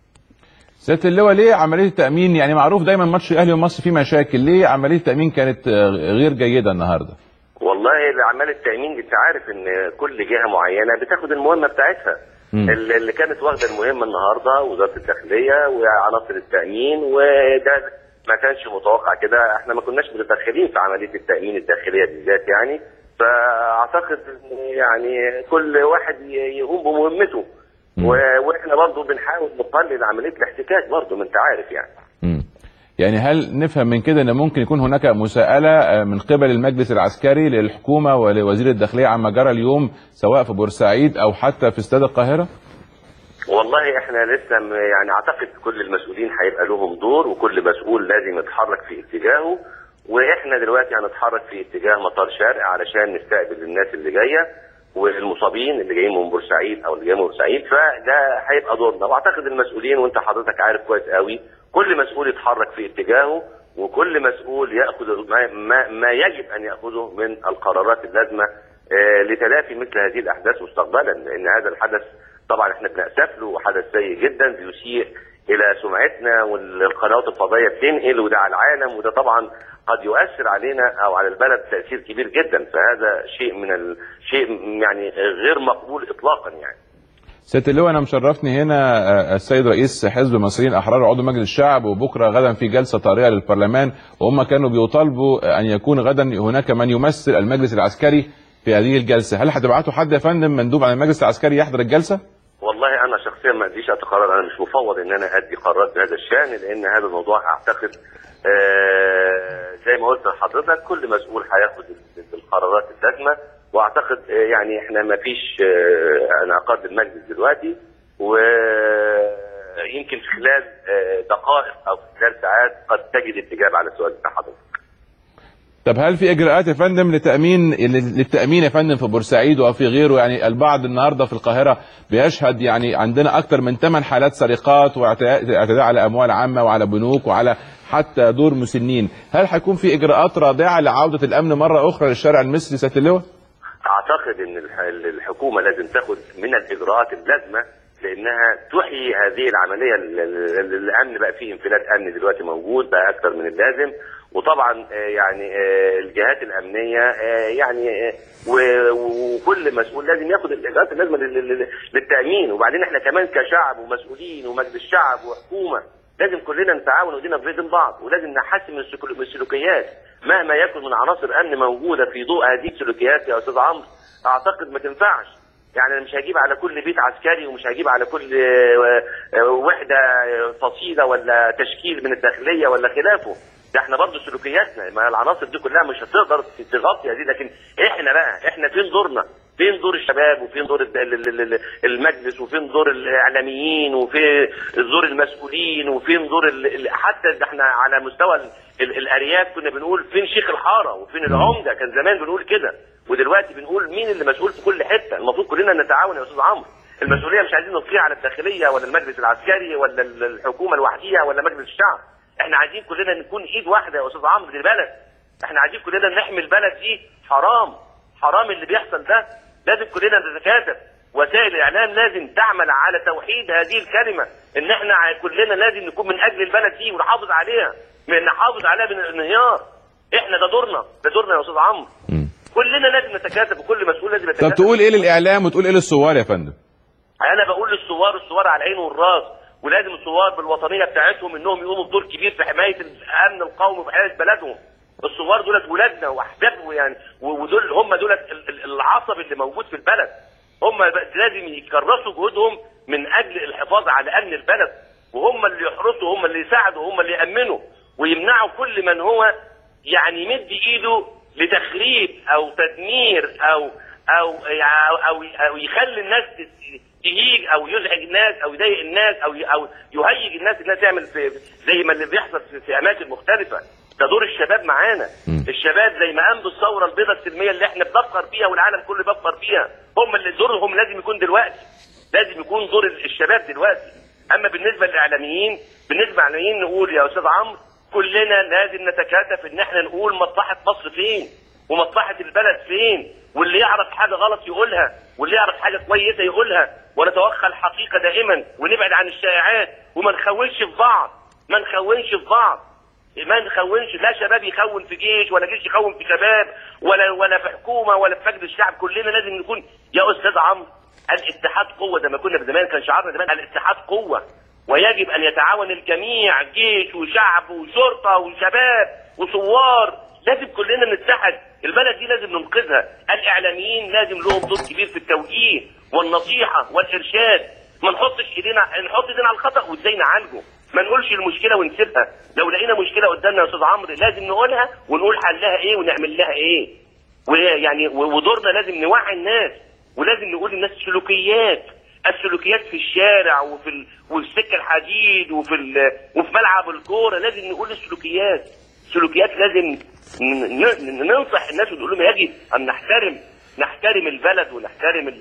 سياده اللواء، ليه عمليه التامين؟ يعني معروف دايما ماتش الاهلي ومصر فيه مشاكل، ليه عمليه التامين كانت غير جيده النهارده؟ والله اعمال التامين انت عارف ان كل جهه معينه بتاخد المهمه بتاعتها. اللي كانت واخده المهمه النهارده وزاره الداخليه وعناصر التامين، وده ما كانش متوقع كده. احنا ما كناش متدخلين في عمليه التامين الداخليه بالذات يعني. فاعتقد يعني كل واحد يقوم بمهمته، واحنا برضه بنحاول نقلل عمليه الاحتكاك برضه، ما انت عارف يعني. يعني هل نفهم من كده ان ممكن يكون هناك مساءله من قبل المجلس العسكري للحكومه ولوزير الداخليه عما جرى اليوم سواء في بورسعيد او حتى في استاد القاهره؟ والله احنا لسه يعني اعتقد كل المسؤولين هيبقى لهم دور، وكل مسؤول لازم يتحرك في اتجاهه. واحنا دلوقتي هنتحرك في اتجاه مطار شرق علشان نستقبل الناس اللي جايه والمصابين اللي جايين من بورسعيد او اللي جايين من بورسعيد. فده هيبقى دورنا، واعتقد المسؤولين وانت حضرتك عارف كويس قوي كل مسؤول يتحرك في اتجاهه، وكل مسؤول ياخذ ما يجب ان ياخذه من القرارات اللازمه لتلافي مثل هذه الاحداث مستقبلا، لان هذا الحدث طبعا احنا بنأسف له وحدث سيء جدا بيسيء الى سمعتنا، والقنوات الفضائيه بتنقل وده على العالم، وده طبعا قد يؤثر علينا او على البلد تأثير كبير جدا. فهذا شيء من الشيء يعني غير مقبول اطلاقا يعني. سياده اللواء، انا مشرفني هنا السيد رئيس حزب المصريين الاحرار وعضو مجلس الشعب، وبكره غدا في جلسه طارئه للبرلمان، وهم كانوا بيطالبوا ان يكون غدا هناك من يمثل المجلس العسكري في هذه الجلسه. هل هتبعتوا حد يا فندم مندوب عن المجلس العسكري يحضر الجلسه؟ والله انا شخصيا ما اديش قرار، انا مش مفوض ان انا ادي قرارات بهذا الشان، لان هذا الموضوع اعتقد زي ما قلت لحضرتك كل مسؤول هياخد القرارات اللازمه، واعتقد يعني احنا ما فيش انعقاد المجلس دلوقتي، ويمكن في خلال دقائق او في خلال ساعات قد تجد الاجابه على السؤال بتاع حضرتك. طب هل في اجراءات يا فندم للتامين يا فندم في بورسعيد وفي غيره؟ يعني البعض النهارده في القاهره بيشهد يعني عندنا اكثر من 8 حالات سرقات واعتداء على اموال عامه وعلى بنوك وعلى حتى دور مسنين. هل هيكون في اجراءات رادعه لعوده الامن مره اخرى للشارع المصري سياده اللواء؟ اعتقد ان الحكومه لازم تاخد من الاجراءات اللازمه لانها تحيي هذه العمليه. الامن بقى فيه انفلات امني دلوقتي موجود بقى اكثر من اللازم، وطبعا يعني الجهات الامنيه يعني وكل مسؤول لازم ياخد الاجراءات اللازمه للتامين. وبعدين احنا كمان كشعب ومسؤولين ومجلس شعب وحكومه لازم كلنا نتعاون وايدينا في ايد بعض، ولازم نحسن من السلوكيات مهما يكن من عناصر امن موجوده في ضوء هذه السلوكيات يا استاذ عمرو. اعتقد ما تنفعش يعني. انا مش هجيب على كل بيت عسكري ومش هجيب على كل وحده فصيله ولا تشكيل من الداخليه ولا خلافه. ده احنا برضه سلوكياتنا، ما العناصر دي كلها مش هتقدر تغطي هذه. لكن احنا فين دورنا؟ فين دور الشباب وفين دور المجلس وفين دور الاعلاميين وفين دور المسؤولين وفين دور حتى احنا على مستوى الارياف كنا بنقول فين شيخ الحاره وفين العمده، كان زمان بنقول كده، ودلوقتي بنقول مين اللي مسؤول في كل حته. المفروض كلنا نتعاون يا استاذ عمرو. المسؤوليه مش عايزين نلقيها على الداخليه ولا المجلس العسكري ولا الحكومه لوحديها ولا مجلس الشعب. احنا عايزين كلنا نكون ايد واحده يا استاذ عمرو للبلد. احنا عايزين كلنا نحمي البلد دي. حرام اللي بيحصل ده. لازم كلنا نتكاتف. وسائل الاعلام لازم تعمل على توحيد هذه الكلمه، ان احنا كلنا لازم نكون من اجل البلد دي ونحافظ عليها، نحافظ عليها من الانهيار. احنا ده دورنا يا استاذ عمرو. كلنا لازم نتكاتف وكل مسؤول لازم يتكاتف. طب تقول ايه للاعلام وتقول ايه للثوار يا فندم؟ انا بقول للثوار على العين والراس، ولازم الثوار بالوطنيه بتاعتهم انهم يقوموا بدور كبير في حمايه الامن القومي وحمايه بلدهم. الثوار دولت ولادنا واحبابنا يعني، ودول هم دولت العصب اللي موجود في البلد. هم لازم يكرسوا جهودهم من اجل الحفاظ على امن البلد. وهم اللي يحرسوا، هم اللي يساعدوا، هم اللي يأمنوا ويمنعوا كل من هو يعني يمد ايده لتخريب او تدمير او يخلي الناس تهيج او يزعج الناس او يضايق الناس او يهيج الناس انها تعمل زي ما اللي بيحصل في اماكن مختلفه. ده دور الشباب معانا. الشباب زي ما قام بالثوره البيضاء السلميه اللي احنا بنفخر فيها والعالم كله بيفخر فيها، هم اللي دورهم لازم يكون دلوقتي، لازم يكون دور الشباب دلوقتي. اما بالنسبه للاعلاميين، نقول يا استاذ عمرو كلنا لازم نتكاتف ان احنا نقول مصلحه مصر فين ومصلحه البلد فين، واللي يعرف حاجه غلط يقولها واللي يعرف حاجه كويسه يقولها، ونتوخى الحقيقه دائما ونبعد عن الشائعات وما نخونش في بعض، ما نخونش، لا شباب يخون في جيش ولا جيش يخون في شباب ولا في حكومه ولا في مجلس الشعب. كلنا لازم نكون يا استاذ عمرو الاتحاد قوه، زي ما كنا زمان كان شعارنا زمان الاتحاد قوه، ويجب ان يتعاون الجميع، جيش وشعب وشرطه وشباب وثوار، لازم كلنا نتحد. البلد دي لازم ننقذها. الاعلاميين لازم لهم دور كبير في التوجيه والنصيحه والارشاد، ما نحط ايدينا على الخطا وازاي نعالجه، ما نقولش المشكله ونسيبها. لو لقينا مشكله قدامنا يا استاذ عمرو لازم نقولها ونقول حلها ايه ونعمل لها ايه، ويعني ودورنا لازم نوعي الناس، ولازم نقول للناس السلوكيات في الشارع وفي السكه الحديد وفي ملعب الكوره، لازم نقول السلوكيات لازم ننصح الناس ونقول لهم يجب ان نحترم البلد ونحترم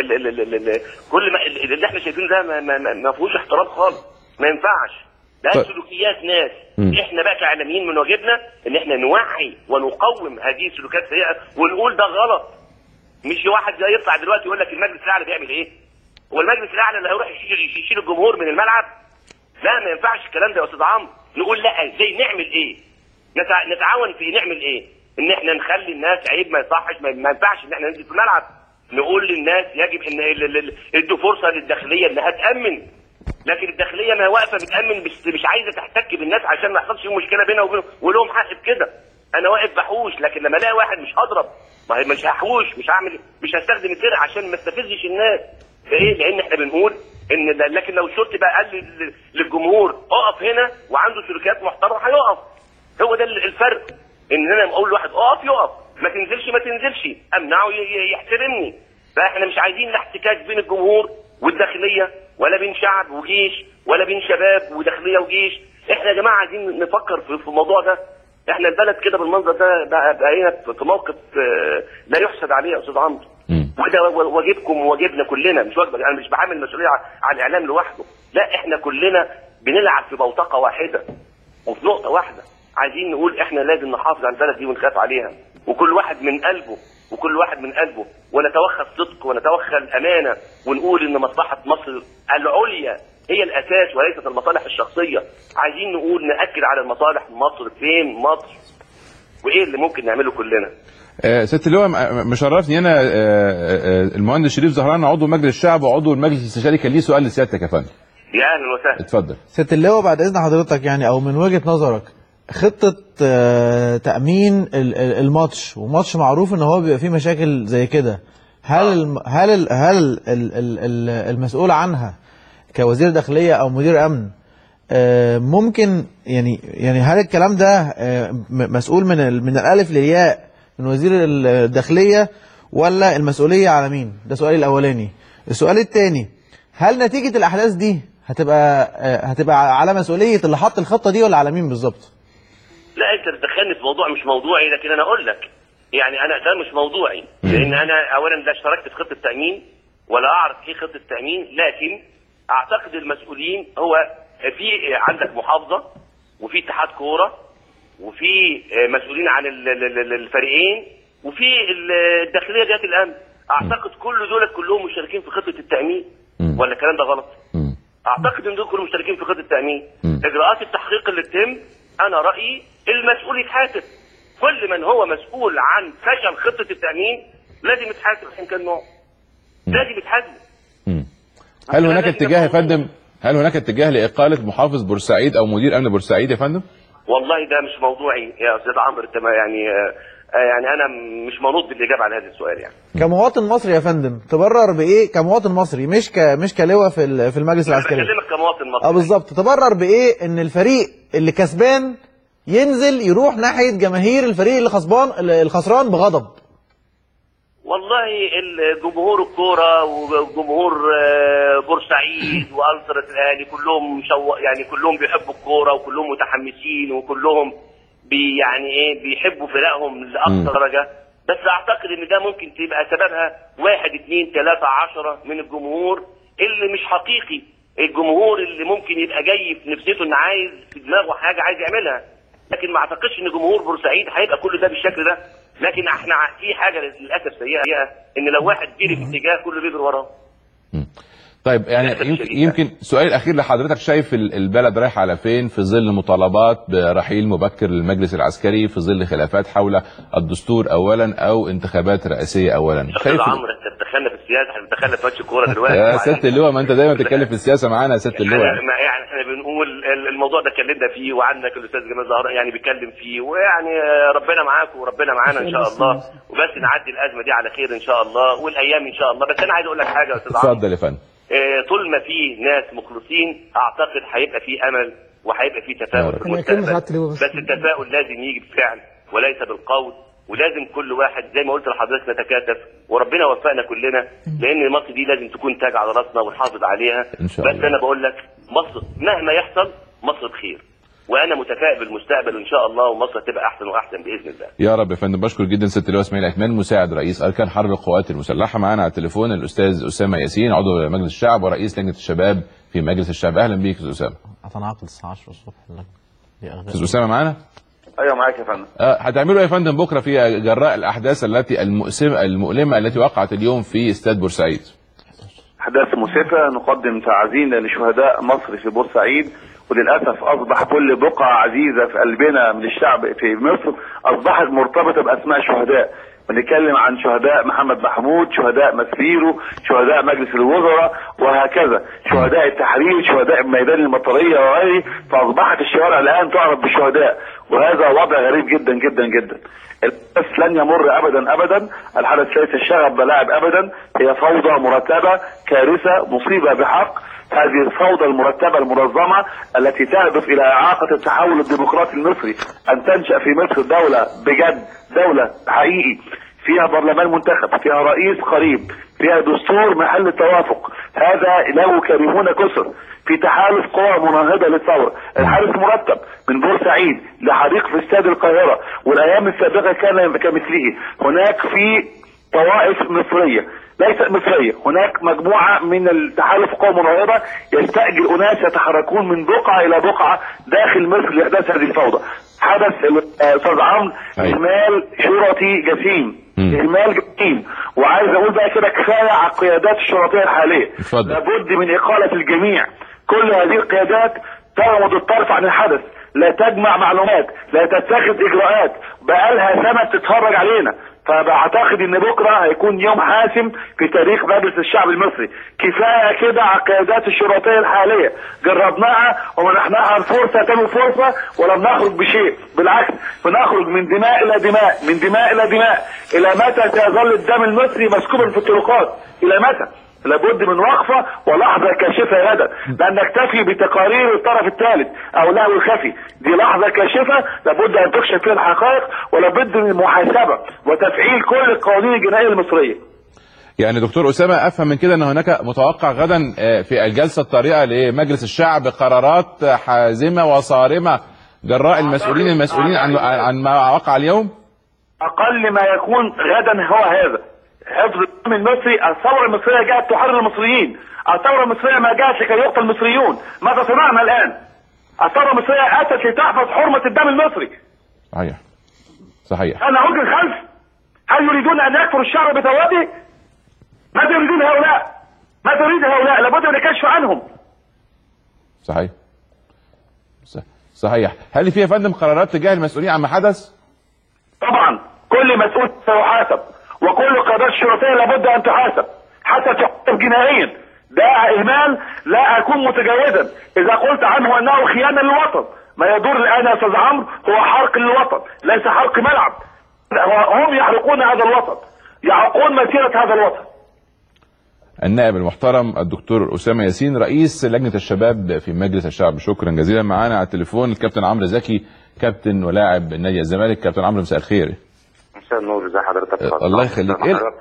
كل ما اللي احنا شايفينه ده ما فيهوش احترام خالص، ما ينفعش. ده سلوكيات ناس. احنا بقى كاعلاميين من واجبنا ان احنا نوعي ونقوم هذه السلوكيات السيئه ونقول ده غلط. مش واحد جاي يطلع دلوقتي يقول لك المجلس الاعلى بيعمل ايه؟ هو المجلس الاعلى اللي هيروح يشيل الجمهور من الملعب؟ لا، ما ينفعش الكلام ده يا استاذ عمرو. نقول لا، ازاي نعمل ايه؟ نتعاون في نعمل ايه؟ ان احنا نخلي الناس عيب، ما يصحش، ما ينفعش ان احنا ننزل في الملعب. نقول للناس يجب ان ادوا فرصه للداخليه انها تامن، لكن الداخليه ما واقفه بتامن، مش عايزه تحتك بالناس عشان ما يحصلش مشكله بينها وبينهم، ولهم حق بكده. انا واقف بحوش، لكن لما الاقي واحد مش هضرب، مش هحوش، مش هستخدم الدرع عشان ما استفزش الناس. فايه؟ لان احنا بنقول ان لكن لو الشرطي بقى قال للجمهور اقف هنا وعنده سلوكيات محترمه هيقف. هو ده الفرق، ان انا اقول لواحد اقف يقف، ما تنزلش، امنعه يحترمني. فاحنا مش عايزين احتكاك بين الجمهور والداخليه، ولا بين شعب وجيش، ولا بين شباب وداخليه وجيش. احنا يا جماعه عايزين نفكر في الموضوع ده. احنا البلد كده بالمنظر ده بقينا في موقف لا يحسد عليه يا استاذ عمرو، وده واجبكم وواجبنا كلنا، مش واجبك. انا مش بعمل مسؤوليه على الاعلام لوحده، لا، احنا كلنا بنلعب في بوتقه واحده وفي نقطه واحده. عايزين نقول احنا لازم نحافظ على البلد دي ونخاف عليها، وكل واحد من قلبه، ونتوخى الصدق ونتوخى الامانه، ونقول ان مصلحه مصر العليا هي الاساس وليست المصالح الشخصيه. عايزين نقول ناكد على المصالح. مصر فين مصر، وايه اللي ممكن نعمله كلنا. سياده اللواء، مشرفني انا المهندس شريف زهران، عضو مجلس الشعب وعضو المجلس الاستشاري، كان ليه سؤال لسيادتك يا فندم. يا اهلا وسهلا. اتفضل سياده اللواء، بعد اذن حضرتك يعني او من وجهه نظرك خطه تامين الماتش، وماتش معروف ان هو بيبقى فيه مشاكل زي كده، هل المسؤول عنها كوزير داخليه او مدير امن ممكن يعني هل الكلام ده مسؤول من الالف للياء من وزير الداخليه، ولا المسؤوليه على مين؟ ده سؤالي الاولاني. السؤال الثاني، هل نتيجه الاحداث دي هتبقى على مسؤوليه اللي حط الخطه دي، ولا على مين بالظبط؟ لا، انت بتدخلني في موضوع مش موضوعي، لكن انا اقول لك يعني انا ده مش موضوعي، لان انا اولا لا اشتركت في خطه تامين ولا اعرف ايه خطه تامين، لكن اعتقد المسؤولين هو في عندك محافظه وفي اتحاد كوره وفي مسؤولين عن الفريقين وفي الداخليه ذات الامن. اعتقد كلهم مشتركين في خطه التامين، ولا الكلام ده غلط؟ اعتقد ان دول كلهم مشتركين في خطه التامين. اجراءات التحقيق اللي تتم، انا رايي المسؤول يتحاسب. كل من هو مسؤول عن فشل خطه التامين لازم يتحاسب ان كان نوع، لازم يتحاسب. هل هناك اتجاه يا فندم، هل هناك اتجاه لاقاله محافظ بورسعيد او مدير امن بورسعيد يا فندم؟ والله ده مش موضوعي يا استاذ عمرو. انت يعني يعني انا مش منوط بالاجابه على هذا السؤال يعني. كمواطن مصري يا فندم تبرر بايه كمواطن مصري مش كلواء في المجلس العسكري؟ بكلمك كمواطن مصري. بالظبط. تبرر بايه ان الفريق اللي كسبان ينزل يروح ناحيه جماهير الفريق اللي خسران بغضب؟ والله الجمهور الكوره وجمهور بورسعيد والتراس الاهلي كلهم يعني كلهم بيحبوا الكوره وكلهم متحمسين وكلهم يعني ايه بيحبوا فرقهم لاقصى درجه. بس اعتقد ان ده ممكن تبقى سببها 1 2 3 10 من الجمهور اللي مش حقيقي، الجمهور اللي ممكن يبقى جاي في نفسيته ان عايز في دماغه حاجه عايز يعملها، لكن ما اعتقدش ان جمهور بورسعيد هيبقى كل ده بالشكل ده. لكن احنا في حاجه للاسف سيئه ان لو واحد جري في اتجاه كله بيجري وراه. طيب يعني يمكن سؤال الاخير لحضرتك، شايف البلد رايحه على فين في ظل مطالبات برحيل مبكر للمجلس العسكري، في ظل خلافات حول الدستور اولا او انتخابات رئاسيه اولا؟ شايف عمرو انت بتدخلنا في السياسه، احنا بنتدخل في ماتش الكوره دلوقتي يا سياده اللواء، ما انت دايما بتتكلم في السياسه معانا يا سياده اللواء. يعني احنا بنقول الموضوع ده اتكلمنا فيه وعندك الاستاذ جمال زهراء يعني بيتكلم فيه، ويعني ربنا معاكم وربنا معانا ان شاء الله، وبس نعدي الازمه دي على خير ان شاء الله والايام ان شاء الله. بس انا عايز اقول لك حاجه يا استاذ عمرو. اتفضل يا فندم. طول ما في ناس مخلصين اعتقد هيبقى في امل وهيبقى في تفاؤل في المستقبل، بس التفاؤل لازم يجي بالفعل وليس بالقول، ولازم كل واحد زي ما قلت لحضرتك نتكاتف وربنا يوفقنا كلنا، لان مصر دي لازم تكون تاج على راسنا ونحافظ عليها إن شاء بس الله. انا بقول لك مصر مهما يحصل مصر بخير، وانا متفائل بالمستقبل ان شاء الله ومصر تبقى احسن واحسن باذن الله. يا رب يا فندم. بشكر جدا سياده اللواء اسماعيل عثمان مساعد رئيس اركان حرب القوات المسلحه. معانا على التليفون الاستاذ اسامه ياسين عضو مجلس الشعب ورئيس لجنه الشباب في مجلس الشعب. اهلا بيك استاذ اسامه. هتنعقد الساعه 10 الصبح استاذ اسامه معانا؟ ايوه معاك يا فندم. هتعملوا ايه يا فندم بكره في جراء الاحداث التي المؤلمه التي وقعت اليوم في استاد بورسعيد؟ احداث مؤسفه، نقدم تعازينا لشهداء مصر في بورسعيد، وللاسف اصبح كل بقعه عزيزه في قلبنا من الشعب في مصر اصبحت مرتبطه باسماء شهداء. بنتكلم عن شهداء محمد محمود، شهداء مسفيرو، شهداء مجلس الوزراء، وهكذا شهداء التحرير، شهداء ميدان المطريه وغيره، فاصبحت الشوارع الان تعرف بالشهداء، وهذا وضع غريب جدا جدا جدا. الحدث لن يمر ابدا ابدا، الحدث ليس شغب بلاعب ابدا، هي فوضى مرتبه، كارثه، مصيبه بحق. هذه الفوضى المرتبه المنظمه التي تهدف الى اعاقه التحول الديمقراطي المصري، ان تنشا في مصر دوله بجد، دوله حقيقي فيها برلمان منتخب، فيها رئيس قريب، فيها دستور محل التوافق. هذا له كارهون كثر، في تحالف قوى مناهضه للثوره. الحادث مرتب من بورسعيد لحريق في استاد القاهره، والايام السابقه كان كمثله. هناك في طوائف مصريه ليست مصريه، هناك مجموعه من التحالف قوى مناهضه يستاجر اناس يتحركون من بقعه الى بقعه داخل مصر لاحداث هذه الفوضى. حدث استاذ عمرو اهمال شرطي جسيم، اهمال جسيم. وعايز اقول بقى كده كفايه على القيادات الشرطيه الحاليه، لابد من اقاله الجميع. كل هذه القيادات تغمض الطرف عن الحدث، لا تجمع معلومات، لا تتخذ اجراءات، بقالها سنه بتتفرج علينا. فبعتقد ان بكره هيكون يوم حاسم في تاريخ مجلس الشعب المصري. كفايه كده على القيادات الشرطيه الحاليه، جربناها ومنحناها الفرصه تاني فرصه ولم نخرج بشيء، بالعكس بنخرج من دماء الى دماء، من دماء الى دماء. الى متى سيظل الدم المصري مسكوبا في الطرقات؟ الى متى؟ لابد من وقفه ولحظه كاشفه غدا، لان نكتفي بتقارير الطرف الثالث او له الخفي. دي لحظه كاشفه لابد ان تكشف فيها الحقائق، ولابد من محاسبه وتفعيل كل القوانين الجنائيه المصريه. يعني دكتور اسامه افهم من كده ان هناك متوقع غدا في الجلسه الطارئه لمجلس الشعب قرارات حازمه وصارمه جراء المسؤولين عن ما وقع اليوم؟ اقل ما يكون غدا هو هذا، حفظ الدم المصري. الثوره المصريه جاءت تحرر المصريين، الثوره المصريه ما جاءت لكي يقتل المصريون. ماذا صنعنا الان؟ الثوره المصريه اتت لتحفظ حرمه الدم المصري. صحيح صحيح. انا اعود للخلف. هل يريدون ان يكفروا الشعب بتواده؟ ماذا يريدون هؤلاء؟ ماذا يريد هؤلاء؟ لابد من الكشف عنهم. صحيح صحيح. هل في يا فندم قرارات تجاه المسؤولين عما حدث؟ طبعا كل مسؤول سيحاسب، وكل قيادات الشرطيه لابد ان تحاسب حتى تحاسب جنائيا. ده اهمال لا اكون متجاوزا اذا قلت عنه انه خيانه للوطن. ما يدور الان يا استاذ عمرو هو حرق للوطن، ليس حرق ملعب. هم يحرقون هذا الوطن، يعوقون مسيرة هذا الوطن. النائب المحترم الدكتور أسامة ياسين رئيس لجنة الشباب في مجلس الشعب، شكرا جزيلا. معانا على التليفون الكابتن عمرو زكي، كابتن ولاعب نادي الزمالك. كابتن عمرو مساء الخير. مساء النور، ازي حضرتك؟ الله يخليك.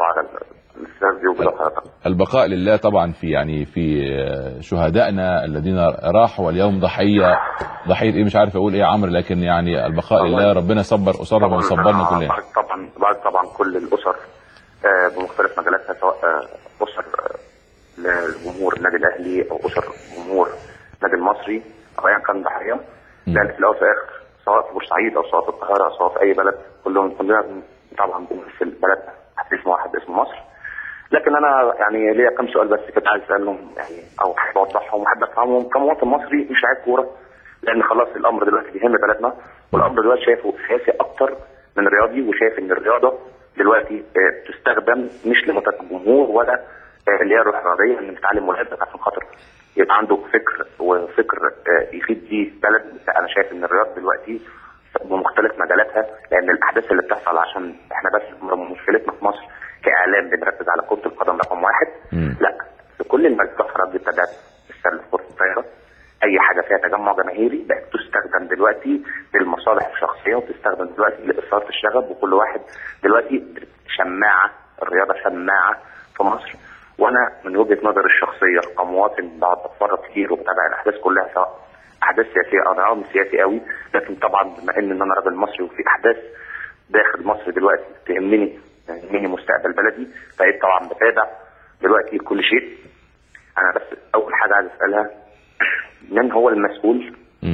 البقاء لله طبعا في شهدائنا الذين راحوا واليوم ضحيه ايه، مش عارف اقول ايه يا عمرو، لكن يعني البقاء لله. ربنا يصبر اسرهم ويصبرنا كلنا. طبعا كل الاسر بمختلف مجالاتها، سواء اسر لجمهور النادي الاهلي او اسر جمهور النادي المصري او ايا كان ضحيه، لان في الاول وفي الاخر سواء في بورسعيد او سواء في القاهره او سواء في اي بلد، كلنا طبعا في البلد اسم واحد، اسم مصر. لكن انا يعني ليا كم سؤال بس كنت عايز اسالهم، يعني او حابب اوضحهم وحابب افهمهم كمواطن مصري مش لاعب كوره، لان خلاص الامر دلوقتي بيهم بلدنا، والامر دلوقتي شايفه سياسي اكتر من رياضي، وشايف ان الرياضه دلوقتي تستخدم مش لمتعه الجمهور ولا اللي هي الروح الرياضيه، ان نتعلم ولاد عشان خاطر يبقى عنده فكر يفيد بيه بلد. انا شايف ان الرياضه دلوقتي بمختلف مجالاتها، لان الاحداث اللي بتحصل، عشان احنا بس مشكلتنا في مصر كاعلام بنركز على كره القدم رقم واحد، لا، في كل المجالات دي ابتدت تستخدم كره الطايره، اي حاجه فيها تجمع جماهيري بقت تستخدم دلوقتي للمصالح الشخصيه، وتستخدم دلوقتي لاثاره الشغب، وكل واحد دلوقتي شماعه، الرياضه شماعه في مصر. وانا من وجهه نظري الشخصيه كمواطن بقعد اتفرج كتير وبتابع الاحداث كلها، سواء احداث سياسيه، انا مش سياسي قوي، لكن طبعا بما ان انا راجل مصري وفي احداث داخل مصر دلوقتي تهمني مستقبل بلدي، فايه طبعا بتابع دلوقتي كل شيء. انا بس اول حاجه عايز اسالها، من هو المسؤول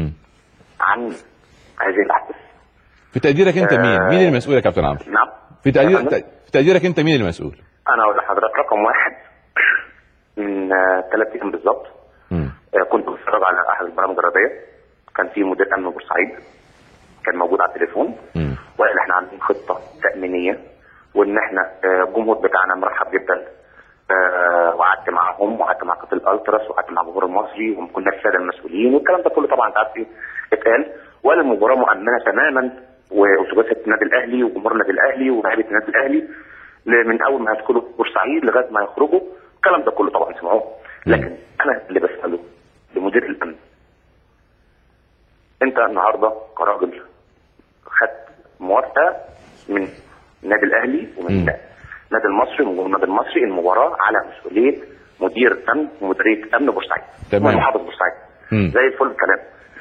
عن هذه الاحداث؟ في تقديرك انت مين المسؤول يا كابتن عمرو؟ نعم، في تقديرك انت مين المسؤول؟ انا اقول لحضرتك رقم واحد، من 3 ايام بالظبط كنت بتفرج على احد البرامج الرياضيه، كان في مدير امن بورسعيد كان موجود على التليفون، وقال احنا عاملين خطه تامينيه، وان احنا الجمهور بتاعنا مرحب جدا، وقعدت معهم وقعدت مع قتل الالتراس وقعدت مع الجمهور المصري وكنا الساده المسؤولين، والكلام ده كله طبعا انت عارف ايه اتقال، وقال المباراه مؤمنه تماما، واتوبيسات النادي الاهلي وجمهور النادي الاهلي ولاعيبه النادي الاهلي من اول ما هيدخلوا بورسعيد لغايه ما يخرجوا، الكلام ده كله طبعا سمعوه. لكن انا اللي بساله لمدير الامن، انت النهارده كراجل خدت موافقه من النادي الاهلي ومن النادي المصري ومن النادي المصري المباراه على مسؤوليه مدير امن ومديريه امن بورسعيد ومحافظ بورسعيد، زي الفل الكلام.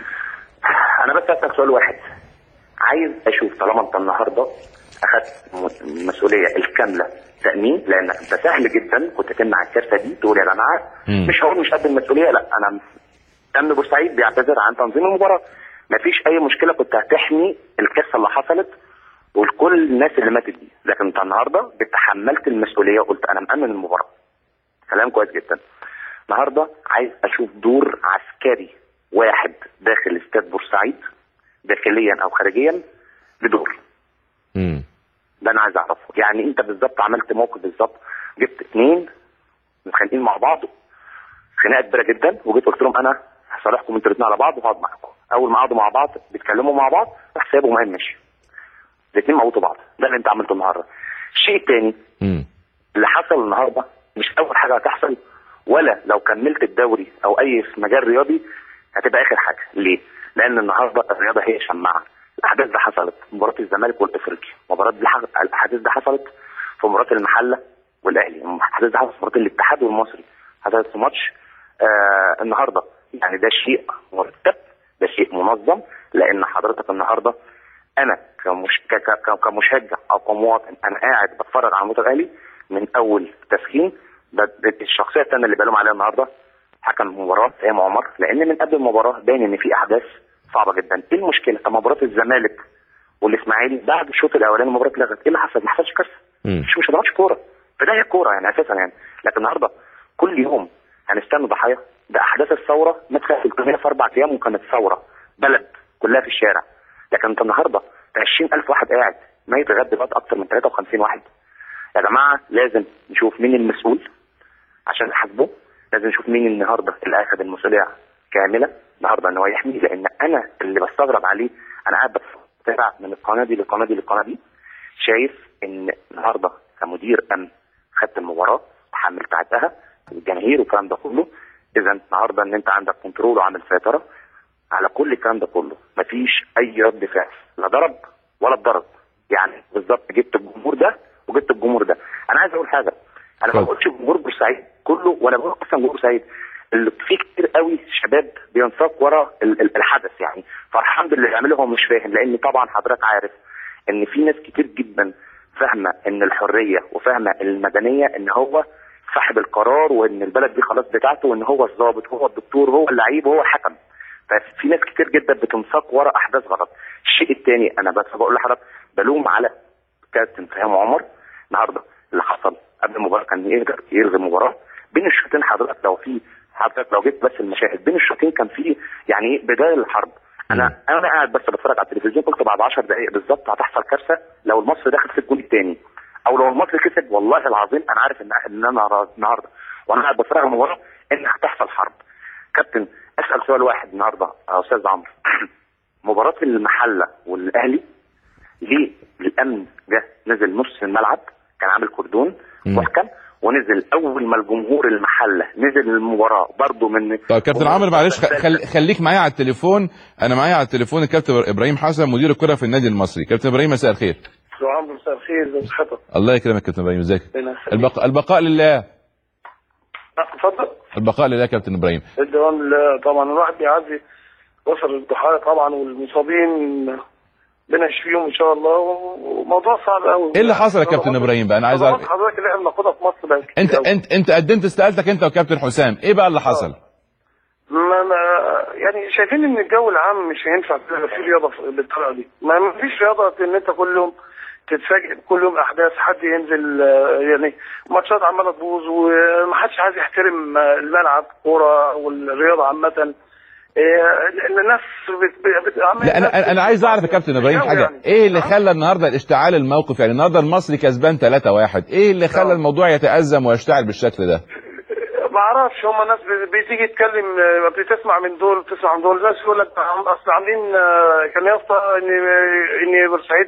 انا بس اسالك سؤال واحد، عايز اشوف طالما انت النهارده اخذت المسؤوليه الكامله تامين، لانك انت سهل جدا كنت تمنع الكارثه دي، تقول يا جماعه مش هقول مش قد المسؤوليه، لا، انا امن بورسعيد بيعتذر عن تنظيم المباراه، مفيش اي مشكله، كنت هتحمي الكارثه اللي حصلت وكل الناس اللي ماتت دي، لكن انت النهارده تحملت المسؤوليه وقلت انا مامن المباراه. كلام كويس جدا. النهارده عايز اشوف دور عسكري واحد داخل استاد بورسعيد داخليا او خارجيا بدور. ده انا عايز اعرفه، يعني انت بالظبط عملت موقف بالظبط، جبت 2 متخانقين مع بعض خناقه كبيره جدا، وجيت قلت لهم انا هصالحكم انتوا الاثنين على بعض وهقعد معاكم. اول ما قعدوا مع بعض بيتكلموا مع بعض راح سايبهم وهم مشي، الاثنين موتوا بعض. ده اللي انت عملته النهارده. الشيء الثاني اللي حصل النهارده مش اول حاجه هتحصل، ولا لو كملت الدوري او اي مجال رياضي هتبقى اخر حاجه. ليه؟ لان النهارده الرياضه هي شماعه. الاحداث دي حصلت في مباراه الزمالك والافريقي، الاحداث دي حصلت في مباراه المحله والاهلي، الاحداث دي حصلت في مباراه الاتحاد والمصري، حصلت في ماتش النهارده. يعني ده شيء مرتب، ده شيء منظم، لان حضرتك النهارده انا كمشجع او كمواطن انا قاعد بتفرج على الماتش الاهلي من اول تسخين. الشخصيه الثانيه اللي بلوم عليها النهارده حكم المباراه ايام عمر، لان من قبل المباراه باين ان في احداث صعبه جدا. ايه المشكله؟ طب مباراه الزمالك والاسماعيلي بعد الشوط الاولاني المباراه اتلغت، ايه اللي حصل؟ ما حصلش كارثه، مش هنلعبش كوره، فده هي كوره يعني اساسا يعني. لكن النهارده كل يوم هنستنى ضحايا. ده احداث الثوره مدخل 300 في 4 ايام وكانت ثوره بلد كلها في الشارع. لكن انت النهارده 20,000 واحد قاعد ميت لغايه دلوقتي، اكتر من 53 واحد. يا جماعه لازم نشوف مين المسؤول عشان نحاسبه، لازم نشوف مين النهارده اللي اخذ المسؤوليه كامله النهارده ان هو يحمي. لان انا اللي بستغرب عليه، انا قاعد بتابع من القناه دي للقناه دي للقناه دي، شايف ان النهارده كمدير امن خدت المباراه وحملت عدها والجماهير والكلام ده كله. اذا النهارده ان انت عندك كنترول وعامل سيطره على كل الكلام ده كله، مفيش اي رد فعل، لا ضرب ولا اتضرب. يعني بالظبط جبت الجمهور ده وجبت الجمهور ده. انا عايز اقول حاجه، انا ما بقولش جمهور بورسعيد كله ولا بقول اصلا جمهور بورسعيد، اللي في كتير قوي شباب بينساق ورا الحدث يعني، فرحان باللي بيعمله هو مش فاهم، لان طبعا حضرتك عارف ان في ناس كتير جدا فاهمه ان الحريه وفاهمه المدنيه ان هو صاحب القرار، وان البلد دي خلاص بتاعته، وان هو الضابط هو الدكتور هو اللعيب هو الحكم. ففي ناس كتير جدا بتنساق ورا احداث غلط. الشيء الثاني انا بس بقول لحضرتك بلوم على كابتن فهيم عمر النهارده اللي حصل قبل المباراه، كان يقدر يلغي المباراه بين الشوطين. حضرتك لو جبت بس المشاهد بين الشوطين كان في يعني بدايه الحرب. انا قاعد بس بتفرج على التلفزيون، قلت بعد 10 دقائق بالظبط هتحصل كارثه لو المصري دخل في الجول الثاني، او لو المصري كسب. والله العظيم انا عارف ان انا النهارده وانا قاعد بتفرج على المباراه ان هتحصل حرب. كابتن اسال سؤال واحد النهارده يا استاذ عمرو مباراه المحله والاهلي ليه الامن جه نزل نص الملعب كان عامل كردون محكم، ونزل اول ما الجمهور المحله نزل المباراه برضه من. طيب كابتن عمرو معلش خليك معايا على التليفون، انا معايا على التليفون الكابتن ابراهيم حسن مدير الكره في النادي المصري. كابتن ابراهيم مساء الخير. مساء الخير، ازي حضرتك؟ الله يكرمك كابتن ابراهيم، ازيك؟ البقاء لله. اتفضل. البقاء لله كابتن ابراهيم. الدوام لله طبعا. الواحد بيعزي اسر الضحايا طبعا والمصابين، ربنا يشفيهم ان شاء الله. وموضوع صعب قوي. ايه اللي حصل يا كابتن ابراهيم بقى؟ انا عايز اعرف حضرتك اللي احنا بناخدها في مصر بقى. انت قدمت استقالتك انت وكابتن حسام، ايه بقى اللي حصل؟ يعني شايفين ان الجو العام مش هينفع في رياضه بالطريقه دي. ما فيش رياضه ان انت كل يوم تتفاجئ، كل يوم احداث، حد ينزل يعني ماتشات عماله تبوظ ومحدش عايز يحترم الملعب كوره والرياضه عامه. الناس لا انا عايز اعرف يا كابتن ابراهيم حاجه يعني. ايه اللي خلى النهارده الاشتعال الموقف؟ يعني النهارده المصري كسبان 3-1، ايه اللي خلى الموضوع يتأزم ويشتعل بالشكل ده؟ ما اعرفش، هم ناس بتيجي تتكلم، بتسمع من دول بتسمع من دول، ناس يقول لك اصل عاملين كان يا اسطى ان بورسعيد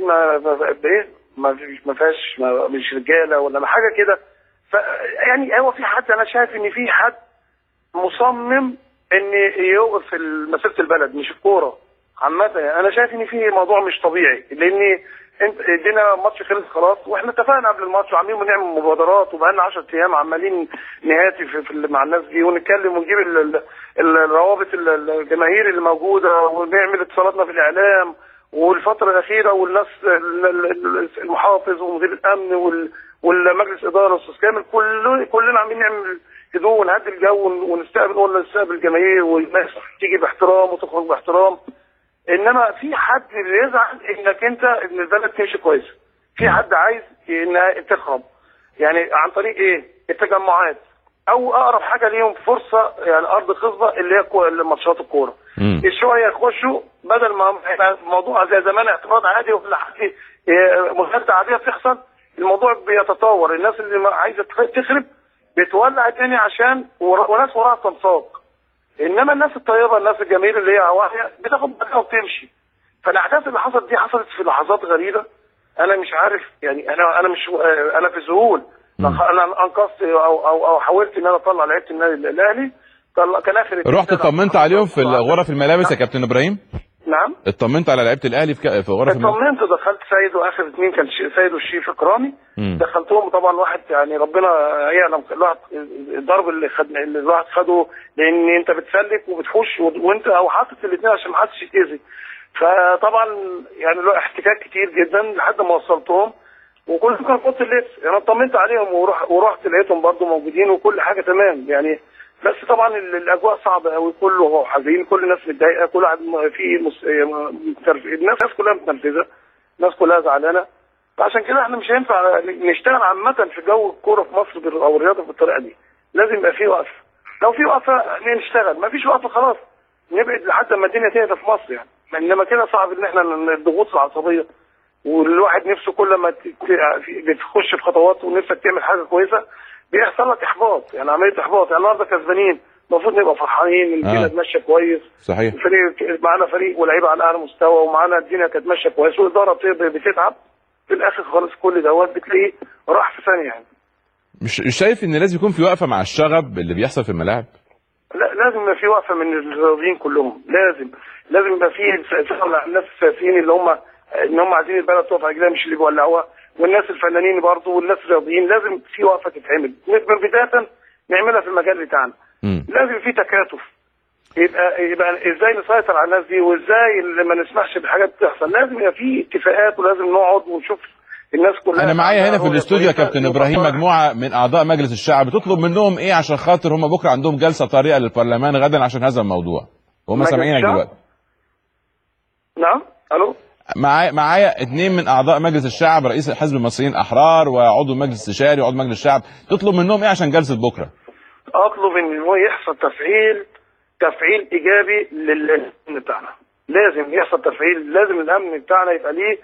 ما فيهاش مش رجاله ولا حاجه كده. يعني هو في حد، انا شايف ان في حد مصمم ان يوقف مسيره البلد مش الكوره عامه. انا شايف ان في موضوع مش طبيعي، لان انت ادينا ماتش خلص خلاص، واحنا اتفقنا قبل الماتش وعاملين بنعمل مبادرات، وبقالنا 10 ايام عمالين نهاتف مع الناس دي ونتكلم ونجيب الروابط الجماهير اللي موجوده ونعمل اتصالاتنا في الاعلام. والفتره الاخيره والناس المحافظ ومدير الامن والمجلس اداره والاستاذ كامل كلنا عاملين نعمل هدوء ونهدي الجو ونستقبل الجماهير، والناس تيجي باحترام وتخرج باحترام. انما في حد بيزعل انك ان البلد تمشي كويس، في حد عايز انها تخرب، يعني عن طريق ايه؟ التجمعات، او اقرب حاجه ليهم فرصه يعني ارض خصبه اللي هي ماتشات الكوره. شويه يخشوا بدل ما موضوع زي زمان اعتراض عادي ولا حاجه مشاده عاديه بتحصل، الموضوع بيتطور. الناس اللي عايزه تخرب بتولع الدنيا عشان وناس وراها تنساق. انما الناس الطيبه، الناس الجميله اللي هي واعيه بتاخد بالها وتمشي. فالاحداث اللي حصلت دي حصلت في لحظات غريبه، انا مش عارف يعني، انا في ذهول. انا انقذت او حاولت ان انا اطلع لعيبه النادي الاهلي، كان اخر رحت اطمنت عليهم في غرف الملابس يا كابتن ابراهيم؟ نعم اطمنت على لعيبه الاهلي في غرف الملابس؟ اطمنت، دخلت سيد واخر اثنين كان سيد والشريف اكرامي، دخلتهم. طبعا واحد يعني ربنا يعلم الواحد الضرب اللي الواحد خده، لان انت بتسلك وبتخش وانت او حاطط الاثنين عشان ما حدش يتاذي. فطبعا يعني له احتكاك كتير جدا لحد ما وصلتهم، وكل كان في اوضه اللبس. يعني اطمنت عليهم ورحت لقيتهم برضو موجودين وكل حاجه تمام يعني. بس طبعا الاجواء صعبه قوي، كله حزين، كل الناس متضايقه، كل واحد الناس كلها متنرفزه، الناس كلها زعلانه. فعشان كده احنا مش هينفع نشتغل عامه في جو الكوره في مصر او الرياضه بالطريقه دي. لازم يبقى في وقفه، لو في وقفه نشتغل، ما فيش وقفه خلاص نبعد لحد ما الدنيا تهدى في مصر يعني. انما كده صعب ان احنا الضغوط العصبيه، والواحد نفسه كل ما بتخش في خطوات ونفسك تعمل حاجه كويسه بيحصل لك احباط، يعني عمليه احباط. يعني النهارده كسبانين المفروض نبقى فرحانين، الدنيا ماشيه كويس. صحيح. الفريق معانا فريق ولاعيبه على اعلى مستوى، ومعانا الدنيا كانت ماشيه كويس، والاداره بتتعب في الاخر خالص كل دوت بتلاقيه راح في ثانيه يعني. مش شايف ان لازم يكون في وقفه مع الشغب اللي بيحصل في الملاعب؟ لا لازم يبقى في وقفه من الرياضيين كلهم، لازم يبقى في الناس السياسيين اللي هم عايزين البلد تقف على رجلها، مش اللي بيولعوها، والناس الفنانين برضه والناس الرياضيين، لازم في وقفه تتعمل من بدايه نعملها في المجال بتاعنا. لازم في تكاتف، يبقى ازاي نسيطر على الناس دي، وازاي ما نسمحش بحاجات تحصل. لازم يبقى في اتفاقات، ولازم نقعد ونشوف الناس كلها. انا معايا هنا في الاستوديو يا كابتن ابراهيم مجموعه من اعضاء مجلس الشعب، بتطلب منهم ايه عشان خاطر هم بكره عندهم جلسه طارئه للبرلمان غدا عشان هذا الموضوع، وهم سامعينك دلوقتي. نعم الو. معايا 2 من اعضاء مجلس الشعب، رئيس حزب المصريين الاحرار وعضو المجلس الاستشاري وعضو مجلس الشعب، تطلب منهم ايه عشان جلسه بكره؟ اطلب ان هو يحصل تفعيل ايجابي للامن بتاعنا، لازم يحصل تفعيل، لازم الامن بتاعنا يبقى ليه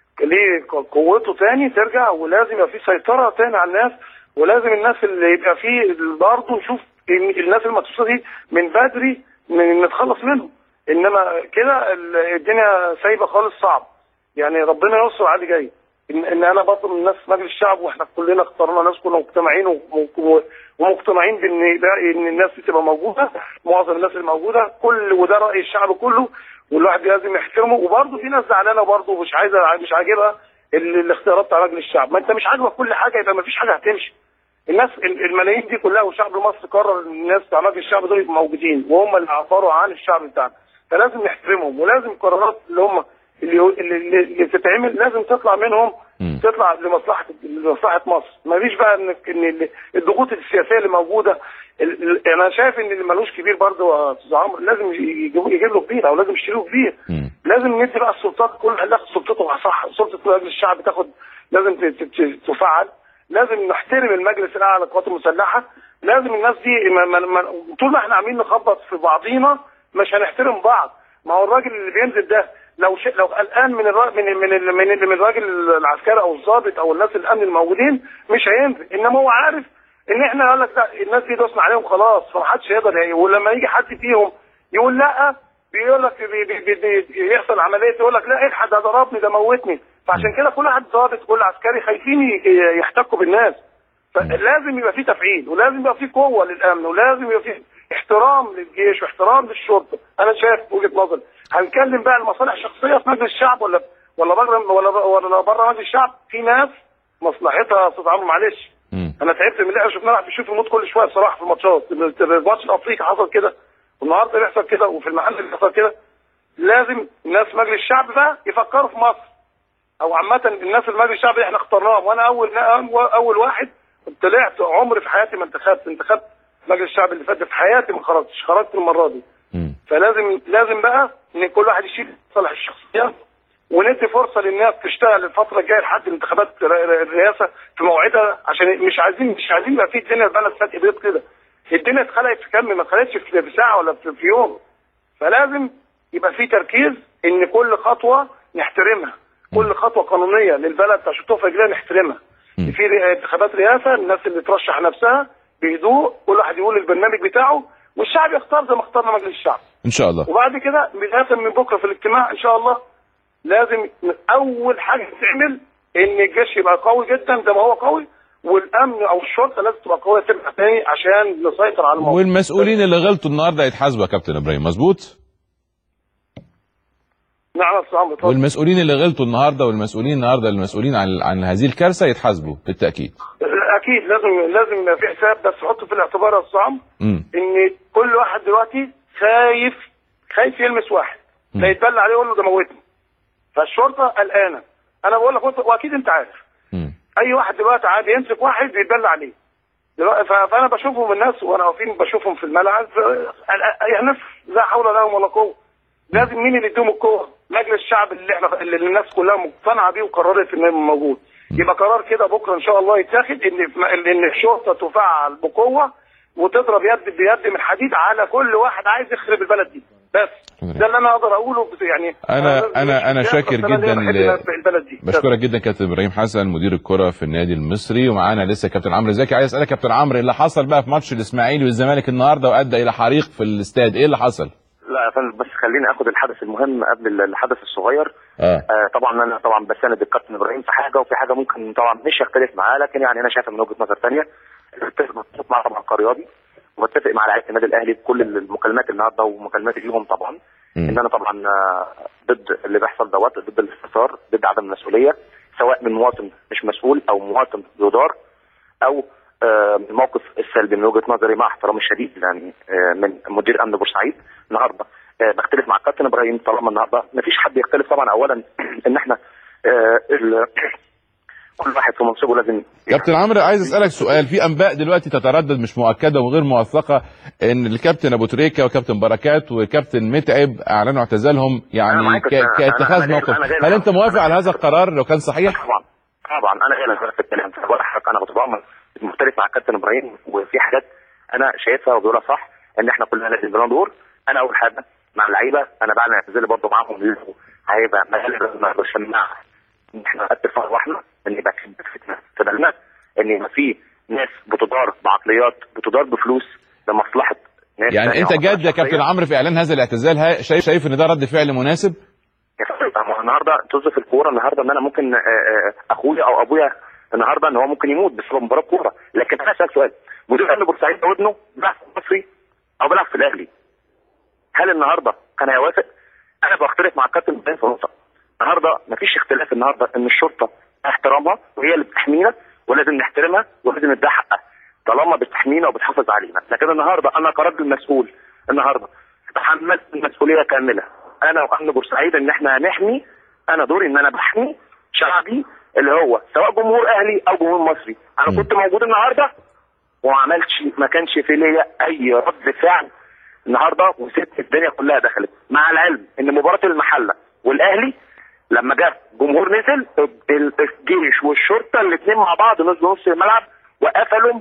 قوته تاني ترجع، ولازم يبقى فيه سيطره تاني على الناس، ولازم الناس اللي يبقى فيه برضه نشوف الناس المتصله دي من بدري نتخلص منهم. انما كده الدنيا سايبه خالص، صعب يعني. ربنا يستر على اللي جاي. ان انا بطلب من الناس مجلس الشعب، واحنا كلنا اخترنا ناس كنا مجتمعين ومقتنعين بان الناس دي تبقى موجوده، معظم الناس اللي موجوده وده راي الشعب كله، والواحد لازم يحترمه. وبرضه في ناس زعلانه وبرضه مش عاجبها الاختيارات بتاع مجلس الشعب. ما انت مش عاجبك كل حاجه يبقى ما فيش حاجه هتمشي. الناس الملايين دي كلها والشعب المصري قرر ان الناس بتاع مجلس الشعب دول يبقوا موجودين، وهم اللي عبروا عن الشعب بتاعنا، فلازم نحترمهم. ولازم القرارات اللي تتعمل لازم تطلع منهم، تطلع لمصلحه مصر. ما فيش بقى ان الضغوط السياسيه اللي موجوده. انا شايف ان اللي ملوش كبير برضه يا استاذ عمرو لازم يجيب له كبير، او لازم يشتريه كبير. لازم ندي بقى السلطات كلها تاخد سلطتها صح. سلطه مجلس الشعب لازم تفعل. لازم نحترم المجلس الاعلى للقوات المسلحه. لازم الناس دي طول ما احنا عاملين نخبط في بعضينا مش هنحترم بعض. ما هو الراجل اللي بينزل ده لو قلقان من الراجل العسكري او الضابط او الناس الامن الموجودين مش هينزل. انما هو عارف ان احنا قال لك لا الناس دي دوسنا عليهم خلاص، فمحدش يقدر ولما يجي حد فيهم يقول لا، بيقول لك يحصل عمليه، يقول لك لا الحق ده ضربني ده موتني. فعشان كده كل واحد ضابط كل عسكري خايفين يحتكوا بالناس. فلازم يبقى في تفعيل، ولازم يبقى في قوه للامن، ولازم يبقى في احترام للجيش واحترام للشرطه. انا شايف وجهه نظري. هنتكلم بقى المصالح الشخصيه في مجلس الشعب ولا بره مجلس الشعب. في ناس مصلحتها يا استاذ عمرو معلش. انا تعبت من اللي احنا شفناه بنشوف الموت كل شويه بصراحه في الماتشات. الماتش الافريقي حصل كده، والنهارده بيحصل كده، وفي المحل بيحصل كده. لازم الناس مجلس الشعب بقى يفكروا في مصر، او عامه الناس في مجلس الشعب اللي احنا اخترناهم. وانا اول واحد طلعت عمري في حياتي ما انتخبت مجلس الشعب اللي فات في حياتي ما خرجت المره دي. لازم بقى ان كل واحد يشيل مصالح الشخصيه، وندي فرصه للناس تشتغل الفتره الجايه لحد انتخابات الرئاسه في موعدها، عشان مش عايزين يبقى في الدنيا البلد فات بيض كده. الدنيا اتخلقت في كم، ما اتخلقتش في ساعه ولا في يوم. فلازم يبقى في تركيز ان كل خطوه نحترمها، كل خطوه قانونيه للبلد عشان تقف رجلها نحترمها. في انتخابات رئاسه الناس اللي ترشح نفسها بهدوء، كل واحد يقول البرنامج بتاعه، والشعب يختار زي ما اختارنا مجلس الشعب ان شاء الله. وبعد كده بدايه من بكره في الاجتماع ان شاء الله لازم اول حاجه تعمل ان الجيش يبقى قوي جدا زي ما هو قوي، والامن او الشرطه لازم تبقى قويه تبقى تاني عشان نسيطر على الموضوع. والمسؤولين اللي غلطوا النهارده يتحاسبوا يا كابتن ابراهيم، مظبوط؟ نعم يا استاذ عمرو. والمسؤولين اللي غلطوا النهارده المسؤولين عن هذه الكارثه يتحاسبوا بالتاكيد. اكيد لازم يبقى في حساب، بس حطه في الاعتبار يا استاذ عمرو ان كل واحد دلوقتي خايف يلمس واحد لا يتبلى عليه يقول له ده موتني. فالشرطه قلقانه. انا بقول لك واكيد انت عارف اي واحد دلوقتي عادي يمسك واحد بيتبلى عليه دلوقتي. فانا بشوفهم الناس وانا واقفين بشوفهم في الملعب يعني لا حول لهم ولا قوه. لازم مين اللي يديهم القوه؟ مجلس الشعب اللي الناس كلها مقتنعه بيه وقررت انه موجود. يبقى قرار كده بكره ان شاء الله يتاخد ان الشرطه تفعل بقوه وتضرب يد بيد من حديد على كل واحد عايز يخرب البلد دي. بس ده اللي انا اقدر اقوله. يعني انا شاكر جدا بشكرك جدا كابتن ابراهيم حسن مدير الكره في النادي المصري. ومعانا لسه كابتن عمرو زكي. عايز اسالك كابتن عمرو اللي حصل بقى في ماتش الاسماعيلي والزمالك النهارده وادى الى حريق في الاستاد، ايه اللي حصل؟ لا يا فندم، بس خليني اخد الحدث المهم قبل الحدث الصغير. طبعا انا بساند الكابتن ابراهيم في حاجه، وفي حاجه ممكن طبعا مش هختلف معاه، لكن يعني انا شايفها من وجهه نظر ثانيه. بتفق مع طبعا كرياضي، وبتفق مع لعيبه النادي الاهلي بكل المكالمات النهارده ومكالماتي ليهم طبعا، ان انا طبعا ضد اللي بيحصل دوت، ضد الاستهتار، ضد عدم المسؤوليه، سواء من مواطن مش مسؤول او مواطن يدار، او الموقف السلبي من وجهه نظري مع احترامي الشديد يعني من مدير امن بورسعيد. النهارده بختلف مع الكابتن ابراهيم، طالما النهارده ما فيش حد يختلف طبعا. اولا ان احنا كل واحد في منصبه لازم. كابتن عمرو، عايز اسالك سؤال. في انباء دلوقتي تتردد مش مؤكده وغير موثقه ان الكابتن ابو تريكه وكابتن بركات وكابتن متعب اعلنوا اعتزالهم يعني كاتخاذ موقف. هل انت موافق على هذا القرار لو كان صحيح؟ طبعا انا جاي في الكلام. انا كنت بعمل مختلف مع الكابتن ابراهيم، وفي حاجات انا شايفها وبقولها صح، ان احنا كلنا لازم لنا دور. انا اول حاجه مع اللعيبه، انا بعد ما اعتزل برضه معاهم هيبقى مجال الشماعه ان احنا نقتل فرحنا، ان يبقى فتنه في بالنا، ان يبقى في ناس بتدار بعقليات، بتدار بفلوس لمصلحه ناس. يعني انت جاد يا كابتن عمرو في اعلان هذا الاعتزال؟ شايف ان ده رد فعل مناسب؟ النهارده توظف الكوره النهارده ان انا ممكن اخويا او ابويا النهارده ان هو ممكن يموت بسبب مباراه كوره، لكن انا اسالك سؤال، مدير امن بورسعيد ده ابنه بيلعب في المصري او بيلعب في الاهلي، هل النهارده كان هيوافق؟ انا بختلف مع الكابتن ابراهيم في نقطه. النهارده مفيش اختلاف النهارده ان الشرطه احترامها وهي اللي بتحمينا، ولازم نحترمها ولازم نديها حقها طالما بتحمينا وبتحافظ علينا. لكن النهارده انا كراجل مسؤول النهارده تحملت المسؤوليه كامله، انا وامن بورسعيد، ان احنا هنحمي. انا دوري ان انا بحمي شعبي اللي هو سواء جمهور اهلي او جمهور مصري. انا كنت موجود النهارده ما كانش في ليا اي رد فعل النهارده، وسبت الدنيا كلها دخلت، مع العلم ان مباراه المحله والاهلي لما جه جمهور نزل الجيش والشرطه الاثنين مع بعض نزلوا نص الملعب وقفلوا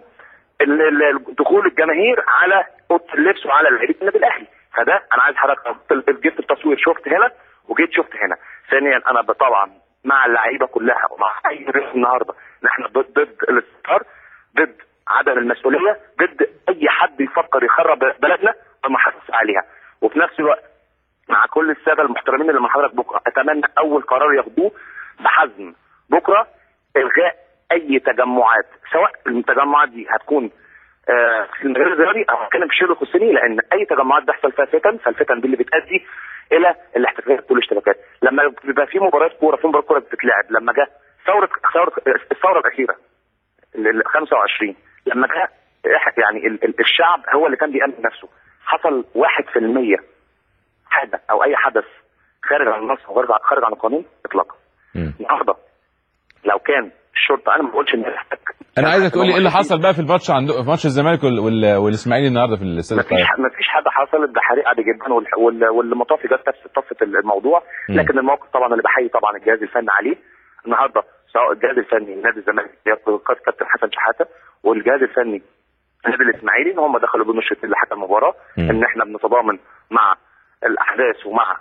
دخول الجماهير على اوضه اللبس وعلى لعيبه النادي الاهلي. فده انا عايز حضرتك جبت التصوير، شفت هنا وجيت شفت هنا. ثانيا انا طبعا مع اللعيبه كلها ومع اي رئيس النهارده ان احنا ضد الاستهتار، ضد عدم المسؤوليه، ضد اي حد يفكر يخرب بلدنا وما حدث عليها. وفي نفس الوقت مع كل الساده المحترمين اللي مع حضرتك بكره، اتمنى اول قرار ياخدوه بحزم بكره الغاء اي تجمعات، سواء التجمعات دي هتكون في المجال الرياضي او هتكلم في الشيء الخصوصي، لان اي تجمعات بيحصل فيها فتن، فالفتن دي اللي بتؤدي الى الاحتفالات والاشتباكات. لما بيبقى في مباريات كوره، في مباراه كوره بتتلعب، لما جه الثوره الاخيره ال 25، لما جه يعني الشعب هو اللي كان بيأمن نفسه، حصل 1% حاجه او اي حدث خارج عن النص او خارج عن القانون اطلاقا. النهارده لو كان الشرطه، انا ما بقولش ان انا عايزك تقول لي ايه اللي حصل بقى في الماتش في ماتش الزمالك والاسماعيلي النهارده في الاستاد القاهره؟ مفيش حاجه حصلت، ده حريق عادي جدا، والمطافي جت طفت الموضوع. لكن الموقف طبعا اللي بحيي طبعا الجهاز الفني عليه النهارده، سواء الجهاز الفني نادي الزمالك كابتن حسن شحاته والجهاز الفني النادي الاسماعيلي، ان هم دخلوا بنشرتين لحكم المباراه، ان احنا بنتضامن مع الاحداث ومع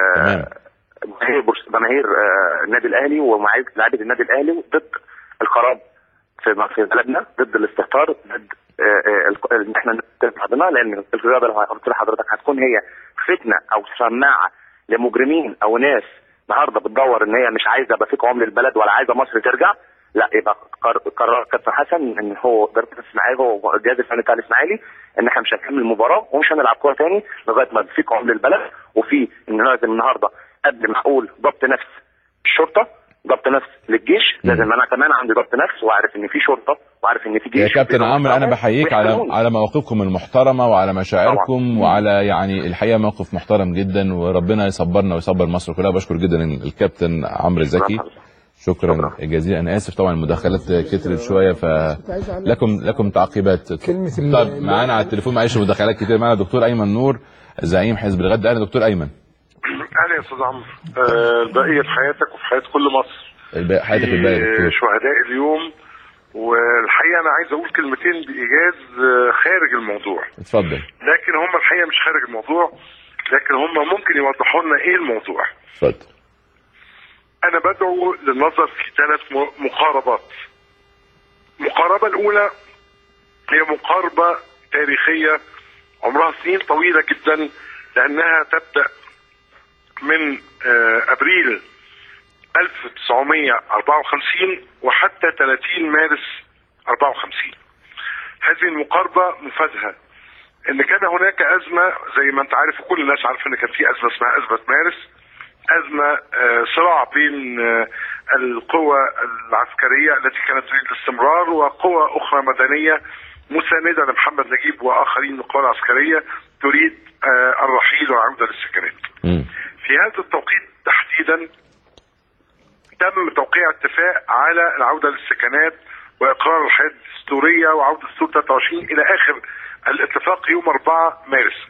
جماهير النادي الاهلي ومع لاعيبه النادي الاهلي ضد الخراب في بلدنا، ضد الاستهتار، ضد ان احنا نتبع، لان الرياضه اللي قلت لحضرتك هتكون هي فتنه او سماعه لمجرمين او ناس النهارده بتدور ان هي مش عايزه يبقى في قوام للبلد ولا عايزه مصر ترجع. لا، يبقى قرر كابتن حسن ان هو اداره الاسماعيلي هو الجهاز الفني بتاع الاسماعيلي ان احنا مش هنكمل المباراه ومش هنلعب كوره تاني لغايه ما في قوام للبلد، وفي ان لازم النهارده قبل ما اقول ضبط نفس الشرطه، ضبط نفس للجيش، لازم انا كمان عندي ضبط نفس واعرف ان في شرطه واعرف ان في جيش. يا كابتن عمرو، انا بحييك على مواقفكم المحترمه وعلى مشاعركم وعلى يعني الحقيقه موقف محترم جدا، وربنا يصبرنا ويصبر مصر كلها. بشكر جدا الكابتن عمرو زكي، شكرا جزيلا. انا اسف طبعا المداخلات كترت شويه، فلكم تعقيبات. طب معانا على التليفون، معلش مداخلات كتير، معانا دكتور ايمن نور زعيم حزب الغد. اهلا دكتور ايمن. اهلا يا استاذ عمرو. البقيه في حياتك وفي حياه كل مصر. حياتك الباقيه دكتور. شهداء اليوم، والحقيقه انا عايز اقول كلمتين بايجاز خارج الموضوع. اتفضل. لكن هم الحقيقه مش خارج الموضوع، لكن هم ممكن يوضحوا لنا ايه الموضوع. اتفضل. انا بدعو للنظر في 3 مقاربات. المقاربه الاولى هي مقاربه تاريخيه عمرها سنين طويله جدا لانها تبدا من ابريل 1954 وحتى 30 مارس 54. هذه المقاربه مفادها ان كان هناك ازمه زي ما انت عارف وكل الناس عارفه ان كان في ازمه اسمها ازمه مارس، ازمه صراع بين القوى العسكريه التي كانت تريد الاستمرار وقوى اخرى مدنيه مسانده لمحمد نجيب واخرين من القوى العسكريه تريد الرحيل والعوده للسكنات. في هذا التوقيت تحديدا تم توقيع اتفاق على العوده للسكنات واقرار الحياه الدستوريه وعوده الدستور 23 الى اخر الاتفاق يوم 4 مارس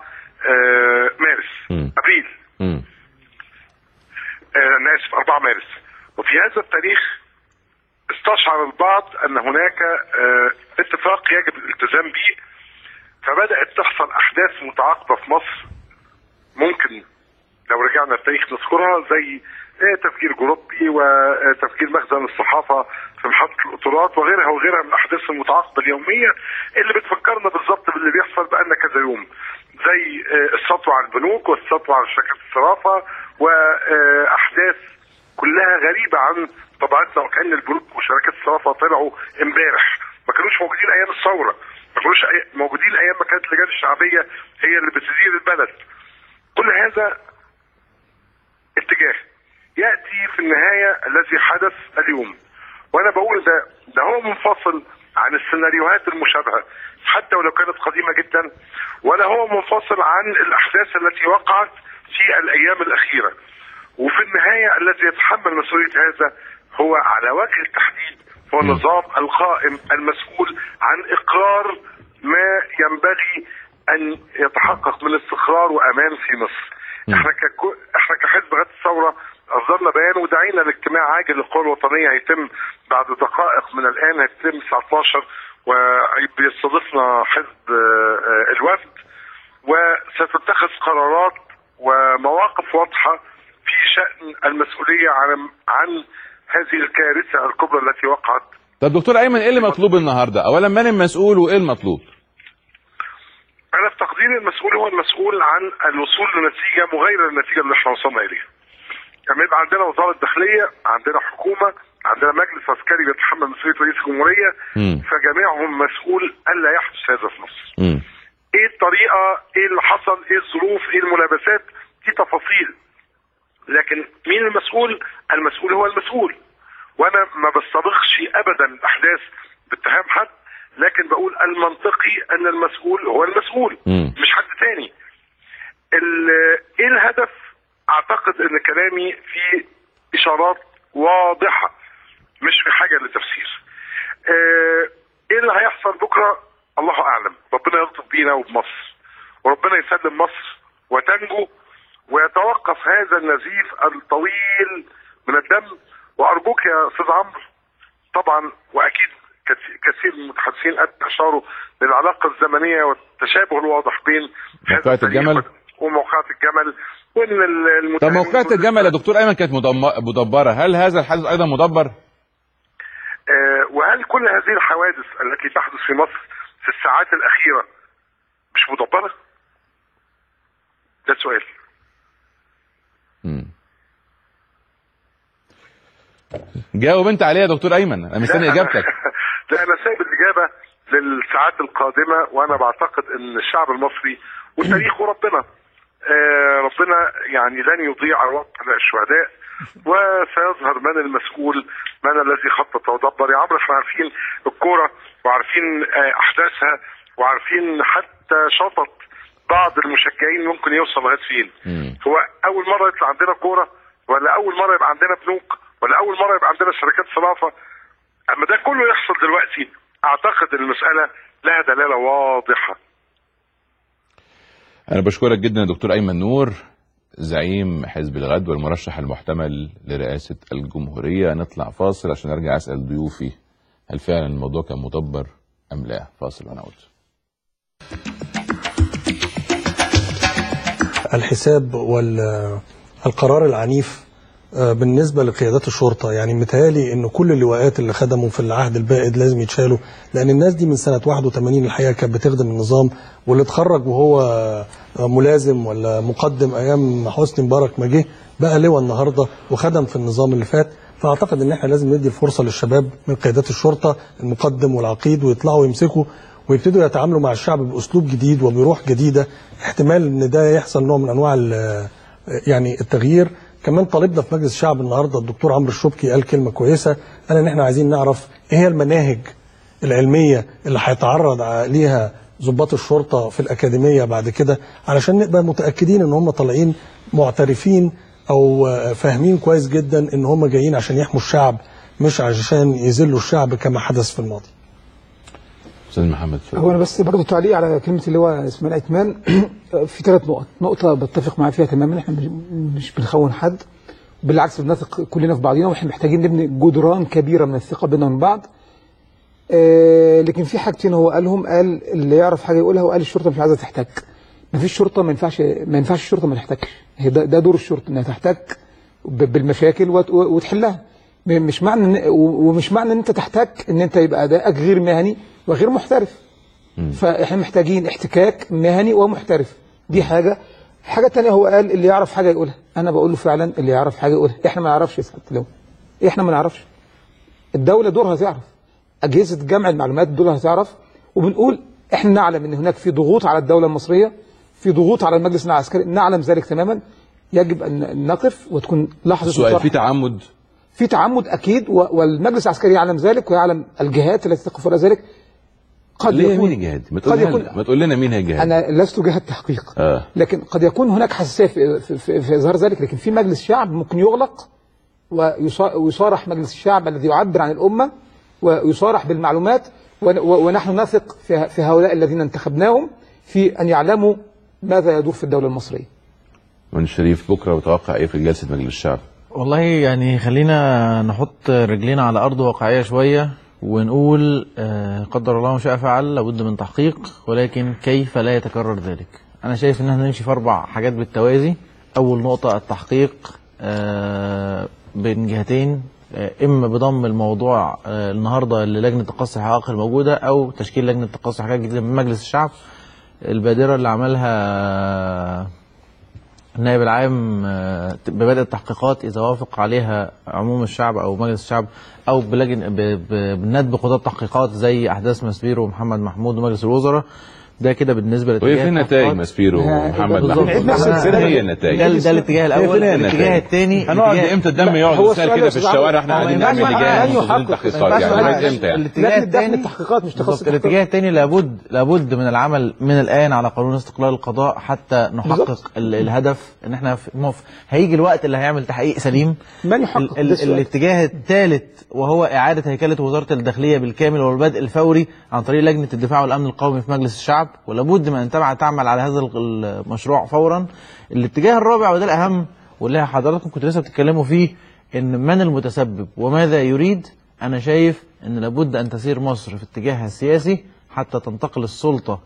ابريل. انا اسف 4 مارس. وفي هذا التاريخ استشعر البعض ان هناك اتفاق يجب الالتزام به، فبدات تحصل احداث متعاقبه في مصر ممكن لو رجعنا التاريخ نذكرها، زي تفجير جروبي وتفجير مخزن الصحافه في محطه القطارات وغيرها وغيرها من الاحداث المتعاقبه اليوميه اللي بتفكرنا بالظبط باللي بيحصل بقالنا كذا يوم، زي السطوه على البنوك والسطوه على شركات الصرافه واحداث كلها غريبه عن طبيعتنا، وكأن البنوك وشركات الصرافه طلعوا امبارح، ما كانوش موجودين ايام الثوره، ما كانوش موجودين ايام ما كانت اللجان الشعبيه هي اللي بتدير البلد. كل هذا اتجاه ياتي في النهايه الذي حدث اليوم، وانا بقول ده هو منفصل عن السيناريوهات المشابهه حتى ولو كانت قديمه جدا، ولا هو منفصل عن الاحداث التي وقعت في الايام الاخيره. وفي النهايه الذي يتحمل مسؤوليه هذا هو على وجه التحديد هو النظام القائم المسؤول عن اقرار ما ينبغي ان يتحقق من استقرار وامان في مصر. احنا كحزب غد الثوره اصدرنا بيان ودعينا لاجتماع عاجل للقوى الوطنيه هيتم بعد دقائق من الان، هيتم الساعه 12 وبيستضيفنا حزب الوفد، وستتخذ قرارات ومواقف واضحه في شان المسؤوليه عن هذه الكارثه الكبرى التي وقعت. طب دكتور ايمن، ايه اللي مطلوب النهارده؟ اولا من المسؤول وايه المطلوب؟ انا في تقديري المسؤول هو المسؤول عن الوصول لنتيجه مغايره للنتيجه اللي احنا وصلنا اليها. لما يبقى عندنا وزاره داخليه، عندنا حكومه، عندنا مجلس عسكري بيتحمل مسؤوليه رئيس الجمهوريه، فجميعهم مسؤول الا يحدث هذا في مصر. ايه الطريقه؟ ايه اللي حصل؟ ايه الظروف؟ ايه الملابسات؟ دي تفاصيل. لكن مين المسؤول؟ المسؤول هو المسؤول. وانا ما بستبقش ابدا الاحداث باتهام حد، لكن بقول المنطقي ان المسؤول هو المسؤول مش حد تاني. ايه الهدف؟ اعتقد ان كلامي فيه اشارات واضحه مش في حاجه للتفسير. ايه اللي هيحصل بكره؟ الله اعلم. ربنا يلطف بينا وبمصر، وربنا يسلم مصر وتنجو ويتوقف هذا النزيف الطويل من الدم. وارجوك يا استاذ عمرو، طبعا واكيد كثير من المتحدثين اشاروا للعلاقه الزمنيه والتشابه الواضح بين موقعة الجمل وموقعة الجمل، وان طب موقعة الجمل يا دكتور ايمن كانت مدبره، هل هذا الحدث ايضا مدبر؟ وهل كل هذه الحوادث التي تحدث في مصر في الساعات الاخيره مش مدبره؟ ده سؤال. جاوب انت عليه يا دكتور ايمن، انا مستني اجابتك. لا انا سايب الاجابه للساعات القادمه، وانا بعتقد ان الشعب المصري والتاريخ وربنا ربنا يعني لن يضيع ارواح الشهداء، وسيظهر من المسؤول، من الذي خطط ودبر. يا عمرو احنا عارفين الكوره وعارفين احداثها وعارفين حتى شطط بعض المشجعين ممكن يوصل لغايه فين. هو اول مره يطلع عندنا كوره، ولا اول مره يبقى عندنا بنوك، ولا اول مره يبقى عندنا شركات صرافه؟ اما ده كله يحصل دلوقتي اعتقد المساله لها دلاله واضحه. انا بشكرك جدا يا دكتور ايمن نور، زعيم حزب الغد والمرشح المحتمل لرئاسه الجمهوريه. نطلع فاصل عشان ارجع اسال ضيوفي هل فعلا الموضوع كان مدبر ام لا. فاصل ونعود. الحساب والقرار العنيف بالنسبه لقيادات الشرطه، يعني متهيألي ان كل اللواءات اللي خدموا في العهد البائد لازم يتشالوا، لان الناس دي من سنه 81 الحقيقه كانت بتخدم النظام، واللي اتخرج وهو ملازم ولا مقدم ايام حسني مبارك ما جه بقى لواء النهارده وخدم في النظام اللي فات. فاعتقد ان احنا لازم ندي الفرصه للشباب من قيادات الشرطه المقدم والعقيد ويطلعوا يمسكوا ويبتدوا يتعاملوا مع الشعب باسلوب جديد وبروح جديده. احتمال ان ده يحصل نوع من انواع يعني التغيير. كمان طالبنا في مجلس الشعب النهارده الدكتور عمرو الشبكي قال كلمه كويسه، قال ان احنا عايزين نعرف ايه هي المناهج العلميه اللي هيتعرض ليها ضباط الشرطه في الاكاديميه بعد كده، علشان نبقى متاكدين ان هم طالعين معترفين او فاهمين كويس جدا ان هم جايين عشان يحموا الشعب مش عشان يذلوا الشعب كما حدث في الماضي. استاذ محمد. هو انا بس برضه تعليق على كلمه اللي هو اسماعيل عثمان في 3 نقط. نقطه بتفق معاه فيها تماما، احنا مش بنخون حد، بالعكس بنثق كلنا في بعضنا، واحنا محتاجين نبني جدران كبيره من الثقه بيننا وبين بعض. لكن في حاجتين هو قالهم، قال اللي يعرف حاجه يقولها، وقال الشرطه مش عايزه تحتك. ما فيش شرطه، ما ينفعش الشرطه ما تحتكش، ده دور الشرطه انها تحتك بالمشاكل وتحلها. مش معنى ان انت تحتك ان انت يبقى ادائك غير مهني وغير محترف. فاحنا محتاجين احتكاك مهني ومحترف، دي حاجه. الحاجه الثانيه هو قال اللي يعرف حاجه يقولها. انا بقول له فعلا اللي يعرف حاجه يقولها. احنا ما نعرفش يا سيادة اللواء، احنا ما نعرفش. الدوله دورها تعرف، اجهزه جمع المعلومات دورها تعرف، وبنقول احنا نعلم ان هناك في ضغوط على الدوله المصريه، في ضغوط على المجلس العسكري، نعلم ذلك تماما. يجب ان نقف وتكون لحظه سؤال. في تعمد اكيد، والمجلس العسكري يعلم ذلك ويعلم الجهات التي تقف على ذلك. قد يكون مين الجهات؟ ما تقول لنا مين هي الجهات؟ انا لست جهه تحقيق، لكن قد يكون هناك حساسيه في اظهار ذلك. لكن في مجلس شعب ممكن يغلق ويصارح مجلس الشعب الذي يعبر عن الامه ويصارح بالمعلومات، ونحن نثق في هؤلاء الذين انتخبناهم في ان يعلموا ماذا يدور في الدوله المصريه. من الشريف بكره وتوقع ايه في جلسه مجلس الشعب؟ والله يعني خلينا نحط رجلينا على ارض واقعيه شويه ونقول قدر الله ما شاء فعل، لابد من تحقيق، ولكن كيف لا يتكرر ذلك؟ انا شايف ان احنا نمشي في 4 حاجات بالتوازي. اول نقطه التحقيق بين جهتين، اما بضم الموضوع النهارده للجنه تقصي الحقائق الموجوده، او تشكيل لجنه تقصي حقائق جديده من مجلس الشعب. البادره اللي عملها النائب العام ببدء التحقيقات اذا وافق عليها عموم الشعب او مجلس الشعب، او بندب قضاة تحقيقات زي احداث ماسبيرو ومحمد محمود ومجلس الوزراء. ده كده بالنسبه للاتجاه. وفي نتائج ماسبيرو ومحمد محمود، هي النتائج. ده الاتجاه الاول. الاتجاه الثاني هنقعد امتى الدم يقعد يسال كده في الشوارع احنا قاعدين نعمل لجان تحقيقات؟ يعني امتى يعني؟ الاتجاه الثاني التحقيقات مش تخصص. الاتجاه الثاني لابد من العمل من الان على قانون استقلال القضاء حتى نحقق الهدف. ان احنا هيجي الوقت اللي هيعمل تحقيق سليم. من يحقق الاتجاه الثالث وهو اعاده هيكله وزاره الداخليه بالكامل والبدء الفوري عن طريق لجنه الدفاع والامن القومي في مجلس الشعب، ولابد من ان تعمل على هذا المشروع فورا. الاتجاه الرابع وده الاهم واللي حضراتكم كنتوا لسه بتتكلموا فيه، ان من المتسبب وماذا يريد. انا شايف ان لابد ان تسير مصر في اتجاهها السياسي حتى تنتقل السلطه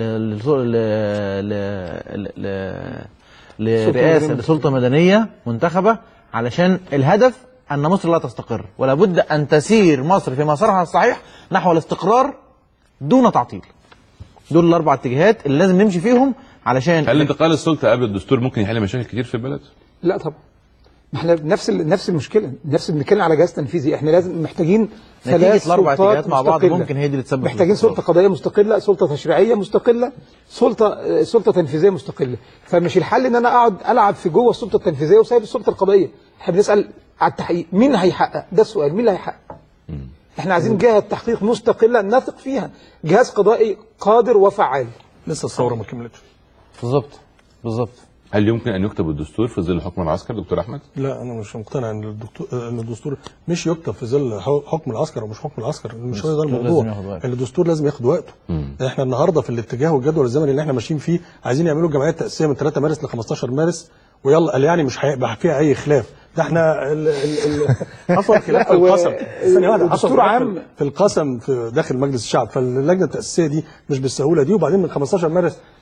لرئاسه لسلطه مدنيه منتخبه، علشان الهدف ان مصر لا تستقر، ولابد ان تسير مصر في مسارها الصحيح نحو الاستقرار دون تعطيل. دول ال4 اتجاهات اللي لازم نمشي فيهم. علشان هل انتقال السلطه قبل الدستور ممكن يحل مشاكل كتير في البلد؟ لا طبعا. احنا نفس المشكله، بنتكلم على جهاز تنفيذي. احنا لازم محتاجين 3 سلطات مع بعض، ممكن هي دي اللي تسبب. محتاجين سلطه قضائيه مستقله، سلطه تشريعيه مستقله، سلطه تنفيذيه مستقله. فمش الحل ان انا اقعد العب في جوه السلطه التنفيذيه وسايب السلطه القضائيه. احنا بنسال على التحقيق، مين هيحقق؟ ده السؤال، مين اللي هيحقق؟ احنا عايزين جهه تحقيق مستقله نثق فيها، جهاز قضائي قادر وفعال. لسه الثوره ما كملتش. بالظبط. هل يمكن ان يكتب الدستور في ظل الحكم العسكري دكتور احمد؟ لا، انا مش مقتنع ان الدستور مش يكتب في ظل حكم العسكر او مش حكم العسكر. مش هو ده الموضوع. الدستور لازم ياخد وقته. احنا النهارده في الاتجاه والجدول الزمني اللي احنا ماشيين فيه عايزين يعملوا جمعيه تاسيسيه من 3 مارس ل 15 مارس، ويلا قال يعني مش هيبقى فيها اي خلاف. ده احنا حصل خلاف في القسم. ثانيه واحده، حصل عام في القسم في داخل مجلس الشعب. فاللجنه التاسيسيه دي مش بالسهوله دي. وبعدين من 15 مارس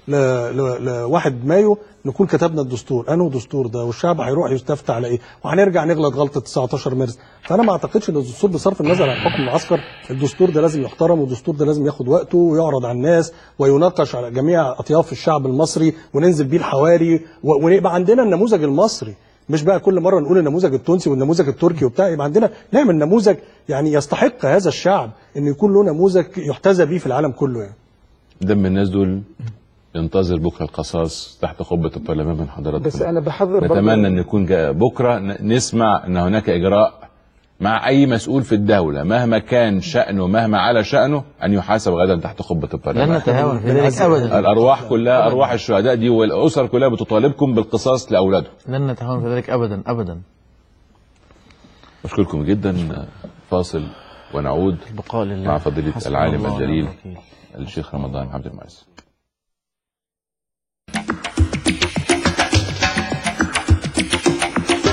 ل 1 مايو نكون كتبنا الدستور، انه دستور ده والشعب هيروح يستفتى على ايه، وهنرجع نغلط غلطه 19 مارس. فانا ما اعتقدش ان الدستور بصرف النظر عن حكم العسكر، الدستور ده لازم يحترم، والدستور ده لازم ياخد وقته ويعرض على الناس ويناقش على جميع اطياف الشعب المصري، وننزل بيه الحواري ويبقى عندنا النموذج المصري، مش بقى كل مره نقول النموذج التونسي والنموذج التركي وبتاع. يبقى عندنا نعمل نموذج يعني يستحق هذا الشعب ان يكون له نموذج يحتذى به في العالم كله. يعني دم الناس دول ينتظر بكره القصاص تحت قبه البرلمان من حضراتكم. بس انا بحذر، نتمنى ان يكون بكره نسمع ان هناك اجراء مع اي مسؤول في الدوله مهما كان شانه مهما على شانه ان يحاسب غدا تحت قبه البرلمان. لن نتهاون في ذلك ابدا. الارواح كلها ارواح الشهداء دي والاسر كلها بتطالبكم بالقصاص لاولادهم. لن نتهاون في ذلك ابدا ابدا. اشكركم جدا. فاصل ونعود البقاء لله مع فضيله العالم الجليل الشيخ رمضان عبد المعز.